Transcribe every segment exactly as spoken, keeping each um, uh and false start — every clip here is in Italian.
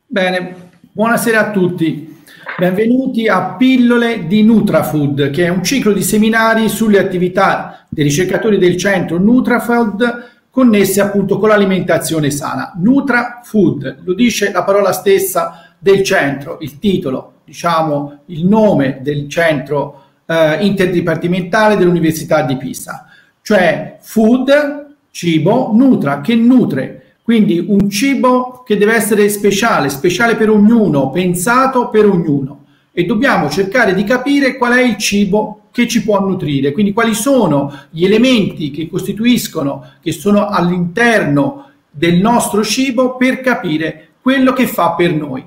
Bene, buonasera a tutti. Benvenuti a Pillole di NutraFood, che è un ciclo di seminari sulle attività dei ricercatori del centro NutraFood connesse appunto con l'alimentazione sana. NutraFood, lo dice la parola stessa del centro, il titolo, diciamo il nome del centro eh, interdipartimentale dell'Università di Pisa, cioè food, cibo, nutra, che nutre. Quindi un cibo che deve essere speciale, speciale per ognuno, pensato per ognuno. E dobbiamo cercare di capire qual è il cibo che ci può nutrire, quindi quali sono gli elementi che costituiscono, che sono all'interno del nostro cibo per capire quello che fa per noi.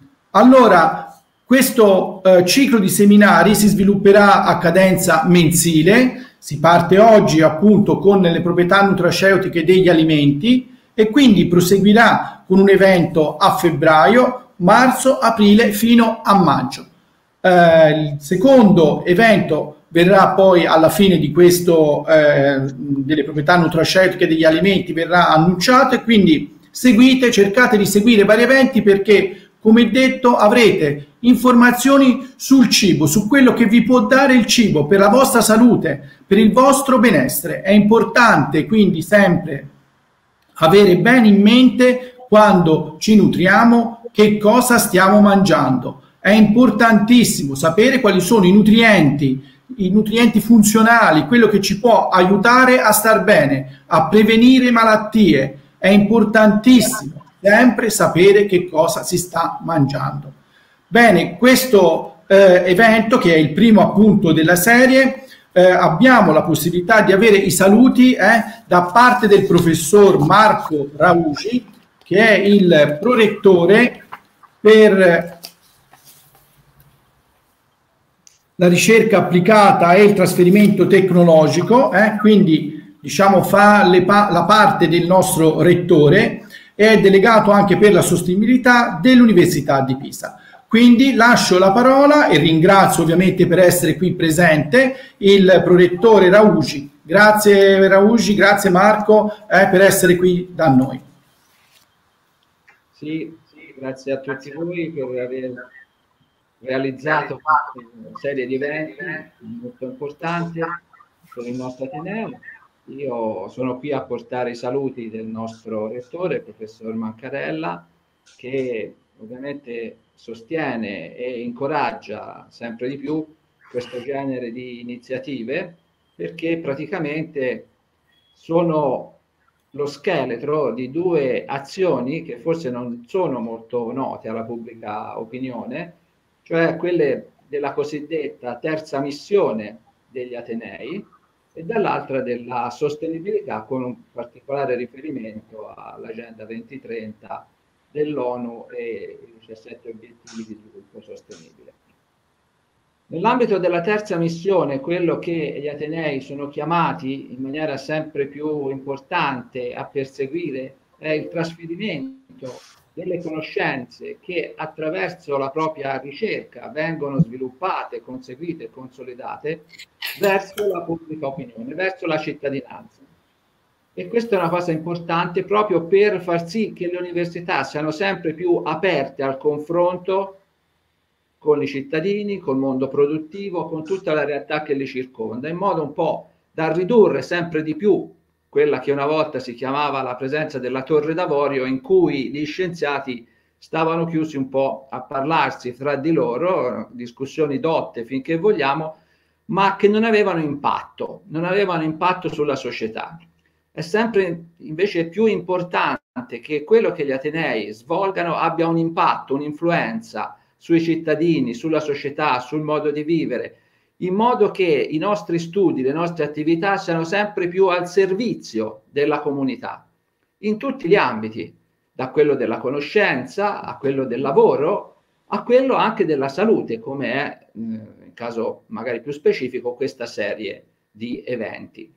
Allora, questo eh, ciclo di seminari si svilupperà a cadenza mensile, si parte oggi appunto con le proprietà nutraceutiche degli alimenti, e quindi proseguirà con un evento a febbraio, marzo, aprile fino a maggio. Eh, il secondo evento verrà poi alla fine di questo eh, delle proprietà nutraceutiche degli alimenti, verrà annunciato, e quindi seguite, cercate di seguire vari eventi perché, come detto, avrete informazioni sul cibo, su quello che vi può dare il cibo per la vostra salute, per il vostro benessere. È importante quindi sempre avere bene in mente quando ci nutriamo che cosa stiamo mangiando. È importantissimo sapere quali sono i nutrienti, i nutrienti funzionali, quello che ci può aiutare a star bene, a prevenire malattie. È importantissimo sempre sapere che cosa si sta mangiando. Bene, questo eh, evento, che è il primo appunto della serie, Eh, abbiamo la possibilità di avere i saluti eh, da parte del professor Marco Raugi, che è il prorettore per la ricerca applicata e il trasferimento tecnologico, eh, quindi diciamo fa le pa la parte del nostro rettore, e è delegato anche per la sostenibilità dell'Università di Pisa. Quindi lascio la parola e ringrazio ovviamente per essere qui presente il prorettore Raugi. Grazie Raugi, grazie Marco eh, per essere qui da noi. Sì, sì, grazie a tutti voi per aver realizzato una serie di eventi molto importanti per il nostro Ateneo. Io sono qui a portare i saluti del nostro rettore, il professor Mancarella, che ovviamente sostiene e incoraggia sempre di più questo genere di iniziative, perché praticamente sono lo scheletro di due azioni che forse non sono molto note alla pubblica opinione, cioè quelle della cosiddetta terza missione degli Atenei e dall'altra della sostenibilità, con un particolare riferimento all'Agenda duemilatrenta dell'ONU e i diciassette obiettivi di sviluppo sostenibile. Nell'ambito della terza missione, quello che gli Atenei sono chiamati in maniera sempre più importante a perseguire è il trasferimento delle conoscenze che attraverso la propria ricerca vengono sviluppate, conseguite e consolidate verso la pubblica opinione, verso la cittadinanza. E questa è una cosa importante proprio per far sì che le università siano sempre più aperte al confronto con i cittadini, col mondo produttivo, con tutta la realtà che li circonda, in modo un po' da ridurre sempre di più quella che una volta si chiamava la presenza della torre d'avorio, in cui gli scienziati stavano chiusi un po' a parlarsi fra di loro, discussioni dotte finché vogliamo, ma che non avevano impatto, non avevano impatto sulla società. È sempre invece più importante che quello che gli Atenei svolgano abbia un impatto, un'influenza sui cittadini, sulla società, sul modo di vivere, in modo che i nostri studi, le nostre attività siano sempre più al servizio della comunità, in tutti gli ambiti, da quello della conoscenza a quello del lavoro, a quello anche della salute, come è, in caso magari più specifico, questa serie di eventi.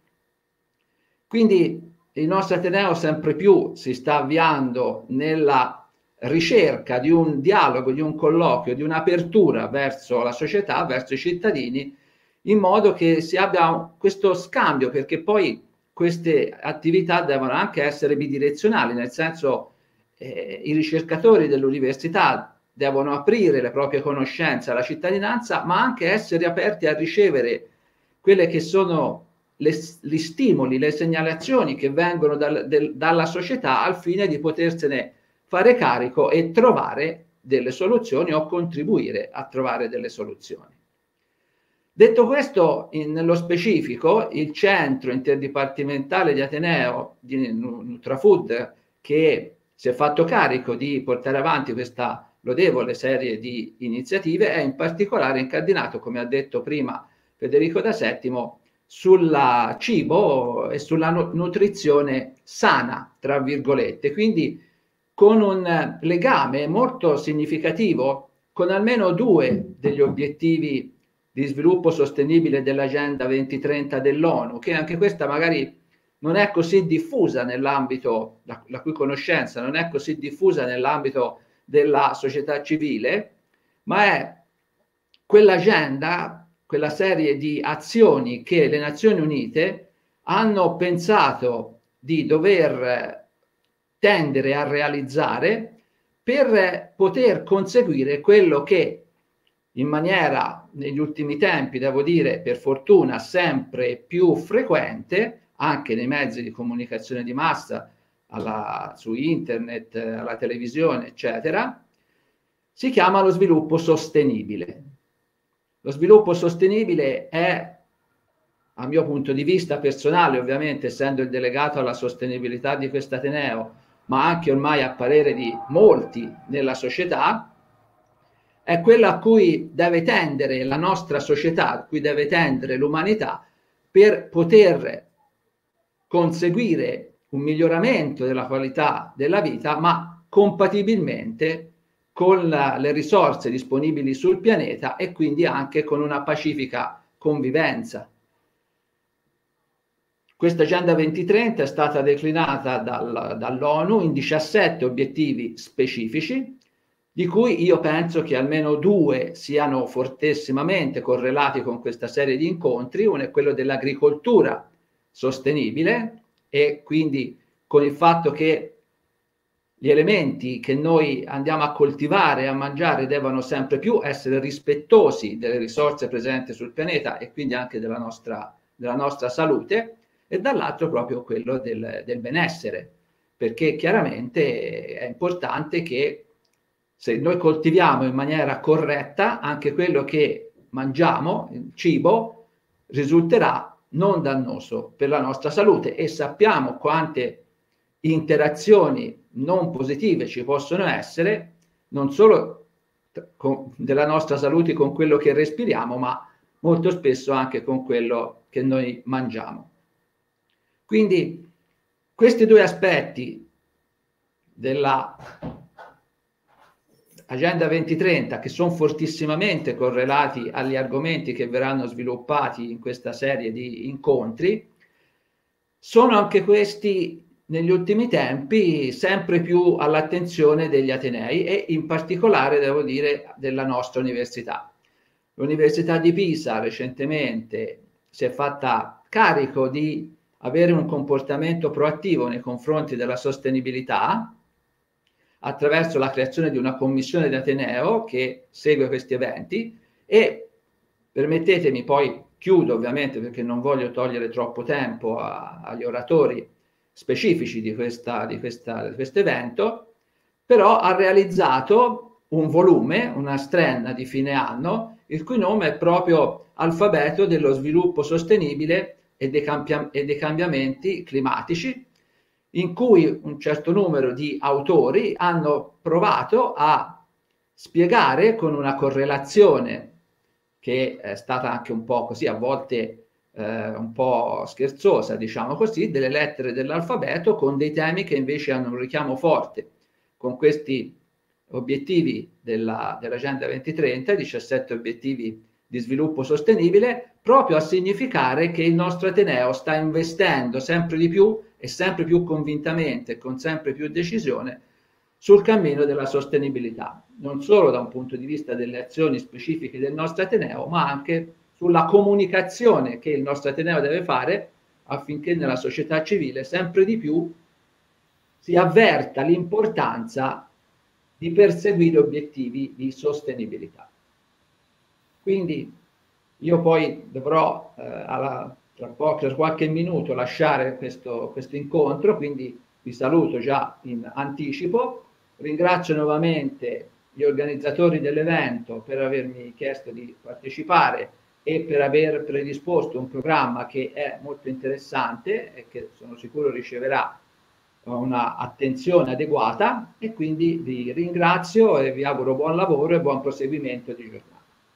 Quindi il nostro Ateneo sempre più si sta avviando nella ricerca di un dialogo, di un colloquio, di un'apertura verso la società, verso i cittadini, in modo che si abbia questo scambio, perché poi queste attività devono anche essere bidirezionali, nel senso eh, i ricercatori dell'università devono aprire le proprie conoscenze alla cittadinanza, ma anche essere aperti a ricevere quelle che sono le, gli stimoli, le segnalazioni che vengono dal, del, dalla società al fine di potersene fare carico e trovare delle soluzioni o contribuire a trovare delle soluzioni. Detto questo, in, nello specifico, il centro interdipartimentale di Ateneo di Nutrafood, che si è fatto carico di portare avanti questa lodevole serie di iniziative, è in particolare incardinato, come ha detto prima Federico da Settimo, sul cibo e sulla nutrizione sana, tra virgolette, quindi con un legame molto significativo con almeno due degli obiettivi di sviluppo sostenibile dell'Agenda duemilatrenta dell'ONU, che anche questa magari non è così diffusa nell'ambito, la, la cui conoscenza non è così diffusa nell'ambito della società civile, ma è quell'agenda, quella serie di azioni che le Nazioni Unite hanno pensato di dover tendere a realizzare per poter conseguire quello che in maniera, negli ultimi tempi, devo dire, per fortuna, sempre più frequente, anche nei mezzi di comunicazione di massa, alla, su internet, alla televisione, eccetera, si chiama lo sviluppo sostenibile. Lo sviluppo sostenibile è, a mio punto di vista personale, ovviamente, essendo il delegato alla sostenibilità di quest'Ateneo, ma anche ormai a parere di molti nella società, è quello a cui deve tendere la nostra società, a cui deve tendere l'umanità per poter conseguire un miglioramento della qualità della vita, ma compatibilmente con la, le risorse disponibili sul pianeta e quindi anche con una pacifica convivenza. Questa Agenda duemilatrenta è stata declinata dal, dall'ONU in diciassette obiettivi specifici, di cui io penso che almeno due siano fortissimamente correlati con questa serie di incontri. Uno è quello dell'agricoltura sostenibile, e quindi con il fatto che gli elementi che noi andiamo a coltivare e a mangiare devono sempre più essere rispettosi delle risorse presenti sul pianeta e quindi anche della nostra, della nostra salute, e dall'altro proprio quello del, del benessere, perché chiaramente è importante che se noi coltiviamo in maniera corretta, anche quello che mangiamo, il cibo, risulterà non dannoso per la nostra salute, e sappiamo quante interazioni non positive ci possono essere, non solo con, della nostra salute con quello che respiriamo, ma molto spesso anche con quello che noi mangiamo. Quindi questi due aspetti della Agenda duemilatrenta, che sono fortissimamente correlati agli argomenti che verranno sviluppati in questa serie di incontri, sono anche questi negli ultimi tempi sempre più all'attenzione degli atenei e in particolare, devo dire, della nostra università. L'Università di Pisa recentemente si è fatta carico di avere un comportamento proattivo nei confronti della sostenibilità, attraverso la creazione di una commissione di Ateneo che segue questi eventi. E permettetemi, poi chiudo ovviamente perché non voglio togliere troppo tempo a, agli oratori specifici di questa, di questa, di questo evento, però ha realizzato un volume, una strenna di fine anno, il cui nome è proprio Alfabeto dello sviluppo sostenibile e dei, cambi- e dei cambiamenti climatici, in cui un certo numero di autori hanno provato a spiegare con una correlazione che è stata anche un po' così, a volte eh, un po' scherzosa, diciamo così, delle lettere dell'alfabeto con dei temi che invece hanno un richiamo forte con questi obiettivi della, dell'Agenda duemilatrenta, i diciassette obiettivi di sviluppo sostenibile, proprio a significare che il nostro Ateneo sta investendo sempre di più e sempre più convintamente e con sempre più decisione sul cammino della sostenibilità, non solo da un punto di vista delle azioni specifiche del nostro Ateneo, ma anche sulla comunicazione che il nostro Ateneo deve fare affinché nella società civile sempre di più si avverta l'importanza di perseguire obiettivi di sostenibilità. Quindi io poi dovrò eh, alla, tra poco, tra qualche minuto lasciare questo, questo incontro, quindi vi saluto già in anticipo, ringrazio nuovamente gli organizzatori dell'evento per avermi chiesto di partecipare e per aver predisposto un programma che è molto interessante e che sono sicuro riceverà una attenzione adeguata, e quindi vi ringrazio e vi auguro buon lavoro e buon proseguimento di giornata.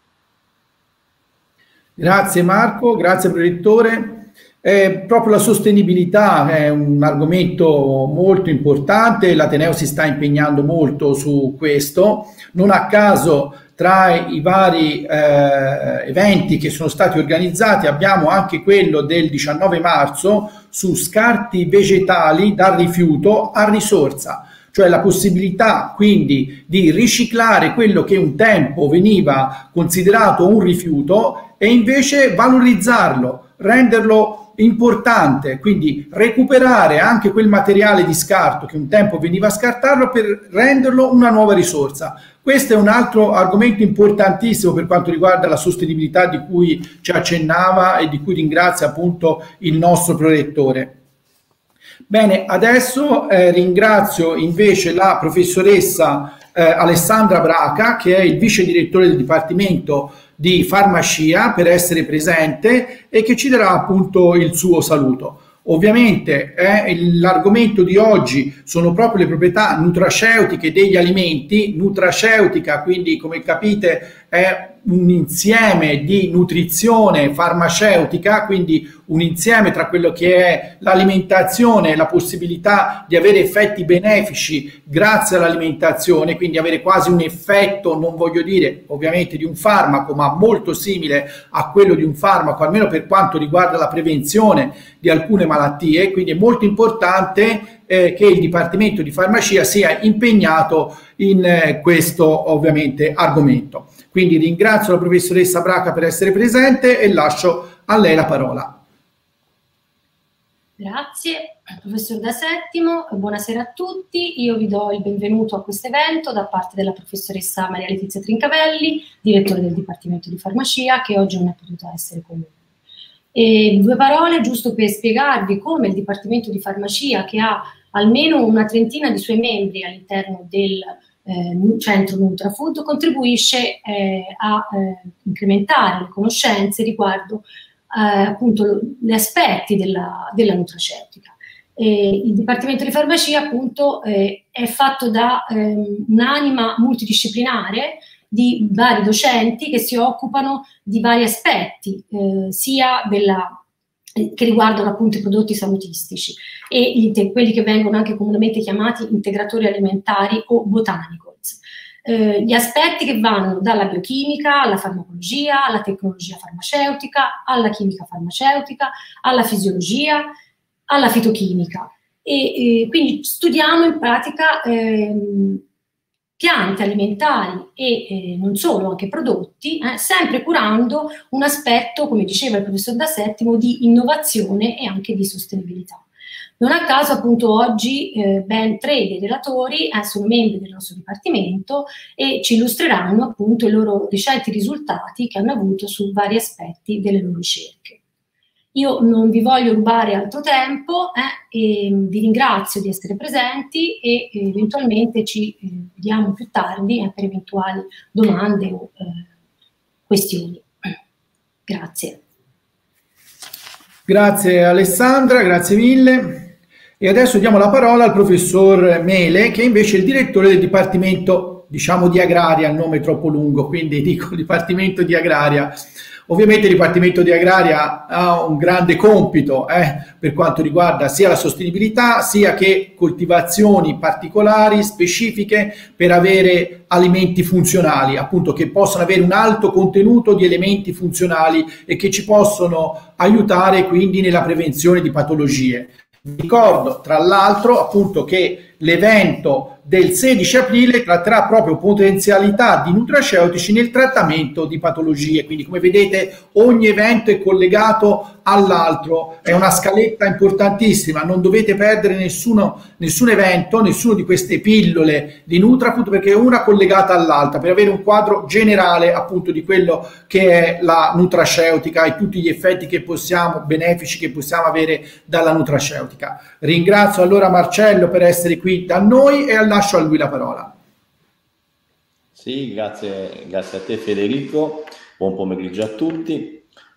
Grazie Marco, grazie prorettore. Eh, proprio la sostenibilità è un argomento molto importante, l'Ateneo si sta impegnando molto su questo, non a caso tra i vari eh, eventi che sono stati organizzati abbiamo anche quello del diciannove marzo su scarti vegetali dal rifiuto a risorsa, cioè la possibilità quindi di riciclare quello che un tempo veniva considerato un rifiuto e invece valorizzarlo, renderlo importante, quindi recuperare anche quel materiale di scarto che un tempo veniva scartato per renderlo una nuova risorsa. Questo è un altro argomento importantissimo per quanto riguarda la sostenibilità di cui ci accennava e di cui ringrazia appunto il nostro prorettore. Bene, adesso eh, ringrazio invece la professoressa eh, Alessandra Braca, che è il vice direttore del Dipartimento di Farmacia, per essere presente e che ci darà appunto il suo saluto. Ovviamente eh, l'argomento di oggi sono proprio le proprietà nutraceutiche degli alimenti. Nutraceutica, quindi come capite, è un insieme di nutrizione farmaceutica, quindi un insieme tra quello che è l'alimentazione e la possibilità di avere effetti benefici grazie all'alimentazione, quindi avere quasi un effetto, non voglio dire ovviamente di un farmaco, ma molto simile a quello di un farmaco, almeno per quanto riguarda la prevenzione di alcune malattie. Quindi è molto importante eh, che il Dipartimento di Farmacia sia impegnato in eh, questo ovviamente argomento. Quindi ringrazio la professoressa Braca per essere presente e lascio a lei la parola. Grazie, professor Da Settimo, buonasera a tutti. Io vi do il benvenuto a questo evento da parte della professoressa Maria Letizia Trincavelli, direttore del Dipartimento di Farmacia, che oggi non è potuta essere con noi. E due parole giusto per spiegarvi come il Dipartimento di Farmacia, che ha almeno una trentina di suoi membri all'interno del eh, centro NutraFood, contribuisce eh, a eh, incrementare le conoscenze riguardo eh, appunto gli aspetti della, della nutraceutica. E il Dipartimento di Farmacia appunto eh, è fatto da eh, un'anima multidisciplinare di vari docenti che si occupano di vari aspetti, eh, sia della, eh, che riguardano appunto i prodotti salutistici e gli, quelli che vengono anche comunemente chiamati integratori alimentari o botanicals. Eh, gli aspetti che vanno dalla biochimica alla farmacologia, alla tecnologia farmaceutica, alla chimica farmaceutica, alla fisiologia, alla fitochimica. E, e quindi studiamo in pratica ehm, piante alimentari e eh, non solo, anche prodotti, eh, sempre curando un aspetto, come diceva il professor Da Settimo, di innovazione e anche di sostenibilità. Non a caso appunto oggi eh, ben tre dei relatori eh, sono membri del nostro dipartimento e ci illustreranno appunto i loro recenti risultati che hanno avuto su vari aspetti delle loro ricerche. Io non vi voglio rubare altro tempo, eh, e vi ringrazio di essere presenti e eh, eventualmente ci eh, vediamo più tardi eh, per eventuali domande o eh, questioni. Grazie. Grazie Alessandra, grazie mille. E adesso diamo la parola al professor Mele, che invece è il direttore del Dipartimento, diciamo, di Agraria, il nome è troppo lungo, quindi dico Dipartimento di Agraria. Ovviamente il Dipartimento di Agraria ha un grande compito eh, per quanto riguarda sia la sostenibilità, sia che coltivazioni particolari, specifiche, per avere alimenti funzionali, appunto, che possono avere un alto contenuto di elementi funzionali e che ci possono aiutare quindi nella prevenzione di patologie. Vi ricordo tra l'altro appunto che l'evento del sedici aprile tratterà proprio potenzialità di nutraceutici nel trattamento di patologie. Quindi, come vedete, ogni evento è collegato all'altro, è una scaletta importantissima, non dovete perdere nessuno, nessun evento, nessuno di queste pillole di NutraFood, perché è una collegata all'altra, per avere un quadro generale appunto di quello che è la nutraceutica e tutti gli effetti che possiamo, benefici che possiamo avere dalla nutraceutica. Ringrazio allora Marcello per essere qui da noi e lascio a lui la parola. Sì, grazie, grazie a te Federico, buon pomeriggio a tutti.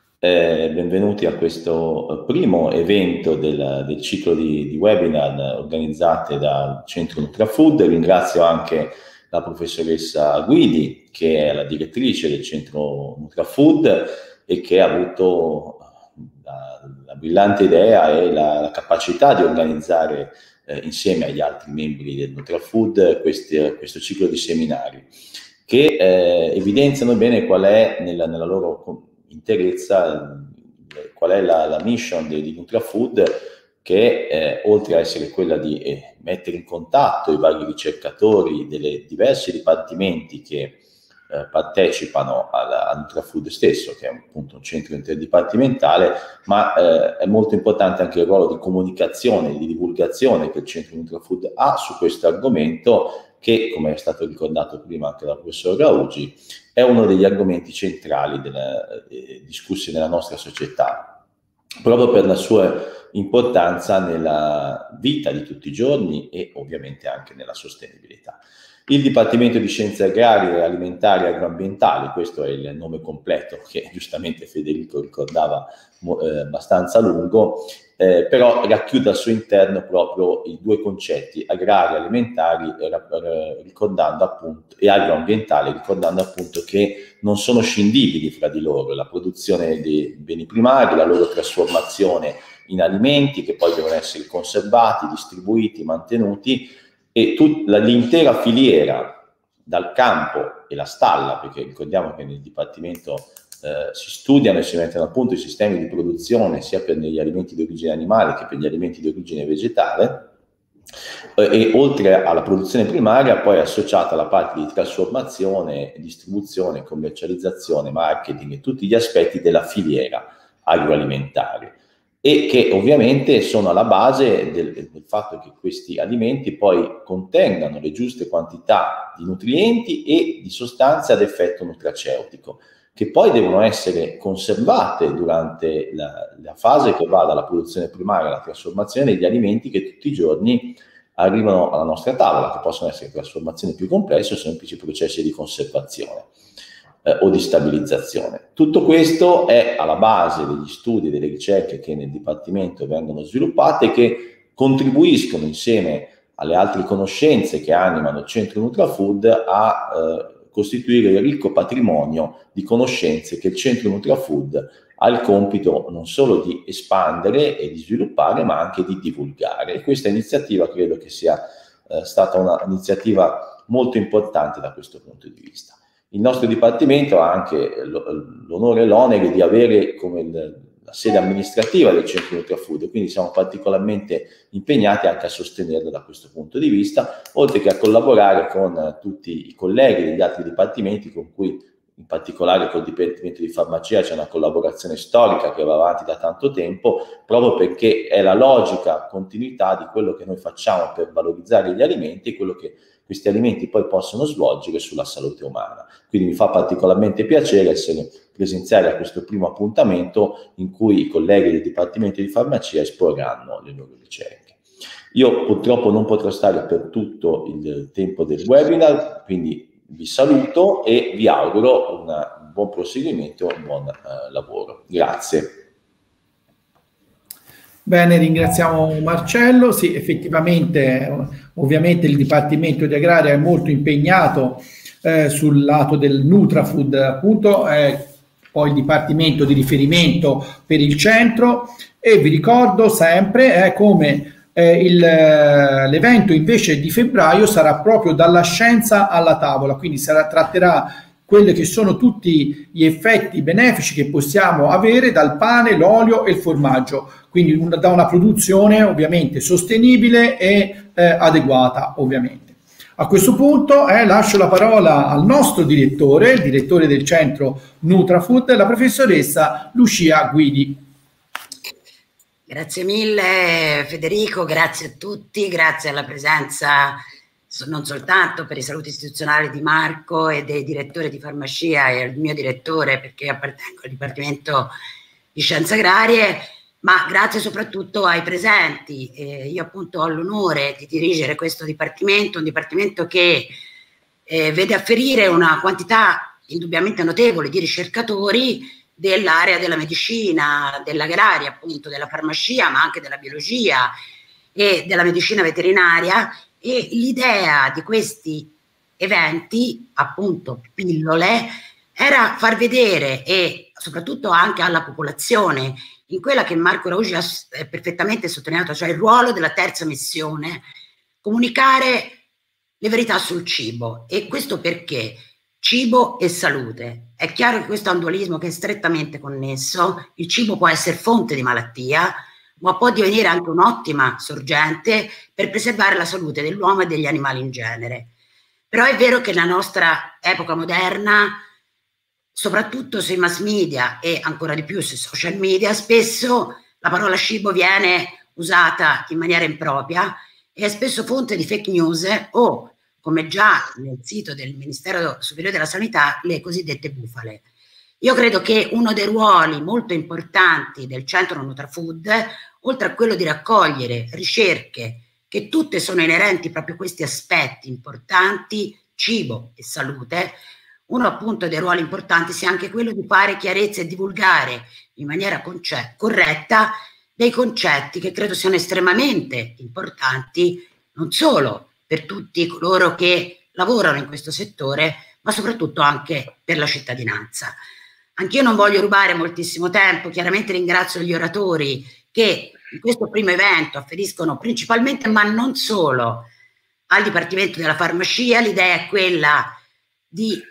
Eh, benvenuti a questo primo evento del, del ciclo di, di webinar organizzate dal Centro NutraFood. Ringrazio anche la professoressa Guidi, che è la direttrice del Centro NutraFood e che ha avuto la, la brillante idea e la, la capacità di organizzare eh, insieme agli altri membri del NutraFood questi, questo ciclo di seminari che eh, evidenziano bene qual è nella, nella loro interezza qual è la, la mission di, di NutraFood, che eh, oltre a essere quella di eh, mettere in contatto i vari ricercatori dei diversi dipartimenti che eh, partecipano alla, a NutraFood stesso, che è appunto un centro interdipartimentale, ma eh, è molto importante anche il ruolo di comunicazione, di divulgazione che il centro NutraFood ha su questo argomento, che, come è stato ricordato prima anche dal professor Raugi, è uno degli argomenti centrali della, eh, discussi nella nostra società, proprio per la sua importanza nella vita di tutti i giorni e ovviamente anche nella sostenibilità. Il Dipartimento di Scienze Agrarie, Alimentari e Agroambientali, questo è il nome completo che giustamente Federico ricordava eh, abbastanza lungo, eh, però racchiude al suo interno proprio i due concetti, agrari, alimentari eh, ricordando appunto, e agroambientali, ricordando appunto che non sono scindibili fra di loro, la produzione dei beni primari, la loro trasformazione in alimenti che poi devono essere conservati, distribuiti, mantenuti, e l'intera filiera dal campo e la stalla, perché ricordiamo che nel Dipartimento eh, si studiano e si mettono a punto i sistemi di produzione sia per gli alimenti di origine animale che per gli alimenti di origine vegetale, eh, e oltre alla produzione primaria poi associata alla parte di trasformazione, distribuzione, commercializzazione, marketing e tutti gli aspetti della filiera agroalimentare, e che ovviamente sono alla base del, del fatto che questi alimenti poi contengano le giuste quantità di nutrienti e di sostanze ad effetto nutraceutico, che poi devono essere conservate durante la, la fase che va dalla produzione primaria alla trasformazione degli alimenti che tutti i giorni arrivano alla nostra tavola, che possono essere trasformazioni più complesse o semplici processi di conservazione Eh, o di stabilizzazione. Tutto questo è alla base degli studi e delle ricerche che nel Dipartimento vengono sviluppate e che contribuiscono insieme alle altre conoscenze che animano il Centro NutraFood a eh, costituire il ricco patrimonio di conoscenze che il Centro NutraFood ha il compito non solo di espandere e di sviluppare, ma anche di divulgare. E questa iniziativa credo che sia eh, stata un'iniziativa molto importante da questo punto di vista. Il nostro Dipartimento ha anche l'onore e l'onere di avere come il, la sede amministrativa del Centro NutraFood, quindi siamo particolarmente impegnati anche a sostenerlo da questo punto di vista, oltre che a collaborare con tutti i colleghi degli altri dipartimenti con cui, in particolare col Dipartimento di Farmacia, c'è una collaborazione storica che va avanti da tanto tempo, proprio perché è la logica continuità di quello che noi facciamo per valorizzare gli alimenti e quello che questi alimenti poi possono svolgere sulla salute umana. Quindi mi fa particolarmente piacere essere presenziare a questo primo appuntamento in cui i colleghi del Dipartimento di Farmacia esporranno le loro ricerche. Io purtroppo non potrò stare per tutto il tempo del webinar, quindi vi saluto e vi auguro una, un buon proseguimento e un buon uh, lavoro. Grazie. Bene, ringraziamo Marcello. Sì, effettivamente, ovviamente il Dipartimento di Agraria è molto impegnato eh, sul lato del NutraFood, appunto, è poi il Dipartimento di riferimento per il centro, e vi ricordo sempre eh, come eh, l'evento invece di febbraio sarà proprio dalla scienza alla tavola, quindi sarà, tratterà quelli che sono tutti gli effetti benefici che possiamo avere dal pane, l'olio e il formaggio, quindi una, da una produzione ovviamente sostenibile e eh, adeguata ovviamente. A questo punto eh, lascio la parola al nostro direttore, il direttore del centro Nutrafood, la professoressa Lucia Guidi. Grazie mille Federico, grazie a tutti, grazie alla presenza non soltanto per i saluti istituzionali di Marco e dei direttori di farmacia e al mio direttore, perché io appartengo al Dipartimento di Scienze Agrarie, ma grazie soprattutto ai presenti. Eh, io appunto ho l'onore di dirigere questo dipartimento, un dipartimento che eh, vede afferire una quantità indubbiamente notevole di ricercatori dell'area della medicina, dell'agraria, appunto della farmacia, ma anche della biologia e della medicina veterinaria, e l'idea di questi eventi, appunto pillole, era far vedere e soprattutto anche alla popolazione, in quella che Marco Raugi ha perfettamente sottolineato, cioè il ruolo della terza missione, comunicare le verità sul cibo. E questo perché? Cibo e salute. È chiaro che questo è un dualismo che è strettamente connesso. Il cibo può essere fonte di malattia, ma può divenire anche un'ottima sorgente per preservare la salute dell'uomo e degli animali in genere. Però è vero che nella nostra epoca moderna, soprattutto sui mass media e ancora di più sui social media, spesso la parola cibo viene usata in maniera impropria e è spesso fonte di fake news o, come già nel sito del Ministero Superiore della Sanità, le cosiddette bufale. Io credo che uno dei ruoli molto importanti del Centro Nutrafood, oltre a quello di raccogliere ricerche che tutte sono inerenti proprio a questi aspetti importanti, cibo e salute, uno appunto dei ruoli importanti sia anche quello di fare chiarezza e divulgare in maniera corretta dei concetti che credo siano estremamente importanti, non solo per tutti coloro che lavorano in questo settore, ma soprattutto anche per la cittadinanza. Anch'io non voglio rubare moltissimo tempo, chiaramente ringrazio gli oratori che in questo primo evento afferiscono principalmente, ma non solo, al Dipartimento della Farmacia. L'idea è quella di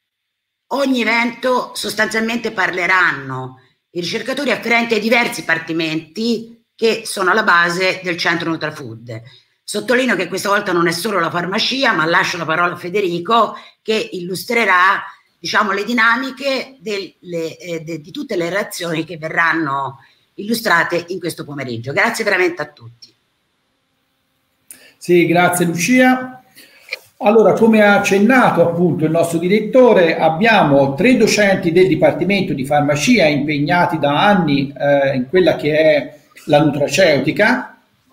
ogni evento sostanzialmente parleranno i ricercatori afferenti ai diversi dipartimenti che sono alla base del Centro Nutrafood. Sottolineo che questa volta non è solo la farmacia, ma lascio la parola a Federico che illustrerà, diciamo, le dinamiche delle, eh, de, di tutte le relazioni che verranno illustrate in questo pomeriggio. Grazie veramente a tutti. Sì, grazie Lucia. Allora, come ha accennato appunto il nostro direttore, abbiamo tre docenti del Dipartimento di Farmacia impegnati da anni eh, in quella che è la nutraceutica,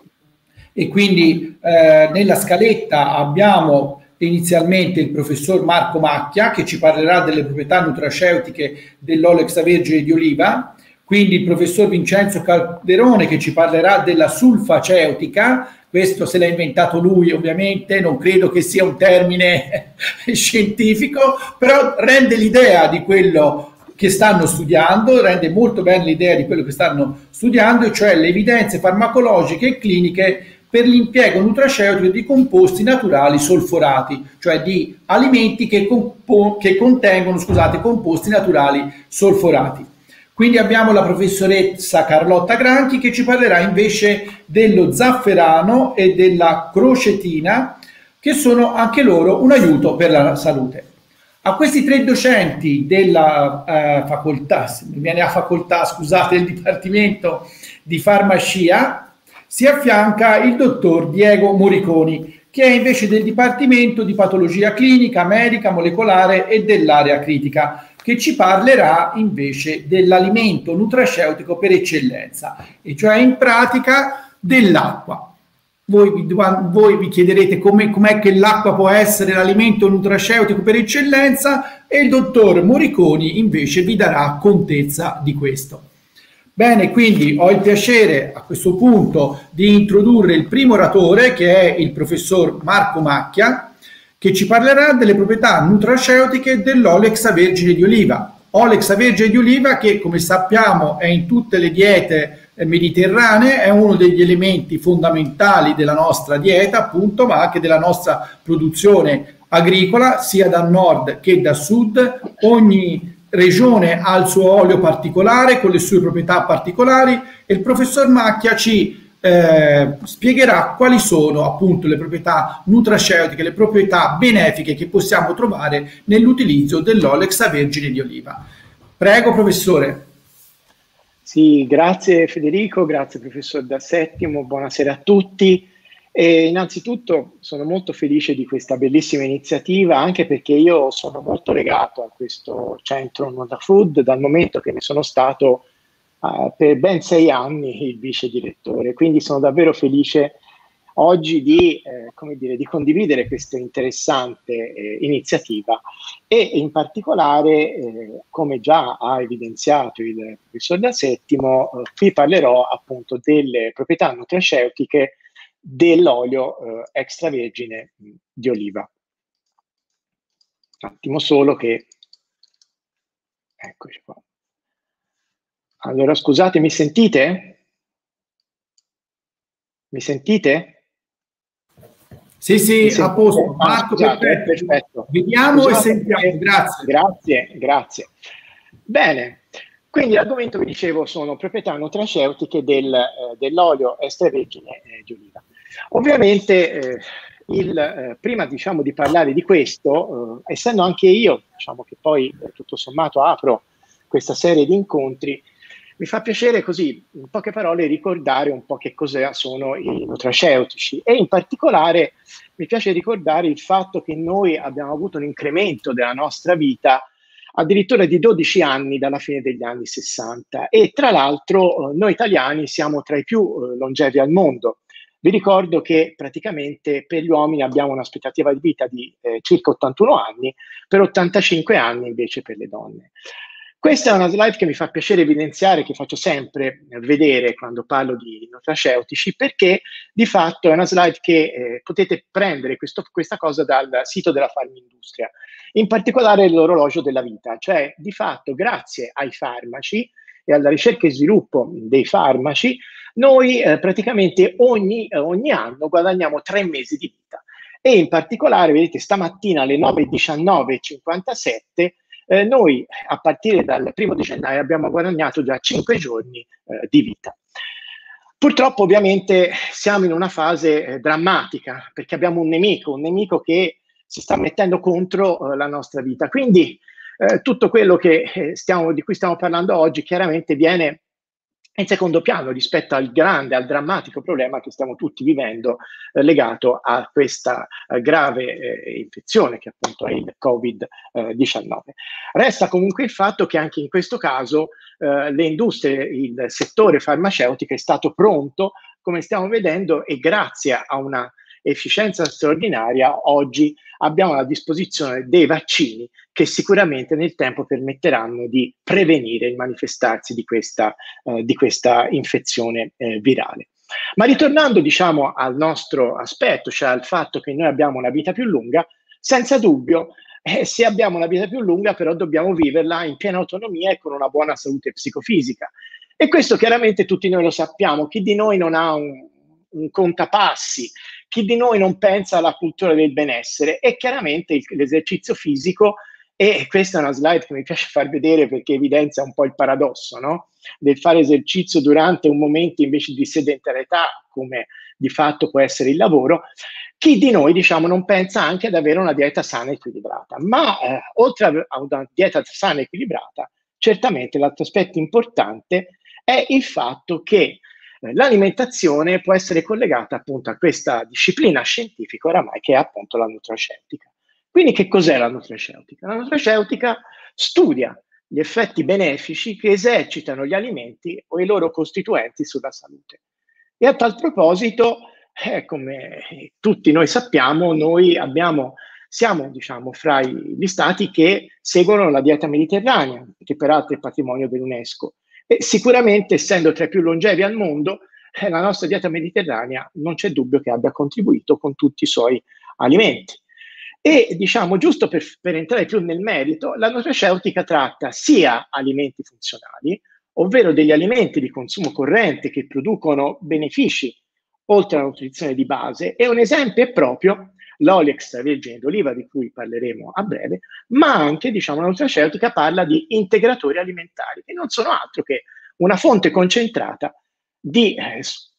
e quindi eh, nella scaletta abbiamo inizialmente il professor Marco Macchia che ci parlerà delle proprietà nutraceutiche dell'olio extravergine di oliva, quindi il professor Vincenzo Calderone che ci parlerà della sulfaceutica. Questo se l'ha inventato lui, ovviamente, non credo che sia un termine scientifico, però rende l'idea di quello che stanno studiando, rende molto bene l'idea di quello che stanno studiando, cioè le evidenze farmacologiche e cliniche per l'impiego nutraceutico di composti naturali solforati, cioè di alimenti che, che contengono, scusate, composti naturali solforati. Quindi abbiamo la professoressa Carlotta Granchi che ci parlerà invece dello zafferano e della crocetina, che sono anche loro un aiuto per la salute. A questi tre docenti della eh, facoltà, mi viene a facoltà, scusate, del Dipartimento di Farmacia, si affianca il dottor Diego Moriconi, che è invece del Dipartimento di Patologia Clinica, Medica, Molecolare e dell'area critica, che ci parlerà invece dell'alimento nutraceutico per eccellenza, e cioè in pratica dell'acqua. Voi, voi vi chiederete come com'è che l'acqua può essere l'alimento nutraceutico per eccellenza, e il dottor Moriconi invece vi darà contezza di questo. Bene, quindi ho il piacere a questo punto di introdurre il primo oratore, che è il professor Marco Macchia, che ci parlerà delle proprietà nutraceutiche dell'olio extravergine di oliva. Olio extravergine di oliva che, come sappiamo, è in tutte le diete mediterranee, è uno degli elementi fondamentali della nostra dieta, appunto, ma anche della nostra produzione agricola, sia da nord che da sud. Ogni regione ha il suo olio particolare con le sue proprietà particolari, e il professor Macchia ci eh, spiegherà quali sono appunto le proprietà nutraceutiche, le proprietà benefiche che possiamo trovare nell'utilizzo dell'olio extravergine di oliva. Prego, professore. Sì, grazie Federico, grazie professor Da Settimo, buonasera a tutti. E innanzitutto sono molto felice di questa bellissima iniziativa, anche perché io sono molto legato a questo centro NutraFood dal momento che ne sono stato uh, per ben sei anni il vice direttore, quindi sono davvero felice oggi di, eh, come dire, di condividere questa interessante eh, iniziativa e in particolare, eh, come già ha evidenziato il professor Da Settimo, eh, vi parlerò appunto delle proprietà nutraceutiche dell'olio eh, extravergine di oliva. Un attimo solo che... Eccoci qua. Allora, scusate, mi sentite? Mi sentite? Sì, sì, mi a posto. Ah, Marco, scusate, perfetto. perfetto. Vediamo Scusate, e sentiamo, grazie. Grazie, grazie. Bene. Quindi l'argomento che dicevo sono proprietà nutraceutiche del, eh, dell'olio extravergine eh, di oliva. Ovviamente, eh, il, eh, prima diciamo, di parlare di questo, eh, essendo anche io, diciamo che poi eh, tutto sommato apro questa serie di incontri, mi fa piacere così, in poche parole, ricordare un po' che cosa sono i nutraceutici e in particolare mi piace ricordare il fatto che noi abbiamo avuto un incremento della nostra vita addirittura di dodici anni dalla fine degli anni sessanta e tra l'altro eh, noi italiani siamo tra i più eh, longevi al mondo. Vi ricordo che praticamente per gli uomini abbiamo un'aspettativa di vita di eh, circa ottantuno anni, per ottantacinque anni invece per le donne. Questa è una slide che mi fa piacere evidenziare, che faccio sempre vedere quando parlo di nutraceutici, perché di fatto è una slide che eh, potete prendere questo, questa cosa dal sito della Farmindustria, in particolare l'orologio della vita, cioè di fatto grazie ai farmaci e alla ricerca e sviluppo dei farmaci, noi eh, praticamente ogni, eh, ogni anno guadagniamo tre mesi di vita. E in particolare, vedete, stamattina alle nove e diciannove e cinquantasette Eh, noi a partire dal primo di gennaio abbiamo guadagnato già cinque giorni eh, di vita. Purtroppo ovviamente siamo in una fase eh, drammatica perché abbiamo un nemico, un nemico che si sta mettendo contro eh, la nostra vita. Quindi eh, tutto quello che, eh, stiamo, di cui stiamo parlando oggi chiaramente viene in secondo piano rispetto al grande, al drammatico problema che stiamo tutti vivendo eh, legato a questa eh, grave eh, infezione che appunto è il Covid diciannove. Resta comunque il fatto che anche in questo caso eh, le industrie, il settore farmaceutico è stato pronto, come stiamo vedendo, e grazie a una efficienza straordinaria oggi abbiamo a disposizione dei vaccini che sicuramente nel tempo permetteranno di prevenire il manifestarsi di questa, eh, di questa infezione eh, virale. Ma ritornando diciamo al nostro aspetto, cioè al fatto che noi abbiamo una vita più lunga, senza dubbio eh, se abbiamo una vita più lunga però dobbiamo viverla in piena autonomia e con una buona salute psicofisica. E questo chiaramente tutti noi lo sappiamo, chi di noi non ha un, un contapassi, chi di noi non pensa alla cultura del benessere e chiaramente l'esercizio fisico, e questa è una slide che mi piace far vedere perché evidenzia un po' il paradosso, no? Del fare esercizio durante un momento invece di sedentarietà, come di fatto può essere il lavoro. Chi di noi diciamo non pensa anche ad avere una dieta sana e equilibrata, ma eh, oltre a una dieta sana e equilibrata, certamente l'altro aspetto importante è il fatto che l'alimentazione può essere collegata appunto a questa disciplina scientifica oramai che è appunto la nutraceutica. Quindi che cos'è la nutraceutica? La nutraceutica studia gli effetti benefici che esercitano gli alimenti o i loro costituenti sulla salute. E a tal proposito, eh, come tutti noi sappiamo, noi abbiamo, siamo diciamo fra gli stati che seguono la dieta mediterranea, che peraltro è patrimonio dell'UNESCO. E sicuramente, essendo tra i più longevi al mondo, eh, la nostra dieta mediterranea non c'è dubbio che abbia contribuito con tutti i suoi alimenti. E diciamo, giusto per, per entrare più nel merito, la nutraceutica tratta sia alimenti funzionali, ovvero degli alimenti di consumo corrente che producono benefici oltre alla nutrizione di base, e un esempio è proprio l'olio extravergine d'oliva di cui parleremo a breve, ma anche diciamo, la nutraceutica parla di integratori alimentari, che non sono altro che una fonte concentrata di eh,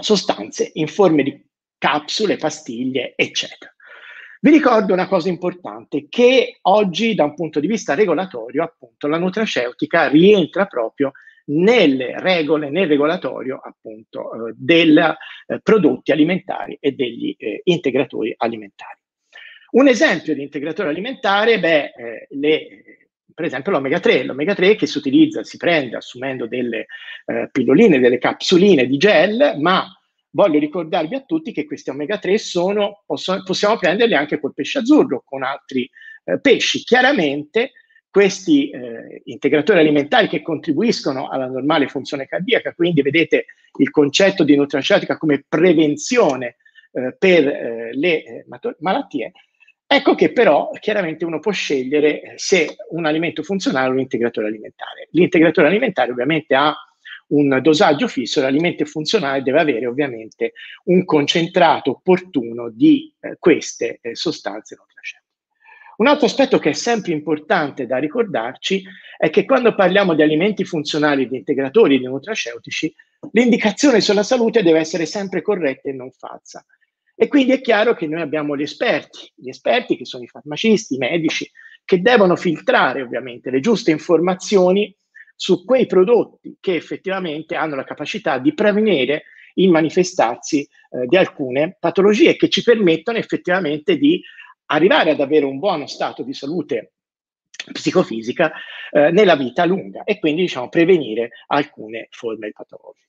sostanze in forme di capsule, pastiglie, eccetera. Vi ricordo una cosa importante, che oggi da un punto di vista regolatorio, appunto, la nutraceutica rientra proprio nelle regole, nel regolatorio appunto eh, dei eh, prodotti alimentari e degli eh, integratori alimentari. Un esempio di integratore alimentare, beh, eh, le, per esempio l'omega tre, l'omega tre che si utilizza, si prende assumendo delle eh, pilloline, delle capsuline di gel, ma voglio ricordarvi a tutti che questi omega tre sono, possono, possiamo prenderli anche col pesce azzurro, con altri eh, pesci. Chiaramente questi eh, integratori alimentari che contribuiscono alla normale funzione cardiaca, quindi vedete il concetto di nutraceutica come prevenzione eh, per eh, le eh, malattie, ecco che però chiaramente uno può scegliere se un alimento funzionale o un integratore alimentare. L'integratore alimentare ovviamente ha un dosaggio fisso, l'alimento funzionale deve avere ovviamente un concentrato opportuno di eh, queste eh, sostanze nutraceutiche. Un altro aspetto che è sempre importante da ricordarci è che quando parliamo di alimenti funzionali, di integratori, di nutraceutici, l'indicazione sulla salute deve essere sempre corretta e non falsa. E quindi è chiaro che noi abbiamo gli esperti, gli esperti che sono i farmacisti, i medici, che devono filtrare ovviamente le giuste informazioni su quei prodotti che effettivamente hanno la capacità di prevenire il manifestarsi eh, di alcune patologie che ci permettono effettivamente di arrivare ad avere un buono stato di salute psicofisica eh, nella vita lunga e quindi diciamo prevenire alcune forme patologiche.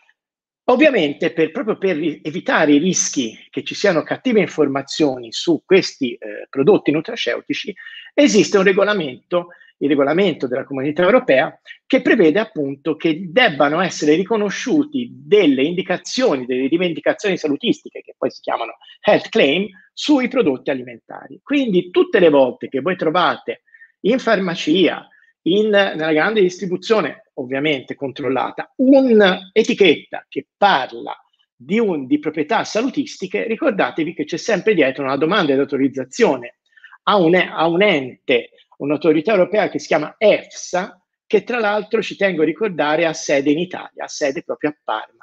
Ovviamente per, proprio per evitare i rischi che ci siano cattive informazioni su questi eh, prodotti nutraceutici esiste un regolamento, il regolamento della Comunità Europea, che prevede appunto che debbano essere riconosciuti delle indicazioni, delle rivendicazioni salutistiche, che poi si chiamano health claim, sui prodotti alimentari. Quindi tutte le volte che voi trovate in farmacia, in, nella grande distribuzione, ovviamente controllata, un'etichetta che parla di, un, di proprietà salutistiche, ricordatevi che c'è sempre dietro una domanda di autorizzazione a un, a un ente, un'autorità europea che si chiama EFSA, che tra l'altro ci tengo a ricordare ha sede in Italia, ha sede proprio a Parma.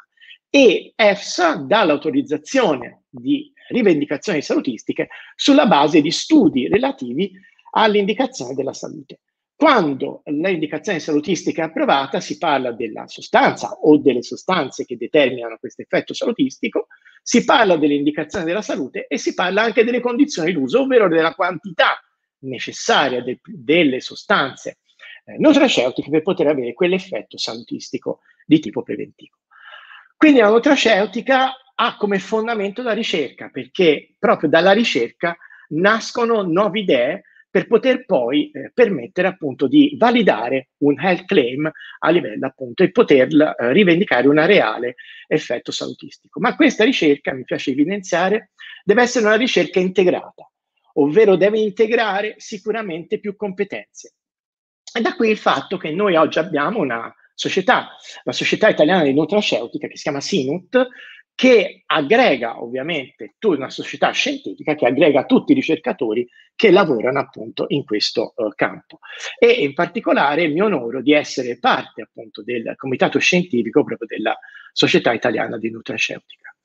E EFSA dà l'autorizzazione di rivendicazioni salutistiche sulla base di studi relativi all'indicazione della salute. Quando l'indicazione salutistica è approvata si parla della sostanza o delle sostanze che determinano questo effetto salutistico, si parla dell'indicazione della salute e si parla anche delle condizioni d'uso, ovvero della quantità necessaria de- delle sostanze eh, nutraceutiche per poter avere quell'effetto salutistico di tipo preventivo. Quindi la nutraceutica ha come fondamento la ricerca, perché proprio dalla ricerca nascono nuove idee per poter poi eh, permettere appunto di validare un health claim a livello appunto e poter eh, rivendicare un reale effetto salutistico. Ma questa ricerca, mi piace evidenziare, deve essere una ricerca integrata, ovvero deve integrare sicuramente più competenze. E da qui il fatto che noi oggi abbiamo una società, la Società Italiana di Nutraceutica, che si chiama SINUT, che aggrega ovviamente una società scientifica che aggrega tutti i ricercatori che lavorano appunto in questo uh, campo. E in particolare mi onoro di essere parte appunto del comitato scientifico proprio della Società Italiana di Nutraceutica.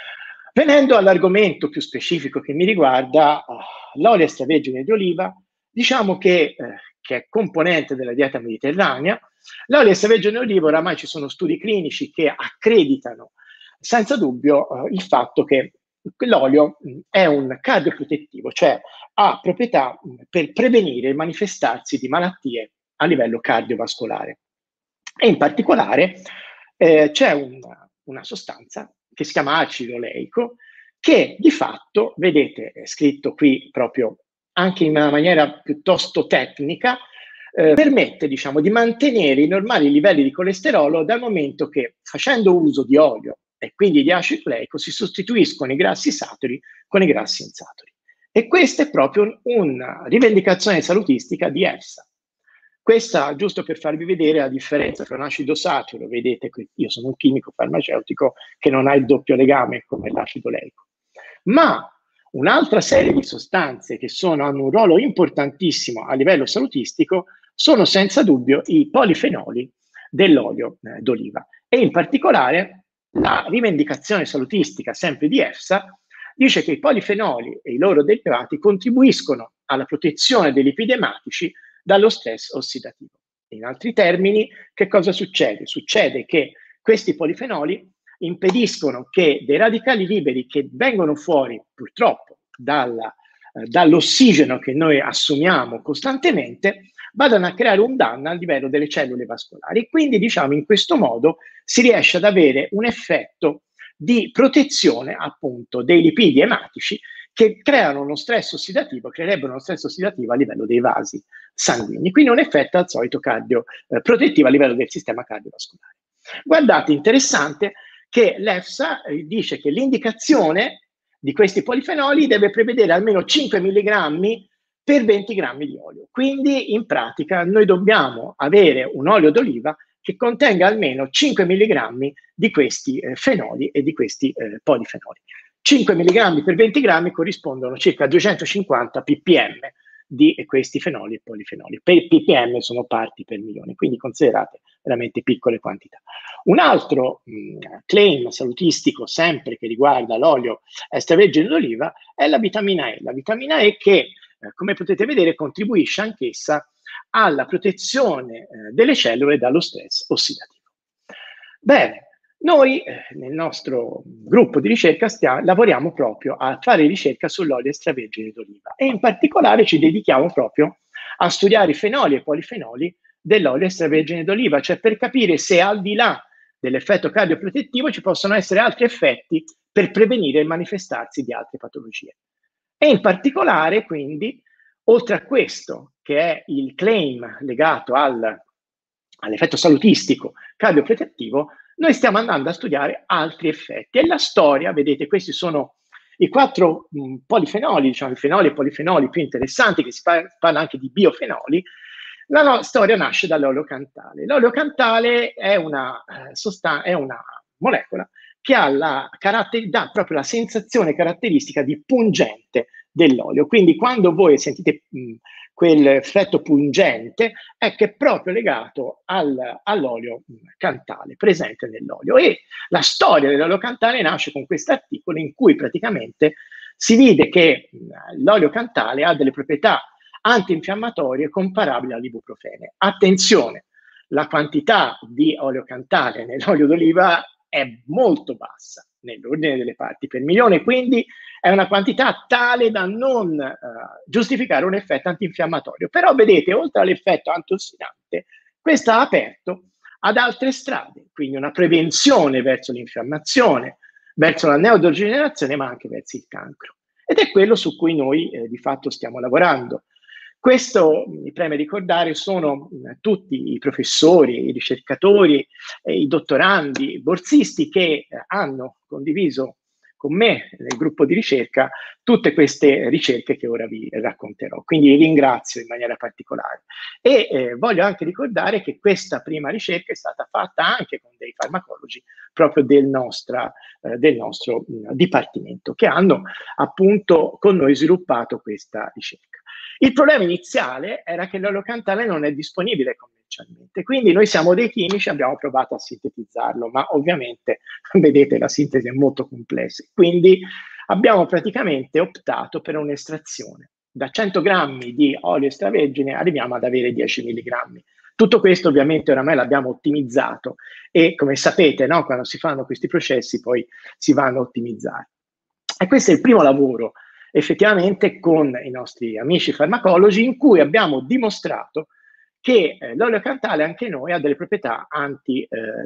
Venendo all'argomento più specifico che mi riguarda, uh, l'olio extravergine di oliva, diciamo che, uh, che è componente della dieta mediterranea. L'olio extravergine di oliva, oramai ci sono studi clinici che accreditano senza dubbio uh, il fatto che l'olio mh, è un cardioprotettivo, cioè ha proprietà mh, per prevenire il manifestarsi di malattie a livello cardiovascolare. E in particolare eh, c'è una, una sostanza che si chiama acido oleico, che di fatto, vedete, è scritto qui proprio anche in una maniera piuttosto tecnica, eh, permette diciamo di mantenere i normali livelli di colesterolo, dal momento che facendo uso di olio e quindi di acido oleico si sostituiscono i grassi saturi con i grassi insaturi. E questa è proprio una rivendicazione salutistica di EFSA. Questa, giusto per farvi vedere la differenza tra un acido saturo, vedete qui, io sono un chimico farmaceutico che non ha il doppio legame come l'acido oleico. Ma un'altra serie di sostanze che sono, hanno un ruolo importantissimo a livello salutistico sono senza dubbio i polifenoli dell'olio eh, d'oliva. E in particolare la rivendicazione salutistica, sempre di EFSA, dice che i polifenoli e i loro derivati contribuiscono alla protezione dei lipidi ematici dallo stress ossidativo. In altri termini, che cosa succede? Succede che questi polifenoli impediscono che dei radicali liberi che vengono fuori, purtroppo, dalla, eh, dall'ossigeno che noi assumiamo costantemente, vadano a creare un danno a livello delle cellule vascolari. Quindi, diciamo, in questo modo si riesce ad avere un effetto di protezione, appunto, dei lipidi ematici che creano uno stress ossidativo, creerebbero uno stress ossidativo a livello dei vasi sanguigni. Quindi un effetto al solito cardio eh, protettivo a livello del sistema cardiovascolare. Guardate, interessante che l'EFSA eh, dice che l'indicazione di questi polifenoli deve prevedere almeno cinque milligrammi per venti grammi di olio. Quindi in pratica noi dobbiamo avere un olio d'oliva che contenga almeno cinque milligrammi di questi eh, fenoli e di questi eh, polifenoli. cinque milligrammi per venti grammi corrispondono circa a duecentocinquanta ppm di questi fenoli e polifenoli. Per ppm sono parti per milione, quindi considerate veramente piccole quantità. Un altro mh, claim salutistico, sempre che riguarda l'olio extravergine d'oliva, è la vitamina E. La vitamina E che, eh, come potete vedere, contribuisce anch'essa alla protezione eh, delle cellule dallo stress ossidativo. Bene. Noi eh, nel nostro gruppo di ricerca stiamo, lavoriamo proprio a fare ricerca sull'olio extravergine d'oliva e in particolare ci dedichiamo proprio a studiare i fenoli e polifenoli dell'olio extravergine d'oliva, cioè per capire se al di là dell'effetto cardioprotettivo ci possono essere altri effetti per prevenire il manifestarsi di altre patologie. E in particolare, quindi, oltre a questo, che è il claim legato al, all'effetto salutistico cardioprotettivo, noi stiamo andando a studiare altri effetti. E la storia, vedete, questi sono i quattro mh, polifenoli, diciamo i fenoli e polifenoli più interessanti, che si parla, parla anche di biofenoli. La no, storia nasce dall'olio cantale. L'olio cantale è una, eh, sostan- è una molecola che ha, la caratter- dà proprio la sensazione caratteristica di pungente dell'olio. Quindi quando voi sentite mh, quell'effetto pungente è che è proprio legato al, all'olio cantale, presente nell'olio. E la storia dell'olio cantale nasce con questo articolo in cui praticamente si vede che l'olio cantale ha delle proprietà antinfiammatorie comparabili all'ibuprofene. Attenzione, la quantità di olio cantale nell'olio d'oliva è molto bassa, nell'ordine delle parti per milione, quindi è una quantità tale da non uh, giustificare un effetto antinfiammatorio. Però vedete, oltre all'effetto antiossidante, questo ha aperto ad altre strade, quindi una prevenzione verso l'infiammazione, verso la neurodegenerazione, ma anche verso il cancro. Ed è quello su cui noi eh, di fatto stiamo lavorando. Questo, mi preme ricordare, sono eh, tutti i professori, i ricercatori, eh, i dottorandi, i borsisti che eh, hanno condiviso con me nel gruppo di ricerca tutte queste ricerche che ora vi racconterò. Quindi vi ringrazio in maniera particolare. E eh, voglio anche ricordare che questa prima ricerca è stata fatta anche con dei farmacologi proprio del, nostra, eh, del nostro mh, dipartimento, che hanno appunto con noi sviluppato questa ricerca. Il problema iniziale era che l'olio cantale non è disponibile commercialmente, quindi noi siamo dei chimici, abbiamo provato a sintetizzarlo, ma ovviamente, vedete, la sintesi è molto complessa. Quindi abbiamo praticamente optato per un'estrazione. Da cento grammi di olio extravergine arriviamo ad avere dieci milligrammi. Tutto questo ovviamente oramai l'abbiamo ottimizzato e, come sapete, no, quando si fanno questi processi poi si vanno a ottimizzare. E questo è il primo lavoro effettivamente con i nostri amici farmacologi, in cui abbiamo dimostrato che eh, l'olio cantale anche noi ha delle proprietà anti,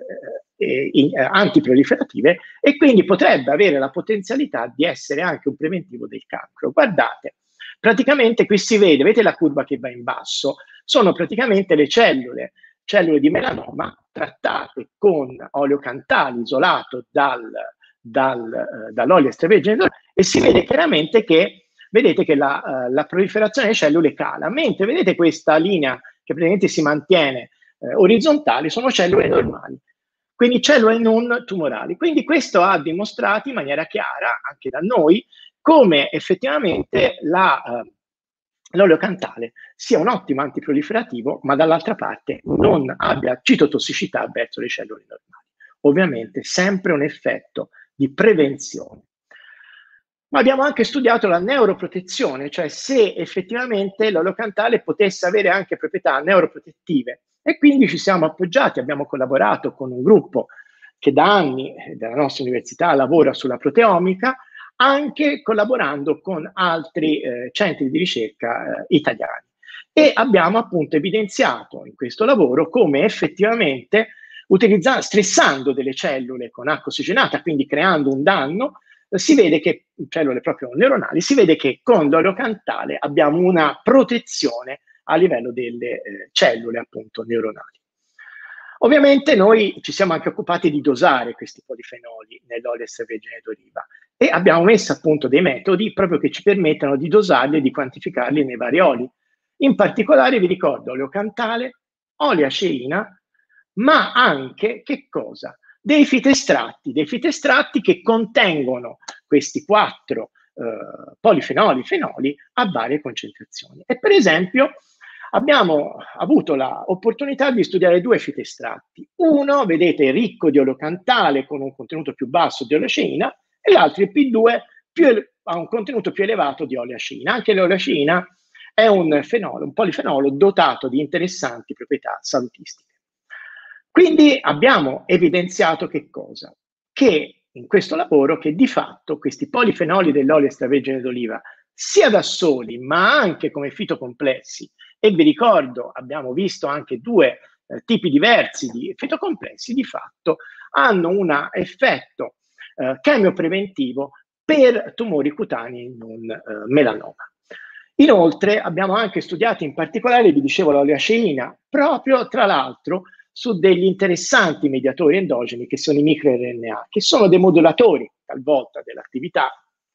eh, eh, in, eh, antiproliferative e quindi potrebbe avere la potenzialità di essere anche un preventivo del cancro. Guardate, praticamente qui si vede, vedete la curva che va in basso, sono praticamente le cellule, cellule di melanoma trattate con olio cantale isolato dal Dal, uh, dall'olio extravergine e si vede chiaramente che vedete che la, uh, la proliferazione delle cellule cala, mentre vedete questa linea che praticamente si mantiene uh, orizzontale, sono cellule normali, quindi cellule non tumorali. Quindi questo ha dimostrato in maniera chiara anche da noi come effettivamente la, uh, l'olio cantale sia un ottimo antiproliferativo, ma dall'altra parte non abbia citotossicità verso le cellule normali. ovviamente sempre un effetto di prevenzione. Ma abbiamo anche studiato la neuroprotezione, cioè se effettivamente l'olio cantale potesse avere anche proprietà neuroprotettive, e quindi ci siamo appoggiati, abbiamo collaborato con un gruppo che da anni della nostra università lavora sulla proteomica, anche collaborando con altri eh, centri di ricerca eh, italiani. E abbiamo appunto evidenziato in questo lavoro come effettivamente utilizzando, stressando delle cellule con acqua ossigenata, quindi creando un danno, si vede che, cellule proprio neuronali, si vede che con l'olio cantale abbiamo una protezione a livello delle eh, cellule appunto neuronali. Ovviamente noi ci siamo anche occupati di dosare questi polifenoli nell'olio extravergine d'oliva e abbiamo messo appunto dei metodi proprio che ci permettano di dosarli e di quantificarli nei vari oli. In particolare vi ricordo olio cantale, oleaceina, ma anche che cosa? Dei fitoestratti, dei fitoestratti che contengono questi quattro eh, polifenoli, fenoli a varie concentrazioni. E per esempio abbiamo avuto l'opportunità di studiare due fitoestratti. Uno, vedete, ricco di olio cantale con un contenuto più basso di oleaceina e l'altro, il P due, più ha un contenuto più elevato di oleaceina. Anche l'oleaceina è un fenolo, un polifenolo dotato di interessanti proprietà salutistiche. Quindi abbiamo evidenziato che cosa? Che in questo lavoro che di fatto questi polifenoli dell'olio extravergine d'oliva, sia da soli ma anche come fitocomplessi, e vi ricordo abbiamo visto anche due eh, tipi diversi di fitocomplessi, di fatto hanno un effetto eh, chemiopreventivo per tumori cutanei non eh, melanoma. Inoltre abbiamo anche studiato in particolare, vi dicevo, l'oleaceina, proprio tra l'altro su degli interessanti mediatori endogeni che sono i microRNA, che sono dei modulatori talvolta dell'attività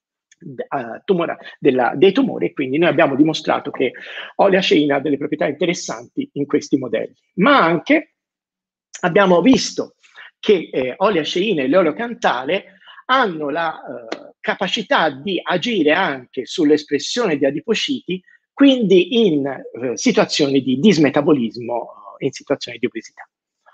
uh, tumora, della, dei tumori, e quindi noi abbiamo dimostrato che oleaceina ha delle proprietà interessanti in questi modelli. Ma anche abbiamo visto che eh, oleaceina e l'oleo cantale hanno la uh, capacità di agire anche sull'espressione di adipociti, quindi in uh, situazioni di dismetabolismo, in situazioni di obesità.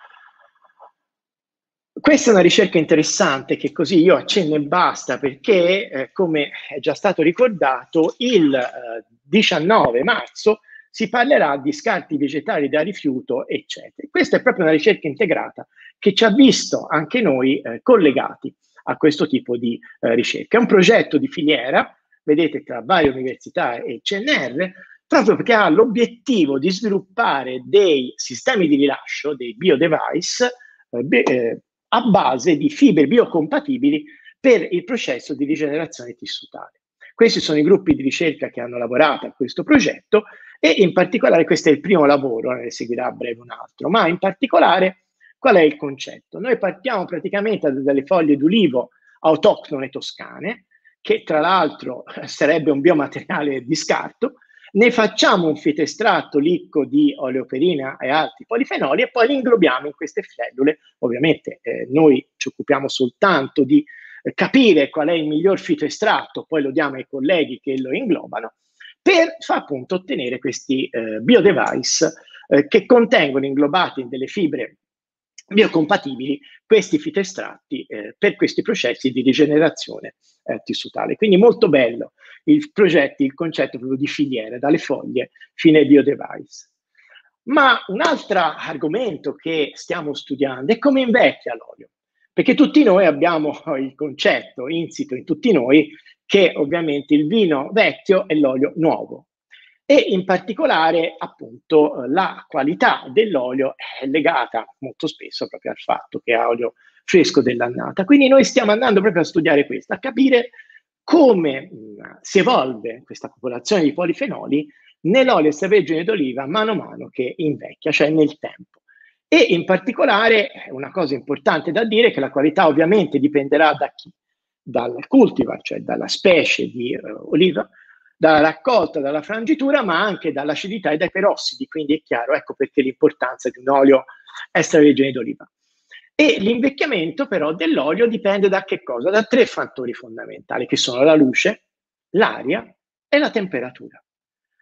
Questa è una ricerca interessante che così io accenno e basta, perché eh, come è già stato ricordato il eh, diciannove marzo si parlerà di scarti vegetali da rifiuto, eccetera. Questa è proprio una ricerca integrata che ci ha visto anche noi eh, collegati a questo tipo di eh, ricerca. È un progetto di filiera, vedete, tra varie università e C N R, proprio perché ha l'obiettivo di sviluppare dei sistemi di rilascio, dei biodevice, eh, eh, a base di fibre biocompatibili per il processo di rigenerazione tissutale. Questi sono i gruppi di ricerca che hanno lavorato a questo progetto e in particolare questo è il primo lavoro, ne seguirà a breve un altro, ma in particolare qual è il concetto? Noi partiamo praticamente dalle foglie d'ulivo autoctone toscane, che tra l'altro sarebbe un biomateriale di scarto, ne facciamo un fitoestratto ricco di oleoperina e altri polifenoli e poi li inglobiamo in queste cellule. Ovviamente eh, noi ci occupiamo soltanto di eh, capire qual è il miglior fitoestratto, poi lo diamo ai colleghi che lo inglobano, per appunto ottenere questi eh, biodevice eh, che contengono inglobati in delle fibre biocompatibili questi fitoestratti eh, per questi processi di rigenerazione eh, tissutale. Quindi molto bello il progetto, il concetto proprio di filiera, dalle foglie fino ai biodevice. Ma un altro argomento che stiamo studiando è come invecchia l'olio, perché tutti noi abbiamo il concetto insito in tutti noi che ovviamente il vino vecchio è l'olio nuovo. E in particolare appunto la qualità dell'olio è legata molto spesso proprio al fatto che ha olio fresco dell'annata. Quindi noi stiamo andando proprio a studiare questo, a capire come mh, si evolve questa popolazione di polifenoli nell'olio extravergine d'oliva mano a mano che invecchia, cioè nel tempo. E in particolare una cosa importante da dire è che la qualità ovviamente dipenderà da chi? Dal cultivar, cioè dalla specie di uh, oliva, dalla raccolta, dalla frangitura, ma anche dall'acidità e dai perossidi, quindi è chiaro, ecco perché l'importanza di un olio extravergine d'oliva. E l'invecchiamento però dell'olio dipende da che cosa? Da tre fattori fondamentali, che sono la luce, l'aria e la temperatura.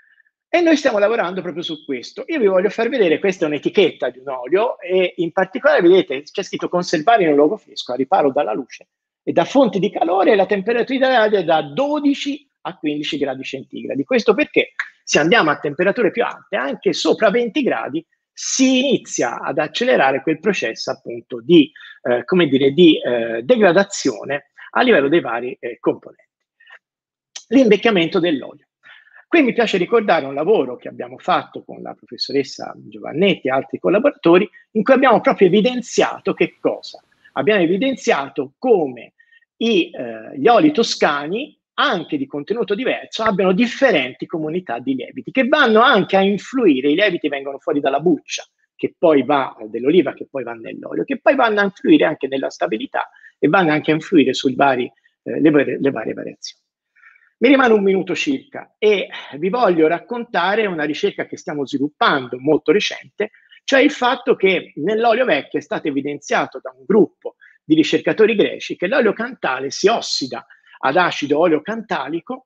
E noi stiamo lavorando proprio su questo. Io vi voglio far vedere, questa è un'etichetta di un olio e in particolare vedete c'è scritto conservare in un luogo fresco, a riparo dalla luce e da fonti di calore, e la temperatura ideale è da dodici a quindici gradi centigradi. Questo perché se andiamo a temperature più alte, anche sopra venti gradi, si inizia ad accelerare quel processo appunto di, eh, come dire, di eh, degradazione a livello dei vari eh, componenti. L'invecchiamento dell'olio. Qui mi piace ricordare un lavoro che abbiamo fatto con la professoressa Giovannetti e altri collaboratori, in cui abbiamo proprio evidenziato che cosa? Abbiamo evidenziato come i, eh, gli oli toscani, anche di contenuto diverso, abbiano differenti comunità di lieviti, che vanno anche a influire, i lieviti vengono fuori dalla buccia, che poi va dell'oliva, che poi va nell'olio, che poi vanno a influire anche nella stabilità e vanno anche a influire sulle vari, eh, le, le varie variazioni. Mi rimane un minuto circa e vi voglio raccontare una ricerca che stiamo sviluppando, molto recente, cioè il fatto che nell'olio vecchio è stato evidenziato da un gruppo di ricercatori greci che l'olio cantale si ossida ad acido oleocantalico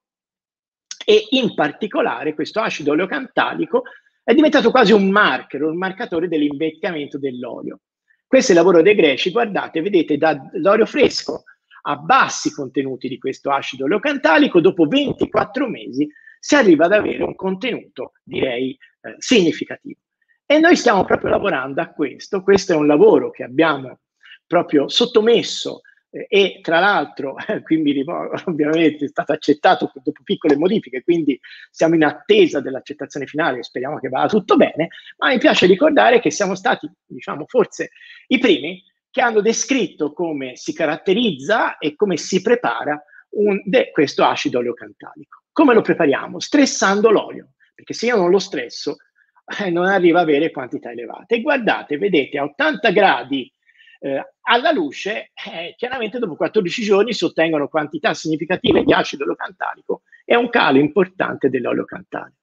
e in particolare questo acido oleocantalico è diventato quasi un marker, un marcatore dell'invecchiamento dell'olio. Questo è il lavoro dei greci, guardate, vedete dall'olio fresco a bassi contenuti di questo acido oleocantalico, dopo ventiquattro mesi si arriva ad avere un contenuto, direi, eh, significativo. E noi stiamo proprio lavorando a questo. Questo è un lavoro che abbiamo proprio sottomesso eh, e tra l'altro, eh, quindi ovviamente è stato accettato dopo piccole modifiche, quindi siamo in attesa dell'accettazione finale, speriamo che vada tutto bene, ma mi piace ricordare che siamo stati, diciamo, forse i primi che hanno descritto come si caratterizza e come si prepara un, de, questo acido oleocantalico. Come lo prepariamo? Stressando l'olio, perché se io non lo stresso eh, non arriva a avere quantità elevate. E guardate, vedete, a ottanta gradi eh, alla luce, eh, chiaramente dopo quattordici giorni si ottengono quantità significative di acido oleocantalico e un calo importante dell'oleocantalico.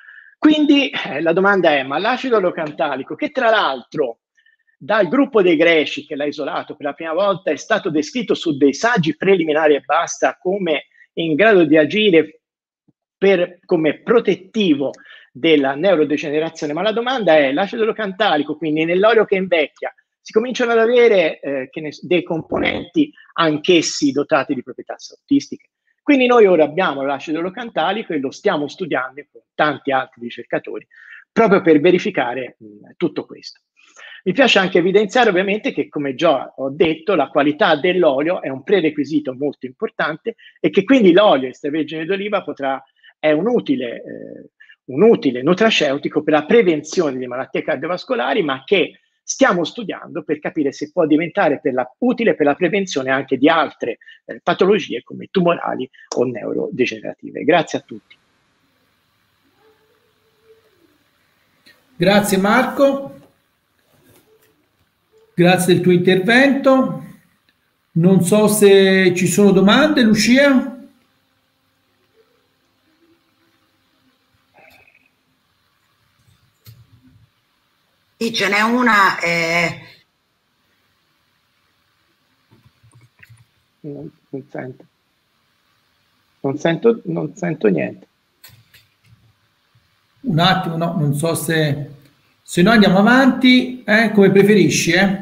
Quindi eh, la domanda è, ma l'acido oleocantalico, che tra l'altro dal gruppo dei greci che l'ha isolato per la prima volta è stato descritto su dei saggi preliminari e basta come in grado di agire per, come protettivo della neurodegenerazione, ma la domanda è, l'acido oleocantalico, quindi nell'olio che invecchia, si cominciano ad avere eh, che ne, dei componenti anch'essi dotati di proprietà salutistiche. Quindi noi ora abbiamo l'acido oleocantalico e lo stiamo studiando con tanti altri ricercatori proprio per verificare mh, tutto questo. Mi piace anche evidenziare ovviamente che, come già ho detto, la qualità dell'olio è un prerequisito molto importante e che quindi l'olio extravergine d'oliva potrà, è un utile, eh, un utile nutraceutico per la prevenzione di malattie cardiovascolari, ma che stiamo studiando per capire se può diventare per la, utile per la prevenzione anche di altre eh, patologie come tumorali o neurodegenerative. Grazie a tutti. Grazie Marco. Grazie del tuo intervento. Non so se ci sono domande, Lucia. Sì, ce n'è una. Eh... Non, non sento. Non sento, non sento niente. Un attimo, no, non so se... Se no andiamo avanti, eh, come preferisci, eh?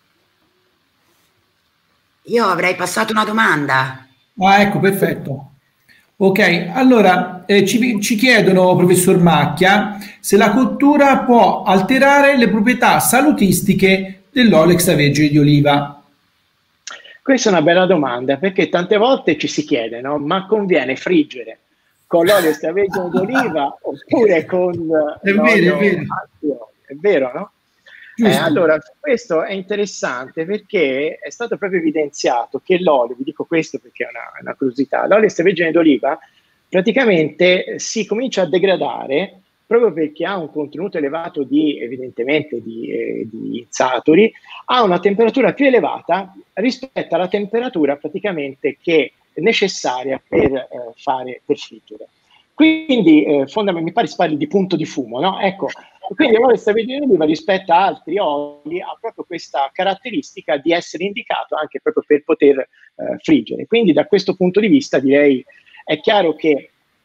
Io avrei passato una domanda. Ah, ecco, perfetto. Ok, allora eh, ci, ci chiedono, professor Macchia, se la cottura può alterare le proprietà salutistiche dell'olio extravergine di oliva. Questa è una bella domanda, perché tante volte ci si chiede, no? Ma conviene friggere con l'olio extravergine d'oliva oppure con è vero, è vero. È vero, no? Eh, allora, questo è interessante perché è stato proprio evidenziato che l'olio, vi dico questo perché è una, una curiosità, l'olio extravergine d'oliva praticamente si comincia a degradare proprio perché ha un contenuto elevato di, evidentemente, di, eh, di insaturi, ha una temperatura più elevata rispetto alla temperatura praticamente che è necessaria per eh, fare, per friggere. Quindi, eh, fondamentalmente, mi pare si parli di punto di fumo, no? Ecco, quindi l'olio extravergine d'oliva rispetto a altri oli ha proprio questa caratteristica di essere indicato anche proprio per poter eh, friggere. Quindi da questo punto di vista direi è chiaro che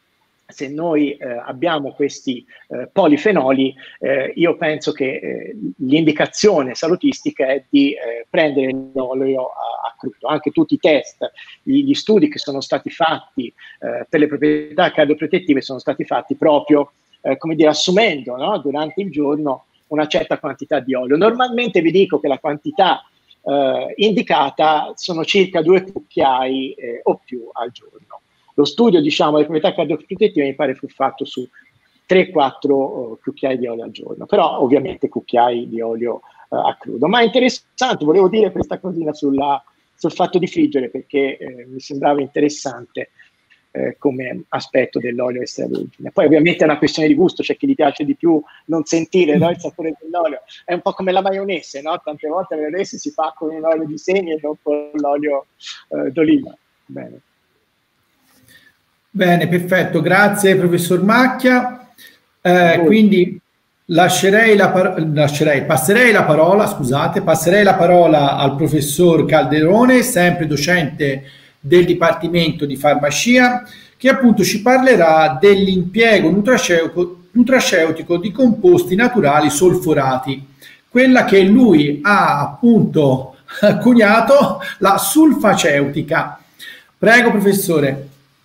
se noi eh, abbiamo questi eh, polifenoli, eh, io penso che eh, l'indicazione salutistica è di eh, prendere l'olio a, a crudo. Anche tutti i test, gli, gli studi che sono stati fatti eh, per le proprietà cardioprotettive sono stati fatti proprio, eh, come dire, assumendo, no, durante il giorno una certa quantità di olio. Normalmente vi dico che la quantità eh, indicata sono circa due cucchiai eh, o più al giorno. Lo studio, diciamo, delle proprietà cardioprotettive mi pare fu fatto su tre quattro uh, cucchiai di olio al giorno, però ovviamente cucchiai di olio uh, a crudo. Ma è interessante, volevo dire questa cosina sulla, sul fatto di friggere, perché eh, mi sembrava interessante eh, come aspetto dell'olio extravergine. Poi ovviamente è una questione di gusto, c'è chi gli piace di più non sentire, no, il sapore dell'olio. È un po' come la maionese, no? Tante volte la maionese si fa con un olio di semi e non con l'olio uh, d'oliva. Bene. Bene, perfetto, grazie professor Macchia. Eh, quindi lascerei la par- lascerei, passerei la parola, scusate, passerei la parola al professor Calderone, sempre docente del Dipartimento di Farmacia, che appunto ci parlerà dell'impiego nutraceutico, nutraceutico di composti naturali solforati, quella che lui ha appunto coniato, la sulfaceutica. Prego professore.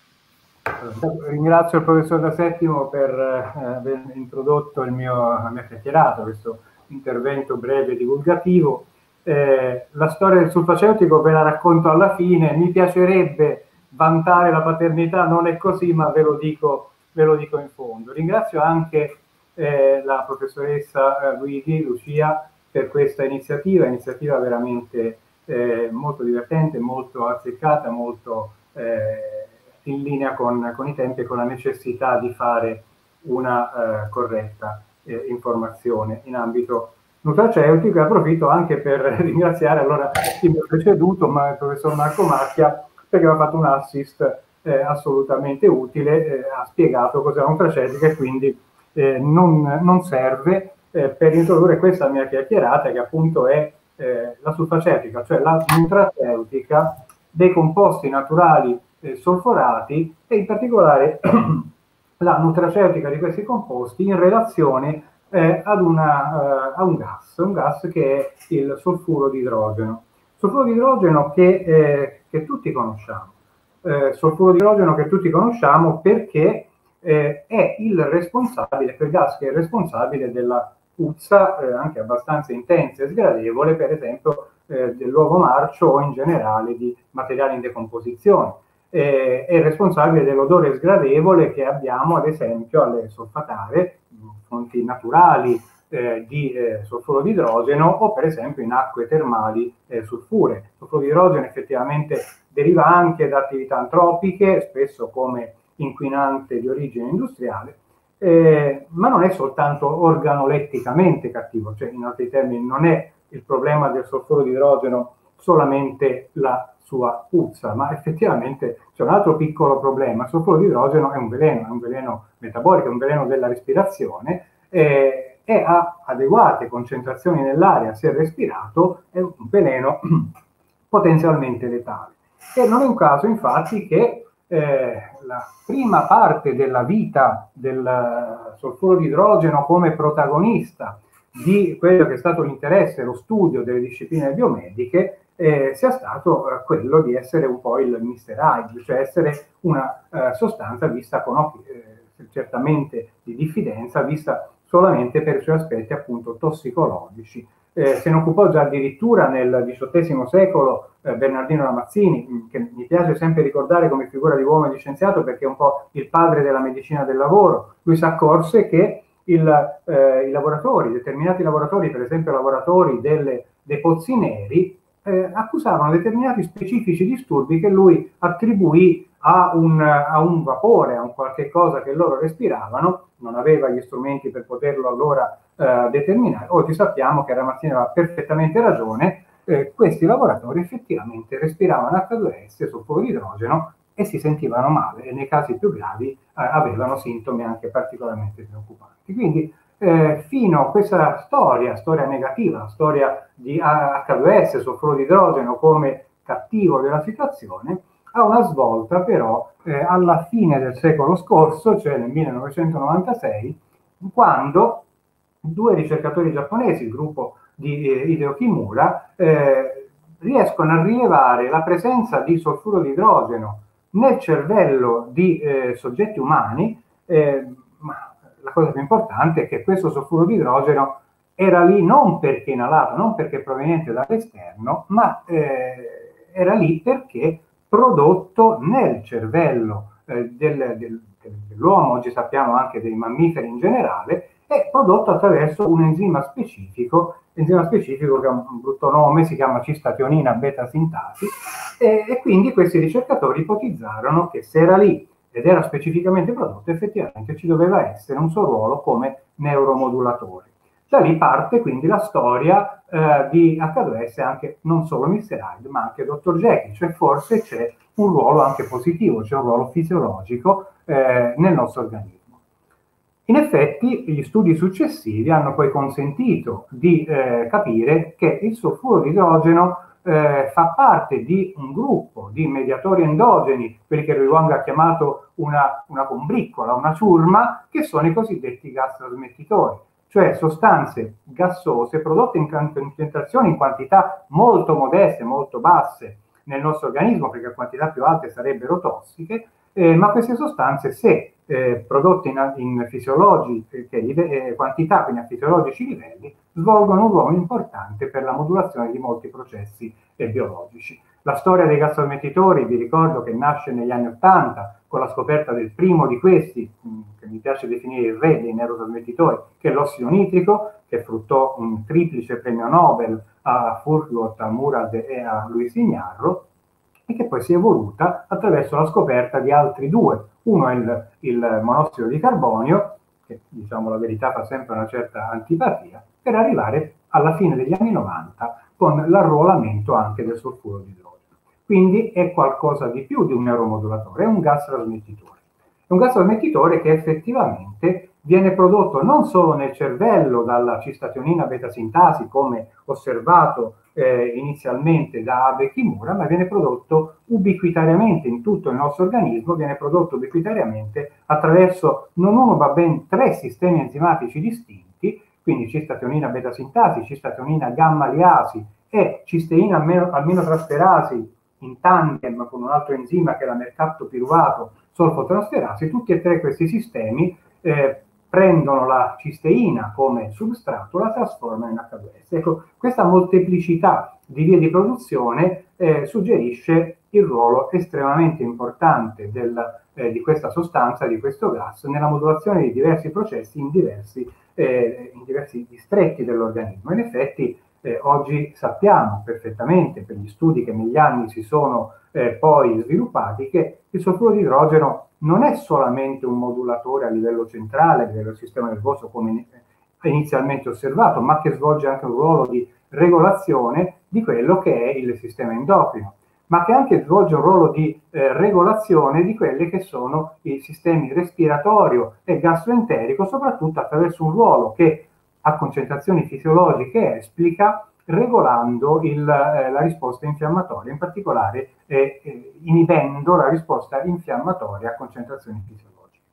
Ringrazio il professor Da Settimo per eh, aver introdotto il mio, la mia chiacchierata, questo intervento breve e divulgativo. Eh, la storia del sulfaceutico ve la racconto alla fine, mi piacerebbe vantare la paternità, non è così, ma ve lo dico, ve lo dico in fondo. Ringrazio anche eh, la professoressa eh, Luigi, Lucia, per questa iniziativa, iniziativa veramente eh, molto divertente, molto azzeccata, molto... Eh, in linea con, con i tempi e con la necessità di fare una eh, corretta eh, informazione in ambito nutraceutico. E approfitto anche per ringraziare allora chi mi ha preceduto, ma il professor Marco Macchia, perché aveva fatto un assist eh, assolutamente utile, eh, ha spiegato cos'è la nutraceutica e quindi eh, non, non serve eh, per introdurre questa mia chiacchierata, che appunto è eh, la sulfaceutica, cioè la nutraceutica dei composti naturali solforati e in particolare la nutraceutica di questi composti in relazione eh, ad una, uh, a un gas, un gas che è il solfuro di idrogeno. Solfuro di idrogeno che, eh, che tutti conosciamo. Eh, solfuro di idrogeno che tutti conosciamo perché eh, è il responsabile, quel gas che è responsabile della puzza eh, anche abbastanza intensa e sgradevole, per esempio eh, dell'uovo marcio o in generale di materiali in decomposizione. Eh, è responsabile dell'odore sgradevole che abbiamo ad esempio alle solfatare, fonti naturali eh, di eh, solfuro di idrogeno, o per esempio in acque termali eh, sulfure. Il solfuro di idrogeno effettivamente deriva anche da attività antropiche, spesso come inquinante di origine industriale, eh, ma non è soltanto organoletticamente cattivo, cioè in altri termini non è il problema del solfuro di idrogeno solamente la sua puzza, ma effettivamente c'è un altro piccolo problema. Il solfuro di idrogeno è un veleno, è un veleno metabolico, è un veleno della respirazione eh, e a adeguate concentrazioni nell'aria, se respirato, è un veleno potenzialmente letale. E non è un caso infatti che eh, la prima parte della vita del solfuro di idrogeno come protagonista di quello che è stato l'interesse e lo studio delle discipline biomediche Eh, sia stato eh, quello di essere un po' il mister Hyde, cioè essere una eh, sostanza vista con occhi eh, certamente di diffidenza, vista solamente per i suoi aspetti appunto tossicologici. Eh, se ne occupò già addirittura nel diciottesimo secolo eh, Bernardino Ramazzini, che mi piace sempre ricordare come figura di uomo e di scienziato perché è un po' il padre della medicina del lavoro. Lui si accorse che il, eh, i lavoratori, determinati lavoratori, per esempio lavoratori delle, dei pozzi neri, Eh, accusavano determinati specifici disturbi che lui attribuì a un, a un vapore, a un qualche cosa che loro respiravano. Non aveva gli strumenti per poterlo allora eh, determinare. Oggi sappiamo che Ramazzini aveva perfettamente ragione, eh, questi lavoratori effettivamente respiravano acca due esse, solfuro di idrogeno, e si sentivano male e nei casi più gravi eh, avevano sintomi anche particolarmente preoccupanti. Quindi Eh, fino a questa storia, storia negativa, storia di acca due esse, solfuro di idrogeno come cattivo della situazione, ha una svolta però eh, alla fine del secolo scorso, cioè nel millenovecentonovantasei, quando due ricercatori giapponesi, il gruppo di eh, Hideo Kimura, eh, riescono a rilevare la presenza di solfuro di idrogeno nel cervello di eh, soggetti umani, eh, ma la cosa più importante è che questo solfuro di idrogeno era lì non perché inalato, non perché proveniente dall'esterno, ma eh, era lì perché prodotto nel cervello eh, del, del, dell'uomo, oggi sappiamo anche dei mammiferi in generale, è prodotto attraverso un enzima specifico, enzima specifico che ha un brutto nome, si chiama cistationina beta sintasi, e, e quindi questi ricercatori ipotizzarono che se era lì ed era specificamente prodotto, effettivamente ci doveva essere un suo ruolo come neuromodulatore. Da lì parte quindi la storia eh, di acca due esse, anche non solo mister Hyde, ma anche dottor Jekyll, cioè forse c'è un ruolo anche positivo, c'è un ruolo fisiologico eh, nel nostro organismo. In effetti gli studi successivi hanno poi consentito di eh, capire che il solfuro di idrogeno eh, fa parte di un gruppo di mediatori endogeni, quelli che Wang ha chiamato una, una combriccola, una ciurma, che sono i cosiddetti gas trasmettitori, cioè sostanze gassose prodotte in concentrazioni in quantità molto modeste, molto basse nel nostro organismo, perché a quantità più alte sarebbero tossiche, eh, ma queste sostanze, se eh, prodotte in, in fisiologiche eh, quantità, quindi a fisiologici livelli, svolgono un ruolo importante per la modulazione di molti processi eh, biologici. La storia dei gas trasmettitori, vi ricordo che nasce negli anni Ottanta con la scoperta del primo di questi, mh, che mi piace definire il re dei neurotrasmettitori, che è l'ossido nitrico, che fruttò un triplice premio Nobel a Furgot, a Murad e a Luis Ignarro, e che poi si è evoluta attraverso la scoperta di altri due. Uno è il, il monossido di carbonio, che diciamo la verità fa sempre una certa antipatia, per arrivare alla fine degli anni novanta con l'arruolamento anche del solfuro di idrogeno. Quindi è qualcosa di più di un neuromodulatore, è un gas trasmettitore. È un gas trasmettitore che effettivamente viene prodotto non solo nel cervello dalla cistationina beta sintasi, come osservato eh, inizialmente da Abe Kimura, ma viene prodotto ubiquitariamente in tutto il nostro organismo, viene prodotto ubiquitariamente attraverso non uno ma ben tre sistemi enzimatici distinti, quindi cistationina beta sintasi, cistationina gamma liasi e cisteina aminotrasferasi in tandem con un altro enzima che è la mercaptopiruvato solfotrasferasi. Tutti e tre questi sistemi eh, prendono la cisteina come substrato, la trasformano in acca due esse. Ecco, questa molteplicità di vie di produzione eh, suggerisce il ruolo estremamente importante del, eh, di questa sostanza, di questo gas, nella modulazione di diversi processi in diversi, eh, in diversi distretti dell'organismo. In effetti eh, oggi sappiamo perfettamente, per gli studi che negli anni si sono eh, poi sviluppati, che il solfuro di idrogeno non è solamente un modulatore a livello centrale, a livello del sistema nervoso, come inizialmente osservato, ma che svolge anche un ruolo di regolazione di quello che è il sistema endocrino, ma che anche svolge un ruolo di eh, regolazione di quelli che sono i sistemi respiratorio e gastroenterico, soprattutto attraverso un ruolo che a concentrazioni fisiologiche esplica, regolando il, eh, la risposta infiammatoria, in particolare eh, eh, inibendo la risposta infiammatoria a concentrazioni fisiologiche.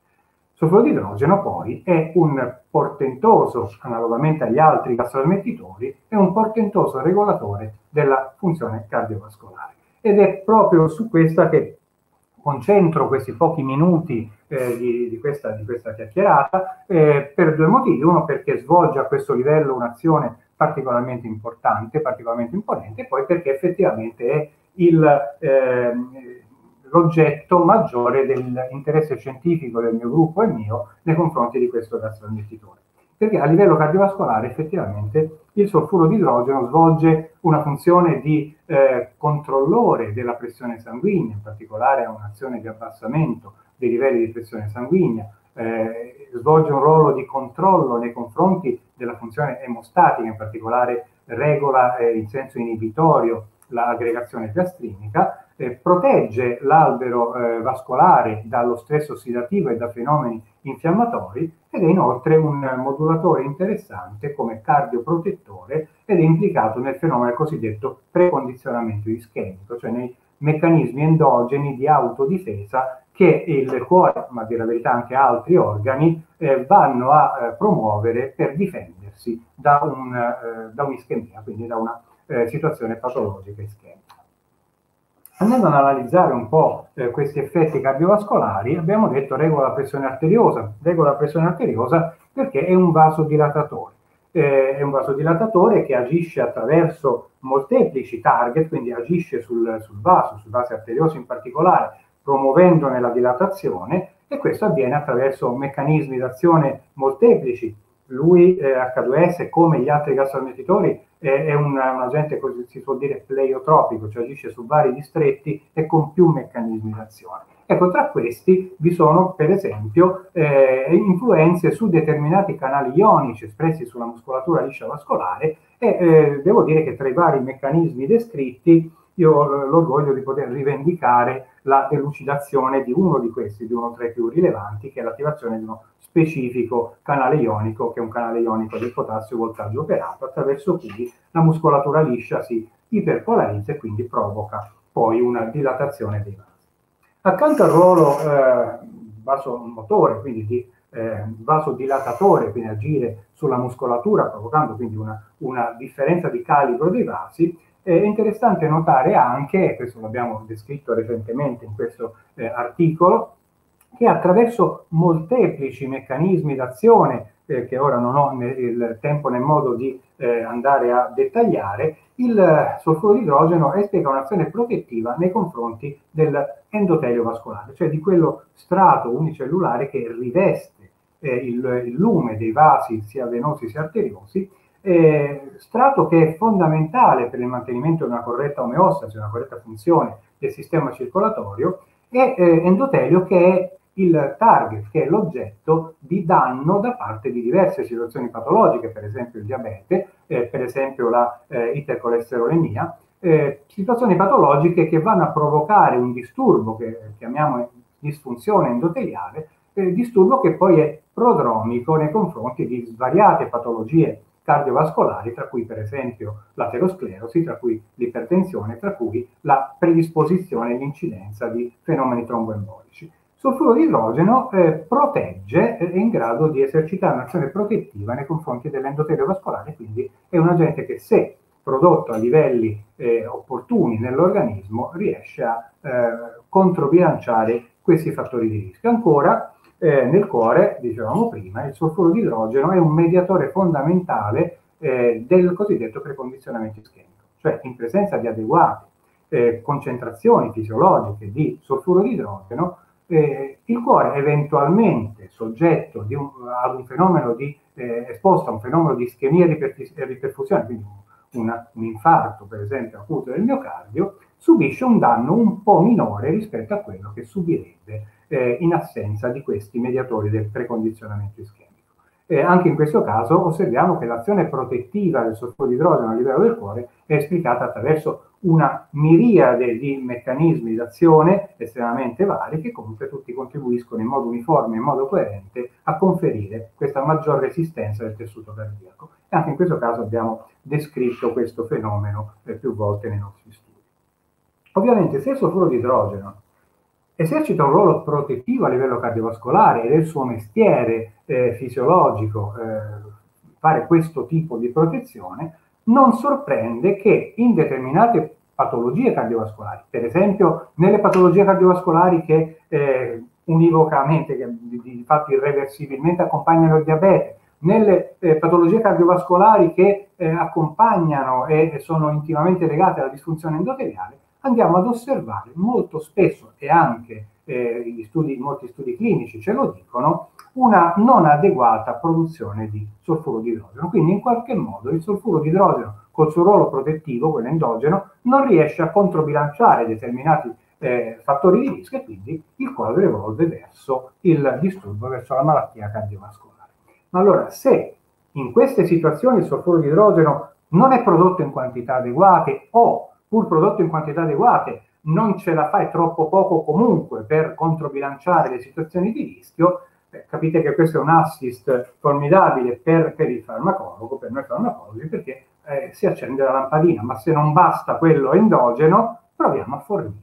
Il solfuro di idrogeno poi è un portentoso, analogamente agli altri gas trasmettitori, è un portentoso regolatore della funzione cardiovascolare. Ed è proprio su questa che concentro questi pochi minuti eh, di, di, questa, di questa chiacchierata eh, per due motivi. Uno, perché svolge a questo livello un'azione particolarmente importante, particolarmente imponente, e poi perché effettivamente è il, eh, l'oggetto maggiore dell'interesse scientifico del mio gruppo e mio nei confronti di questo gas trasmettitore. Perché a livello cardiovascolare effettivamente il solfuro di idrogeno svolge una funzione di eh, controllore della pressione sanguigna, in particolare ha un'azione di abbassamento dei livelli di pressione sanguigna, eh, svolge un ruolo di controllo nei confronti della funzione emostatica, in particolare regola eh, in senso inibitorio l'aggregazione gastrinica, eh, protegge l'albero eh, vascolare dallo stress ossidativo e da fenomeni infiammatori ed è inoltre un modulatore interessante come cardioprotettore ed è implicato nel fenomeno cosiddetto precondizionamento ischemico, cioè nei meccanismi endogeni di autodifesa che il cuore, ma a dire la verità anche altri organi, eh, vanno a eh, promuovere per difendersi da, un, eh, da un'ischemia, quindi da una eh, situazione patologica ischemica. Andando ad analizzare un po' eh, questi effetti cardiovascolari, abbiamo detto regola la pressione arteriosa. Regola la pressione arteriosa perché è un vasodilatatore. Eh, è un vasodilatatore che agisce attraverso molteplici target, quindi agisce sul, sul vaso, sul vaso arterioso in particolare, promuovendone la dilatazione, e questo avviene attraverso meccanismi d'azione molteplici. Lui, eh, acca due esse, come gli altri gas trasmettitori, eh, è un, un agente, così si può dire, pleiotropico, cioè agisce su vari distretti e con più meccanismi d'azione. Ecco, tra questi vi sono, per esempio, eh, influenze su determinati canali ionici espressi sulla muscolatura liscia vascolare, e eh, devo dire che tra i vari meccanismi descritti io ho l'orgoglio di poter rivendicare la delucidazione di uno di questi, di uno tra i più rilevanti, che è l'attivazione di uno specifico canale ionico, che è un canale ionico del potassio voltaggio operato, attraverso cui la muscolatura liscia si iperpolarizza e quindi provoca poi una dilatazione dei vasi. Accanto al ruolo eh, vasomotore, quindi di eh, vasodilatatore, quindi agire sulla muscolatura, provocando quindi una, una differenza di calibro dei vasi, è interessante notare anche, e questo l'abbiamo descritto recentemente in questo eh, articolo, che attraverso molteplici meccanismi d'azione, eh, che ora non ho il tempo né modo di eh, andare a dettagliare, il solfuro di idrogeno esplica un'azione protettiva nei confronti dell'endotelio vascolare, cioè di quello strato unicellulare che riveste eh, il, il lume dei vasi sia venosi sia arteriosi, eh, strato che è fondamentale per il mantenimento di una corretta omeostasi, una corretta funzione del sistema circolatorio, e eh, endotelio che è il target, che è l'oggetto di danno da parte di diverse situazioni patologiche, per esempio il diabete, eh, per esempio la eh, ipercolesterolemia, eh, situazioni patologiche che vanno a provocare un disturbo che chiamiamo disfunzione endoteliale, eh, disturbo che poi è prodromico nei confronti di svariate patologie cardiovascolari, tra cui per esempio l'aterosclerosi, tra cui l'ipertensione, tra cui la predisposizione e l'incidenza di fenomeni tromboembolici. Il solfuro di idrogeno eh, protegge, è in grado di esercitare un'azione protettiva nei confronti dell'endotelio vascolare, quindi è un agente che, se prodotto a livelli eh, opportuni nell'organismo, riesce a eh, controbilanciare questi fattori di rischio. Ancora, eh, nel cuore, dicevamo prima, il solfuro di idrogeno è un mediatore fondamentale eh, del cosiddetto precondizionamento ischemico, cioè in presenza di adeguate eh, concentrazioni fisiologiche di solfuro di idrogeno, Eh, il cuore eventualmente soggetto di un, ad un fenomeno di eh, esposto a un fenomeno di ischemia e riperfusione, quindi un, una, un infarto per esempio acuto del miocardio, subisce un danno un po' minore rispetto a quello che subirebbe eh, in assenza di questi mediatori del precondizionamento ischemico. Eh, anche in questo caso osserviamo che l'azione protettiva del solfuro di idrogeno a livello del cuore è esplicata attraverso una miriade di meccanismi d'azione estremamente vari, che comunque tutti contribuiscono in modo uniforme, in modo coerente, a conferire questa maggior resistenza del tessuto cardiaco. E anche in questo caso abbiamo descritto questo fenomeno eh, più volte nei nostri studi. Ovviamente, se il solfuro di idrogeno esercita un ruolo protettivo a livello cardiovascolare ed è il suo mestiere eh, fisiologico eh, fare questo tipo di protezione, non sorprende che in determinate patologie cardiovascolari, per esempio nelle patologie cardiovascolari che eh, univocamente, che di, di fatto irreversibilmente accompagnano il diabete, nelle eh, patologie cardiovascolari che eh, accompagnano e, e sono intimamente legate alla disfunzione endoteliale, andiamo ad osservare molto spesso, e anche eh, gli studi, molti studi clinici ce lo dicono, una non adeguata produzione di solfuro di idrogeno. Quindi in qualche modo il solfuro di idrogeno, col suo ruolo protettivo, quello endogeno, non riesce a controbilanciare determinati eh, fattori di rischio, e quindi il quadro evolve verso il disturbo, verso la malattia cardiovascolare. Ma allora, se in queste situazioni il solfuro di idrogeno non è prodotto in quantità adeguate, o pur prodotto in quantità adeguate non ce la fa, è troppo poco comunque per controbilanciare le situazioni di rischio, eh, capite che questo è un assist formidabile per, per il farmacologo, per noi farmacologi, perché eh, si accende la lampadina, ma se non basta quello endogeno, proviamo a fornire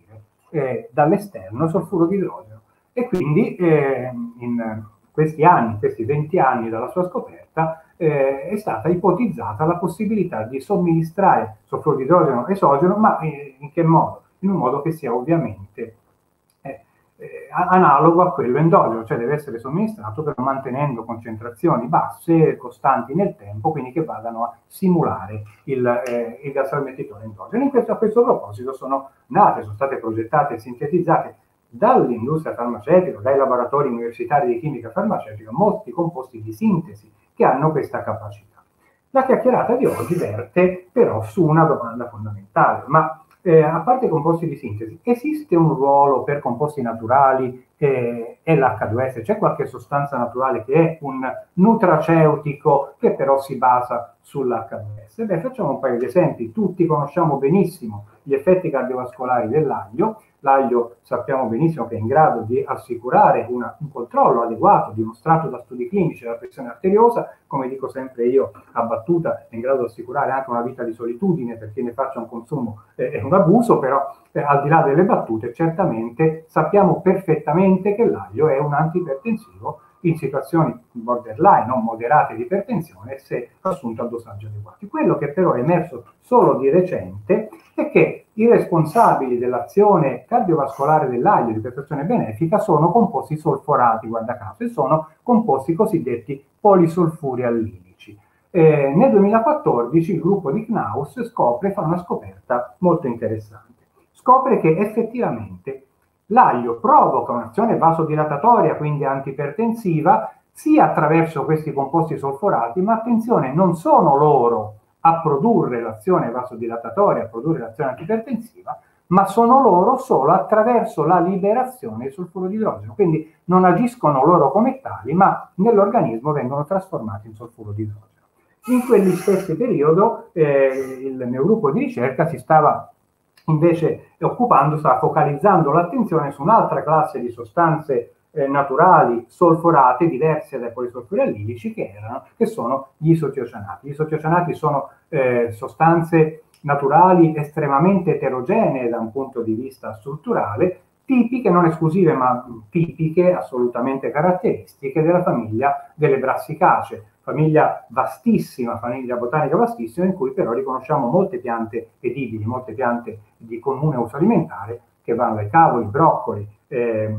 eh, dall'esterno solfuro di idrogeno. E quindi eh, in questi anni, questi venti anni dalla sua scoperta, eh, è stata ipotizzata la possibilità di somministrare solfuro di idrogeno esogeno, ma eh, in che modo? In un modo che sia ovviamente eh, eh, analogo a quello endogeno, cioè deve essere somministrato però mantenendo concentrazioni basse, costanti nel tempo, quindi che vadano a simulare il, eh, il gas trasmettitore endogeno. In questo, a questo proposito sono nate, sono state progettate e sintetizzate dall'industria farmaceutica, dai laboratori universitari di chimica farmaceutica, molti composti di sintesi che hanno questa capacità. La chiacchierata di oggi verte però su una domanda fondamentale, ma eh, a parte i composti di sintesi, esiste un ruolo per composti naturali eh, e l'H due S? C'è qualche sostanza naturale che è un nutraceutico che però si basa sull'H due S? Beh, facciamo un paio di esempi. Tutti conosciamo benissimo gli effetti cardiovascolari dell'aglio. L'aglio sappiamo benissimo che è in grado di assicurare una, un controllo adeguato, dimostrato da studi clinici della pressione arteriosa, come dico sempre io a battuta, è in grado di assicurare anche una vita di solitudine per chi ne faccia un consumo eh, è un abuso, però eh, al di là delle battute certamente sappiamo perfettamente che l'aglio è un antiipertensivo in situazioni borderline, non moderate di ipertensione, se assunto a dosaggi adeguati. Quello che però è emerso solo di recente è che i responsabili dell'azione cardiovascolare dell'aglio di prestazione benefica sono composti solforati, guarda caso, e sono composti cosiddetti polisolfuri allilici. Eh, nel duemilaquattordici il gruppo di Knaus scopre, fa una scoperta molto interessante. Scopre che effettivamente l'aglio provoca un'azione vasodilatatoria, quindi antipertensiva, sia attraverso questi composti solforati, ma attenzione, non sono loro a produrre l'azione vasodilatatoria, a produrre l'azione antipertensiva, ma sono loro solo attraverso la liberazione di solfuro di idrogeno. Quindi non agiscono loro come tali, ma nell'organismo vengono trasformati in solfuro di idrogeno. In quegli stessi periodo eh, il mio gruppo di ricerca si stava invece occupando, stava focalizzando l'attenzione su un'altra classe di sostanze eh, naturali solforate, diverse dai polisolfuri allilici, che erano, che sono gli isotiocianati. Gli isotiocianati sono eh, sostanze naturali estremamente eterogenee da un punto di vista strutturale, tipiche, non esclusive, ma tipiche, assolutamente caratteristiche della famiglia delle brassicacee, famiglia vastissima, famiglia botanica vastissima, in cui però riconosciamo molte piante edibili, molte piante di comune uso alimentare, che vanno dai cavoli, broccoli, eh,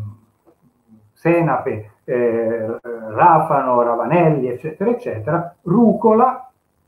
senape, eh, rafano, ravanelli, eccetera, eccetera, rucola,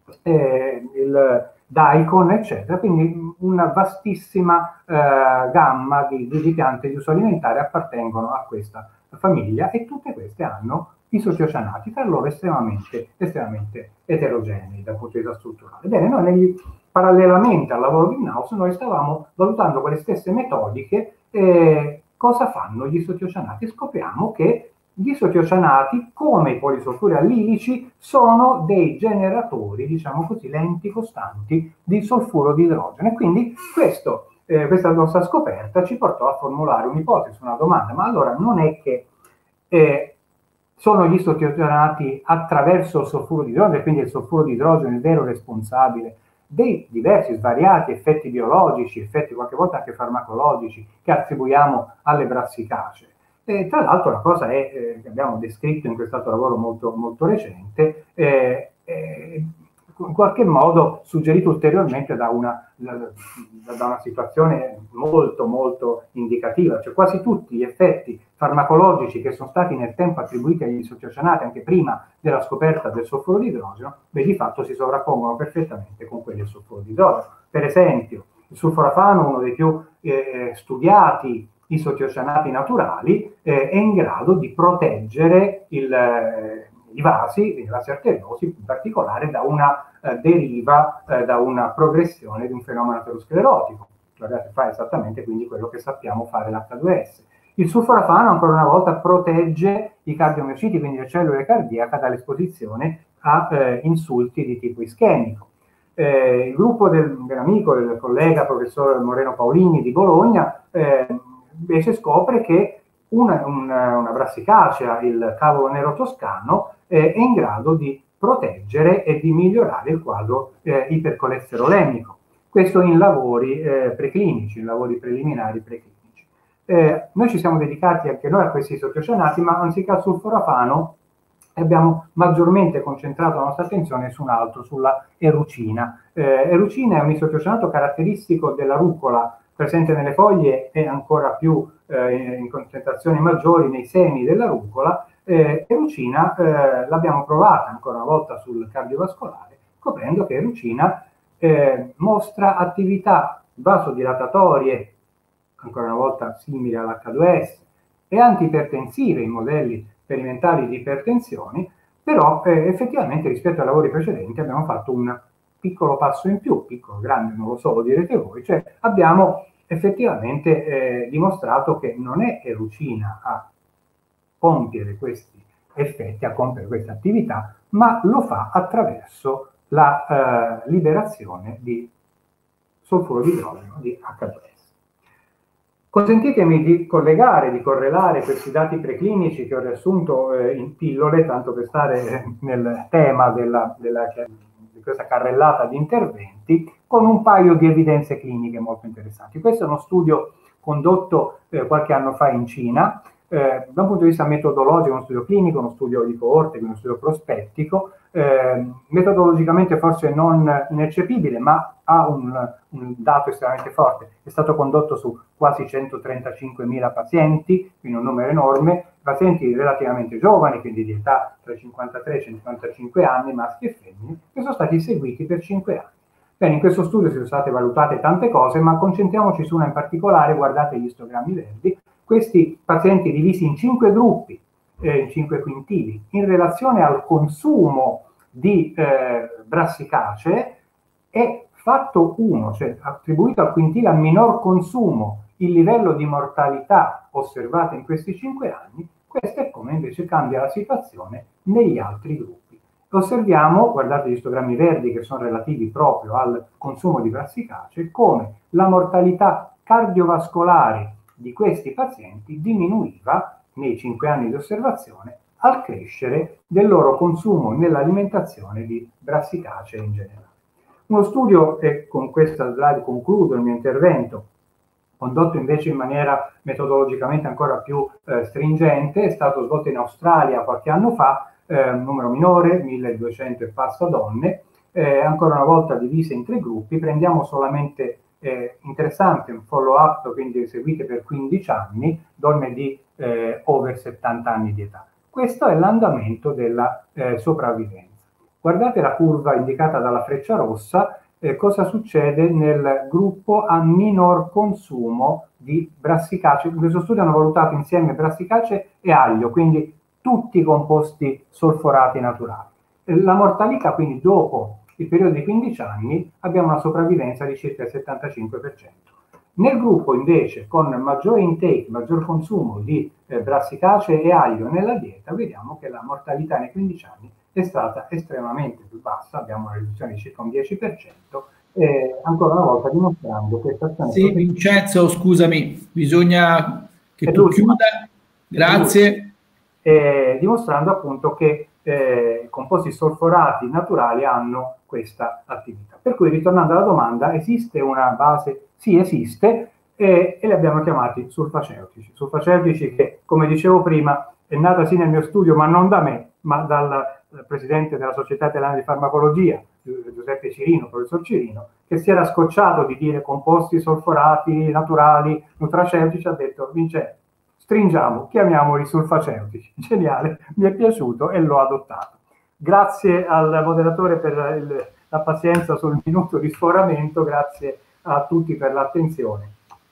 eh, il daikon, eccetera. Quindi una vastissima eh, gamma di, di piante di uso alimentare appartengono a questa famiglia, e tutte queste hanno isotiocianati, tra loro estremamente, estremamente eterogenei dal punto di vista strutturale. Bene, noi negli, parallelamente al lavoro di Knaus, noi stavamo valutando quelle stesse metodiche. Eh, cosa fanno gli isotiocianati? Scopriamo che gli isotiocianati, come i polisolfuri allilici, sono dei generatori, diciamo così, lenti costanti di solfuro di idrogeno. E quindi questo, eh, questa nostra scoperta ci portò a formulare un'ipotesi, una domanda: ma allora non è che eh, sono gli isotiocianati attraverso il solfuro di idrogeno, e quindi il solfuro di idrogeno il vero responsabile dei diversi, svariati effetti biologici, effetti qualche volta anche farmacologici, che attribuiamo alle brassicacee? E tra l'altro la cosa è, eh, che abbiamo descritto in quest'altro lavoro molto, molto recente, eh, eh, in qualche modo suggerito ulteriormente da una, da, da una situazione molto molto indicativa, cioè quasi tutti gli effetti farmacologici che sono stati nel tempo attribuiti agli isotiocianati anche prima della scoperta del solfuro di idrogeno, beh, di fatto si sovrappongono perfettamente con quelli del solfuro di idrogeno. Per esempio, il sulforafano, uno dei più eh, studiati isotiocianati naturali, eh, è in grado di proteggere il, eh, i vasi, i vasi arteriosi, in particolare da una eh, deriva, eh, da una progressione di un fenomeno aterosclerotico. Guardate, fa esattamente quindi quello che sappiamo fare l'H due S. Il sulforafano, ancora una volta, protegge i cardiomiociti, quindi le cellule cardiache, dall'esposizione a eh, insulti di tipo ischemico. Eh, il gruppo del, dell'amico, del collega professor Moreno Paolini di Bologna, eh, invece scopre che una, una, una brassicacea, il cavolo nero toscano, eh, è in grado di proteggere e di migliorare il quadro eh, ipercolesterolemico. Questo in lavori eh, preclinici, in lavori preliminari preclinici. Eh, noi ci siamo dedicati anche noi a questi isocyanati, ma anziché al sulforafano abbiamo maggiormente concentrato la nostra attenzione su un altro, sulla erucina. Eh, erucina è un isocyanato caratteristico della rucola, presente nelle foglie e ancora più eh, in concentrazioni maggiori nei semi della rucola. Eh, erucina eh, l'abbiamo provata ancora una volta sul cardiovascolare, scoprendo che erucina eh, mostra attività vasodilatatorie, ancora una volta simili all'H due S, e antiipertensive in modelli sperimentali di ipertensione, però eh, effettivamente rispetto ai lavori precedenti abbiamo fatto un piccolo passo in più, piccolo, grande, non lo so, lo direte voi, cioè abbiamo effettivamente eh, dimostrato che non è erucina a compiere questi effetti, a compiere questa attività, ma lo fa attraverso la eh, liberazione di solfuro di idrogeno, di H due S. Consentitemi di collegare, di correlare questi dati preclinici che ho riassunto eh, in pillole, tanto per stare eh, nel tema della, della, di questa carrellata di interventi, con un paio di evidenze cliniche molto interessanti. Questo è uno studio condotto eh, qualche anno fa in Cina, eh, da un punto di vista metodologico, uno studio clinico, uno studio di coorte, uno studio prospettico, eh, metodologicamente forse non ineccepibile, ma ha un, un dato estremamente forte. È stato condotto su quasi centotrentacinquemila pazienti, quindi un numero enorme, pazienti relativamente giovani, quindi di età tra i cinquantatré e i cinquantacinque anni, maschi e femmine, che sono stati seguiti per cinque anni. Bene, in questo studio sono state valutate tante cose, ma concentriamoci su una in particolare. Guardate gli istogrammi verdi. Questi pazienti divisi in cinque gruppi, eh, in cinque quintili, in relazione al consumo di eh, brassicacee, è fatto uno, cioè attribuito al quintile a minor consumo il livello di mortalità osservato in questi cinque anni. Questo è come invece cambia la situazione negli altri gruppi. Osserviamo, guardate gli istogrammi verdi che sono relativi proprio al consumo di brassicacee, come la mortalità cardiovascolare di questi pazienti diminuiva nei cinque anni di osservazione al crescere del loro consumo nell'alimentazione di brassicacee in generale. Uno studio, e con questa slide concludo il mio intervento, condotto invece in maniera metodologicamente ancora più eh, stringente, è stato svolto in Australia qualche anno fa, eh, un numero minore, milleduecento e passa donne, eh, ancora una volta divise in tre gruppi. Prendiamo solamente eh, interessante un follow up, quindi seguite per quindici anni, donne di eh, over settanta anni di età. Questo è l'andamento della eh, sopravvivenza. Guardate la curva indicata dalla freccia rossa, eh, cosa succede nel gruppo a minor consumo di brassicacee. In questo studio hanno valutato insieme brassicacee e aglio, quindi tutti i composti solforati naturali. La mortalità, quindi dopo il periodo di quindici anni, abbiamo una sopravvivenza di circa il settantacinque per cento. Nel gruppo invece con maggiore intake, maggior consumo di eh, brassicacee e aglio nella dieta, vediamo che la mortalità nei quindici anni è stata estremamente più bassa, abbiamo una riduzione di circa un dieci per cento, e ancora una volta dimostrando questa azione. Sì, Vincenzo, scusami, bisogna che tu chiuda, grazie. Eh, dimostrando appunto che eh, composti solforati naturali hanno questa attività. Per cui, ritornando alla domanda, esiste una base? Sì, esiste, eh, e li abbiamo chiamati sulfaceutici. Sulfaceutici che, come dicevo prima, è nata sì nel mio studio, ma non da me, ma dal presidente della Società Italiana di Farmacologia, Giuseppe Cirino, professor Cirino, che si era scocciato di dire composti solforati naturali, nutraceutici, ha detto: Vincenzo, stringiamo, chiamiamoli sulfaceutici. Geniale, mi è piaciuto e l'ho adottato. Grazie al moderatore per il, la pazienza sul minuto di sforamento, grazie a tutti per l'attenzione.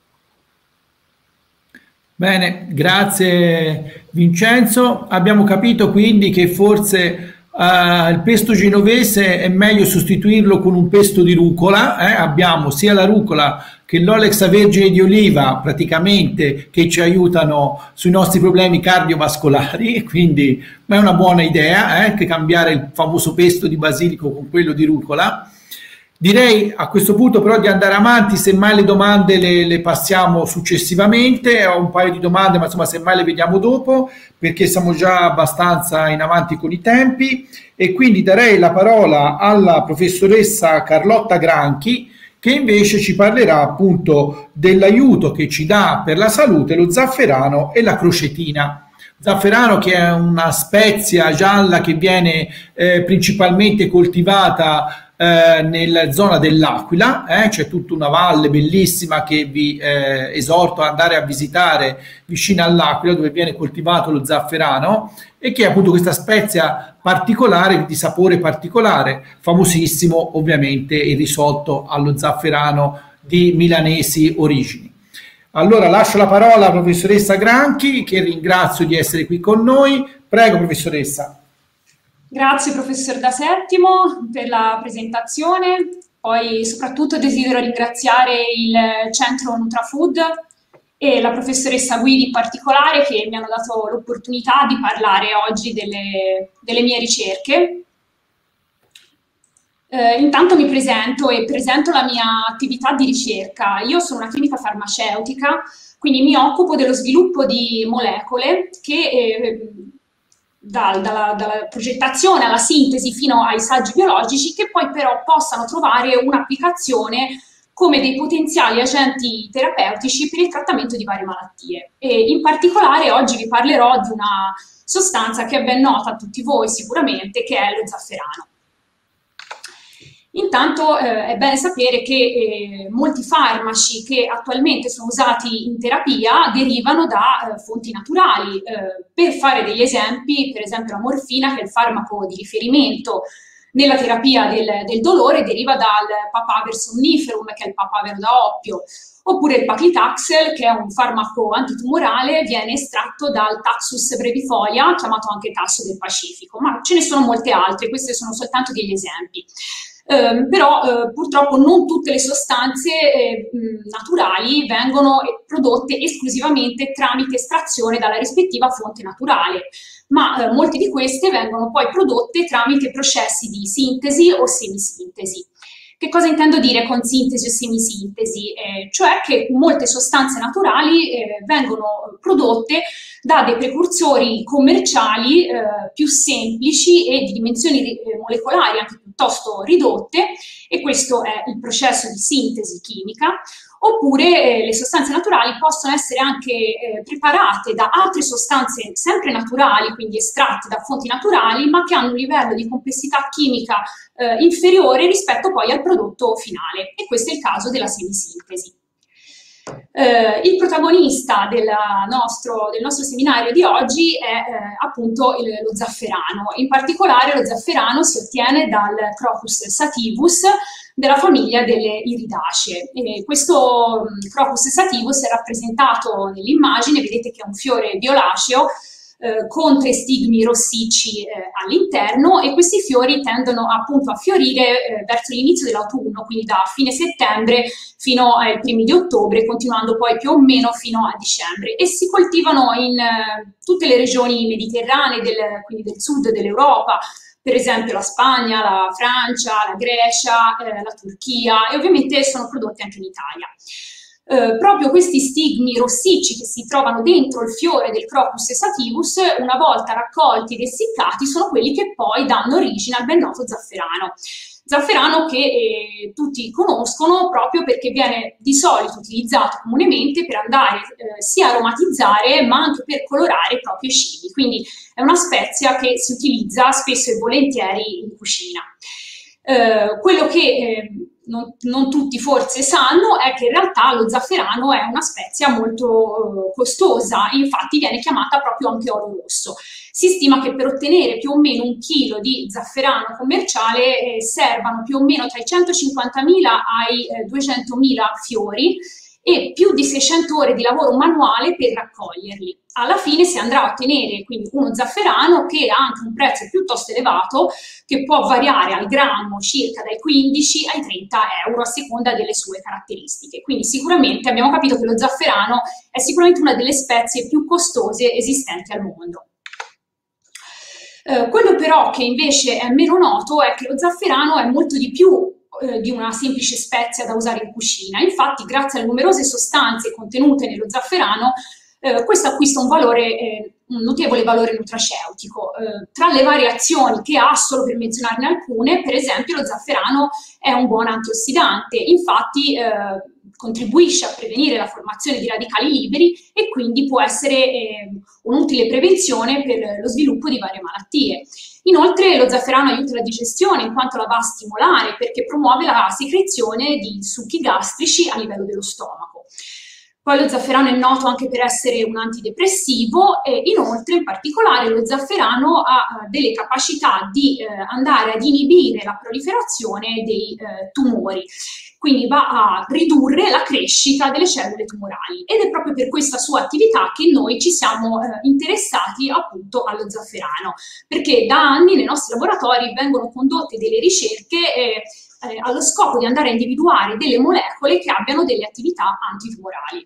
Bene, grazie Vincenzo. Abbiamo capito quindi che forse Uh, il pesto genovese è meglio sostituirlo con un pesto di rucola. Eh? Abbiamo sia la rucola che l'olio extravergine di oliva praticamente che ci aiutano sui nostri problemi cardiovascolari, quindi è una buona idea eh? che cambiare il famoso pesto di basilico con quello di rucola. Direi a questo punto però di andare avanti, semmai le domande le, le passiamo successivamente. Ho un paio di domande, ma insomma semmai le vediamo dopo, perché siamo già abbastanza in avanti con i tempi, e quindi darei la parola alla professoressa Carlotta Granchi, che invece ci parlerà appunto dell'aiuto che ci dà per la salute lo zafferano e la crocetina. Zafferano, che è una spezia gialla che viene eh, principalmente coltivata eh, nella zona dell'Aquila, eh, c'è tutta una valle bellissima che vi eh, esorto ad andare a visitare vicino all'Aquila, dove viene coltivato lo zafferano, e che è appunto questa spezia particolare, di sapore particolare, famosissimo ovviamente il risotto allo zafferano di milanesi origini. Allora lascio la parola alla professoressa Granchi, che ringrazio di essere qui con noi. Prego, professoressa. Grazie professor Da Settimo per la presentazione, poi soprattutto desidero ringraziare il Centro NutraFood e la professoressa Guidi in particolare, che mi hanno dato l'opportunità di parlare oggi delle, delle mie ricerche. Eh, intanto mi presento e presento la mia attività di ricerca. Io sono una chimica farmaceutica, quindi mi occupo dello sviluppo di molecole che eh, dal, dalla, dalla progettazione alla sintesi fino ai saggi biologici, che poi però possano trovare un'applicazione come dei potenziali agenti terapeutici per il trattamento di varie malattie. E in particolare oggi vi parlerò di una sostanza che è ben nota a tutti voi sicuramente, che è lo zafferano. Intanto eh, è bene sapere che eh, molti farmaci che attualmente sono usati in terapia derivano da eh, fonti naturali. Eh, per fare degli esempi, per esempio la morfina, che è il farmaco di riferimento nella terapia del, del dolore, deriva dal papaver somniferum, che è il papavero da oppio, oppure il paclitaxel, che è un farmaco antitumorale, viene estratto dal Taxus brevifolia, chiamato anche tasso del Pacifico, ma ce ne sono molte altre, questi sono soltanto degli esempi. Eh, però eh, purtroppo non tutte le sostanze eh, naturali vengono prodotte esclusivamente tramite estrazione dalla rispettiva fonte naturale, ma eh, molte di queste vengono poi prodotte tramite processi di sintesi o semisintesi. Che cosa intendo dire con sintesi o semisintesi? Eh, cioè che molte sostanze naturali eh, vengono prodotte da dei precursori commerciali eh, più semplici e di dimensioni eh, molecolari anche piuttosto ridotte, e questo è il processo di sintesi chimica. Oppure eh, le sostanze naturali possono essere anche eh, preparate da altre sostanze sempre naturali, quindi estratte da fonti naturali, ma che hanno un livello di complessità chimica eh, inferiore rispetto poi al prodotto finale, e questo è il caso della semisintesi. Eh, il protagonista della nostro, del nostro seminario di oggi è eh, appunto il, lo zafferano. In particolare lo zafferano si ottiene dal Crocus sativus della famiglia delle iridacee. E questo um, Crocus sativus è rappresentato nell'immagine, vedete che è un fiore violaceo eh, con tre stigmi rossicci eh, all'interno, e questi fiori tendono appunto a fiorire eh, verso l'inizio dell'autunno, quindi da fine settembre fino ai primi di ottobre, continuando poi più o meno fino a dicembre, e si coltivano in eh, tutte le regioni mediterranee, del, quindi del sud dell'Europa, per esempio la Spagna, la Francia, la Grecia, eh, la Turchia, e ovviamente sono prodotte anche in Italia. Eh, proprio questi stigmi rossicci che si trovano dentro il fiore del Crocus sativus, una volta raccolti ed essiccati, sono quelli che poi danno origine al ben noto zafferano. Zafferano che eh, tutti conoscono proprio perché viene di solito utilizzato comunemente per andare eh, sia a aromatizzare ma anche per colorare i propri cibi, quindi è una spezia che si utilizza spesso e volentieri in cucina. Eh, quello che eh, non, non tutti forse sanno è che in realtà lo zafferano è una spezia molto eh, costosa, infatti viene chiamata proprio anche oro rosso. Si stima che per ottenere più o meno un chilo di zafferano commerciale eh, servano più o meno tra i centocinquantamila ai eh, duecentomila fiori e più di seicento ore di lavoro manuale per raccoglierli. Alla fine si andrà a ottenere quindi uno zafferano che ha anche un prezzo piuttosto elevato, che può variare al grammo circa dai quindici ai trenta euro a seconda delle sue caratteristiche. Quindi sicuramente abbiamo capito che lo zafferano è sicuramente una delle spezie più costose esistenti al mondo. Eh, quello però che invece è meno noto è che lo zafferano è molto di più eh, di una semplice spezia da usare in cucina. Infatti, grazie alle numerose sostanze contenute nello zafferano, eh, questo acquista un valore eh, un notevole valore nutraceutico. Eh, tra le varie azioni che ha, solo per menzionarne alcune, per esempio lo zafferano è un buon antiossidante, infatti eh, contribuisce a prevenire la formazione di radicali liberi e quindi può essere eh, un'utile prevenzione per lo sviluppo di varie malattie. Inoltre lo zafferano aiuta la digestione in quanto la va a stimolare perché promuove la secrezione di succhi gastrici a livello dello stomaco. Poi lo zafferano è noto anche per essere un antidepressivo e inoltre in particolare lo zafferano ha delle capacità di eh, andare ad inibire la proliferazione dei eh, tumori, quindi va a ridurre la crescita delle cellule tumorali ed è proprio per questa sua attività che noi ci siamo eh, interessati appunto allo zafferano, perché da anni nei nostri laboratori vengono condotte delle ricerche eh, Eh, allo scopo di andare a individuare delle molecole che abbiano delle attività antitumorali.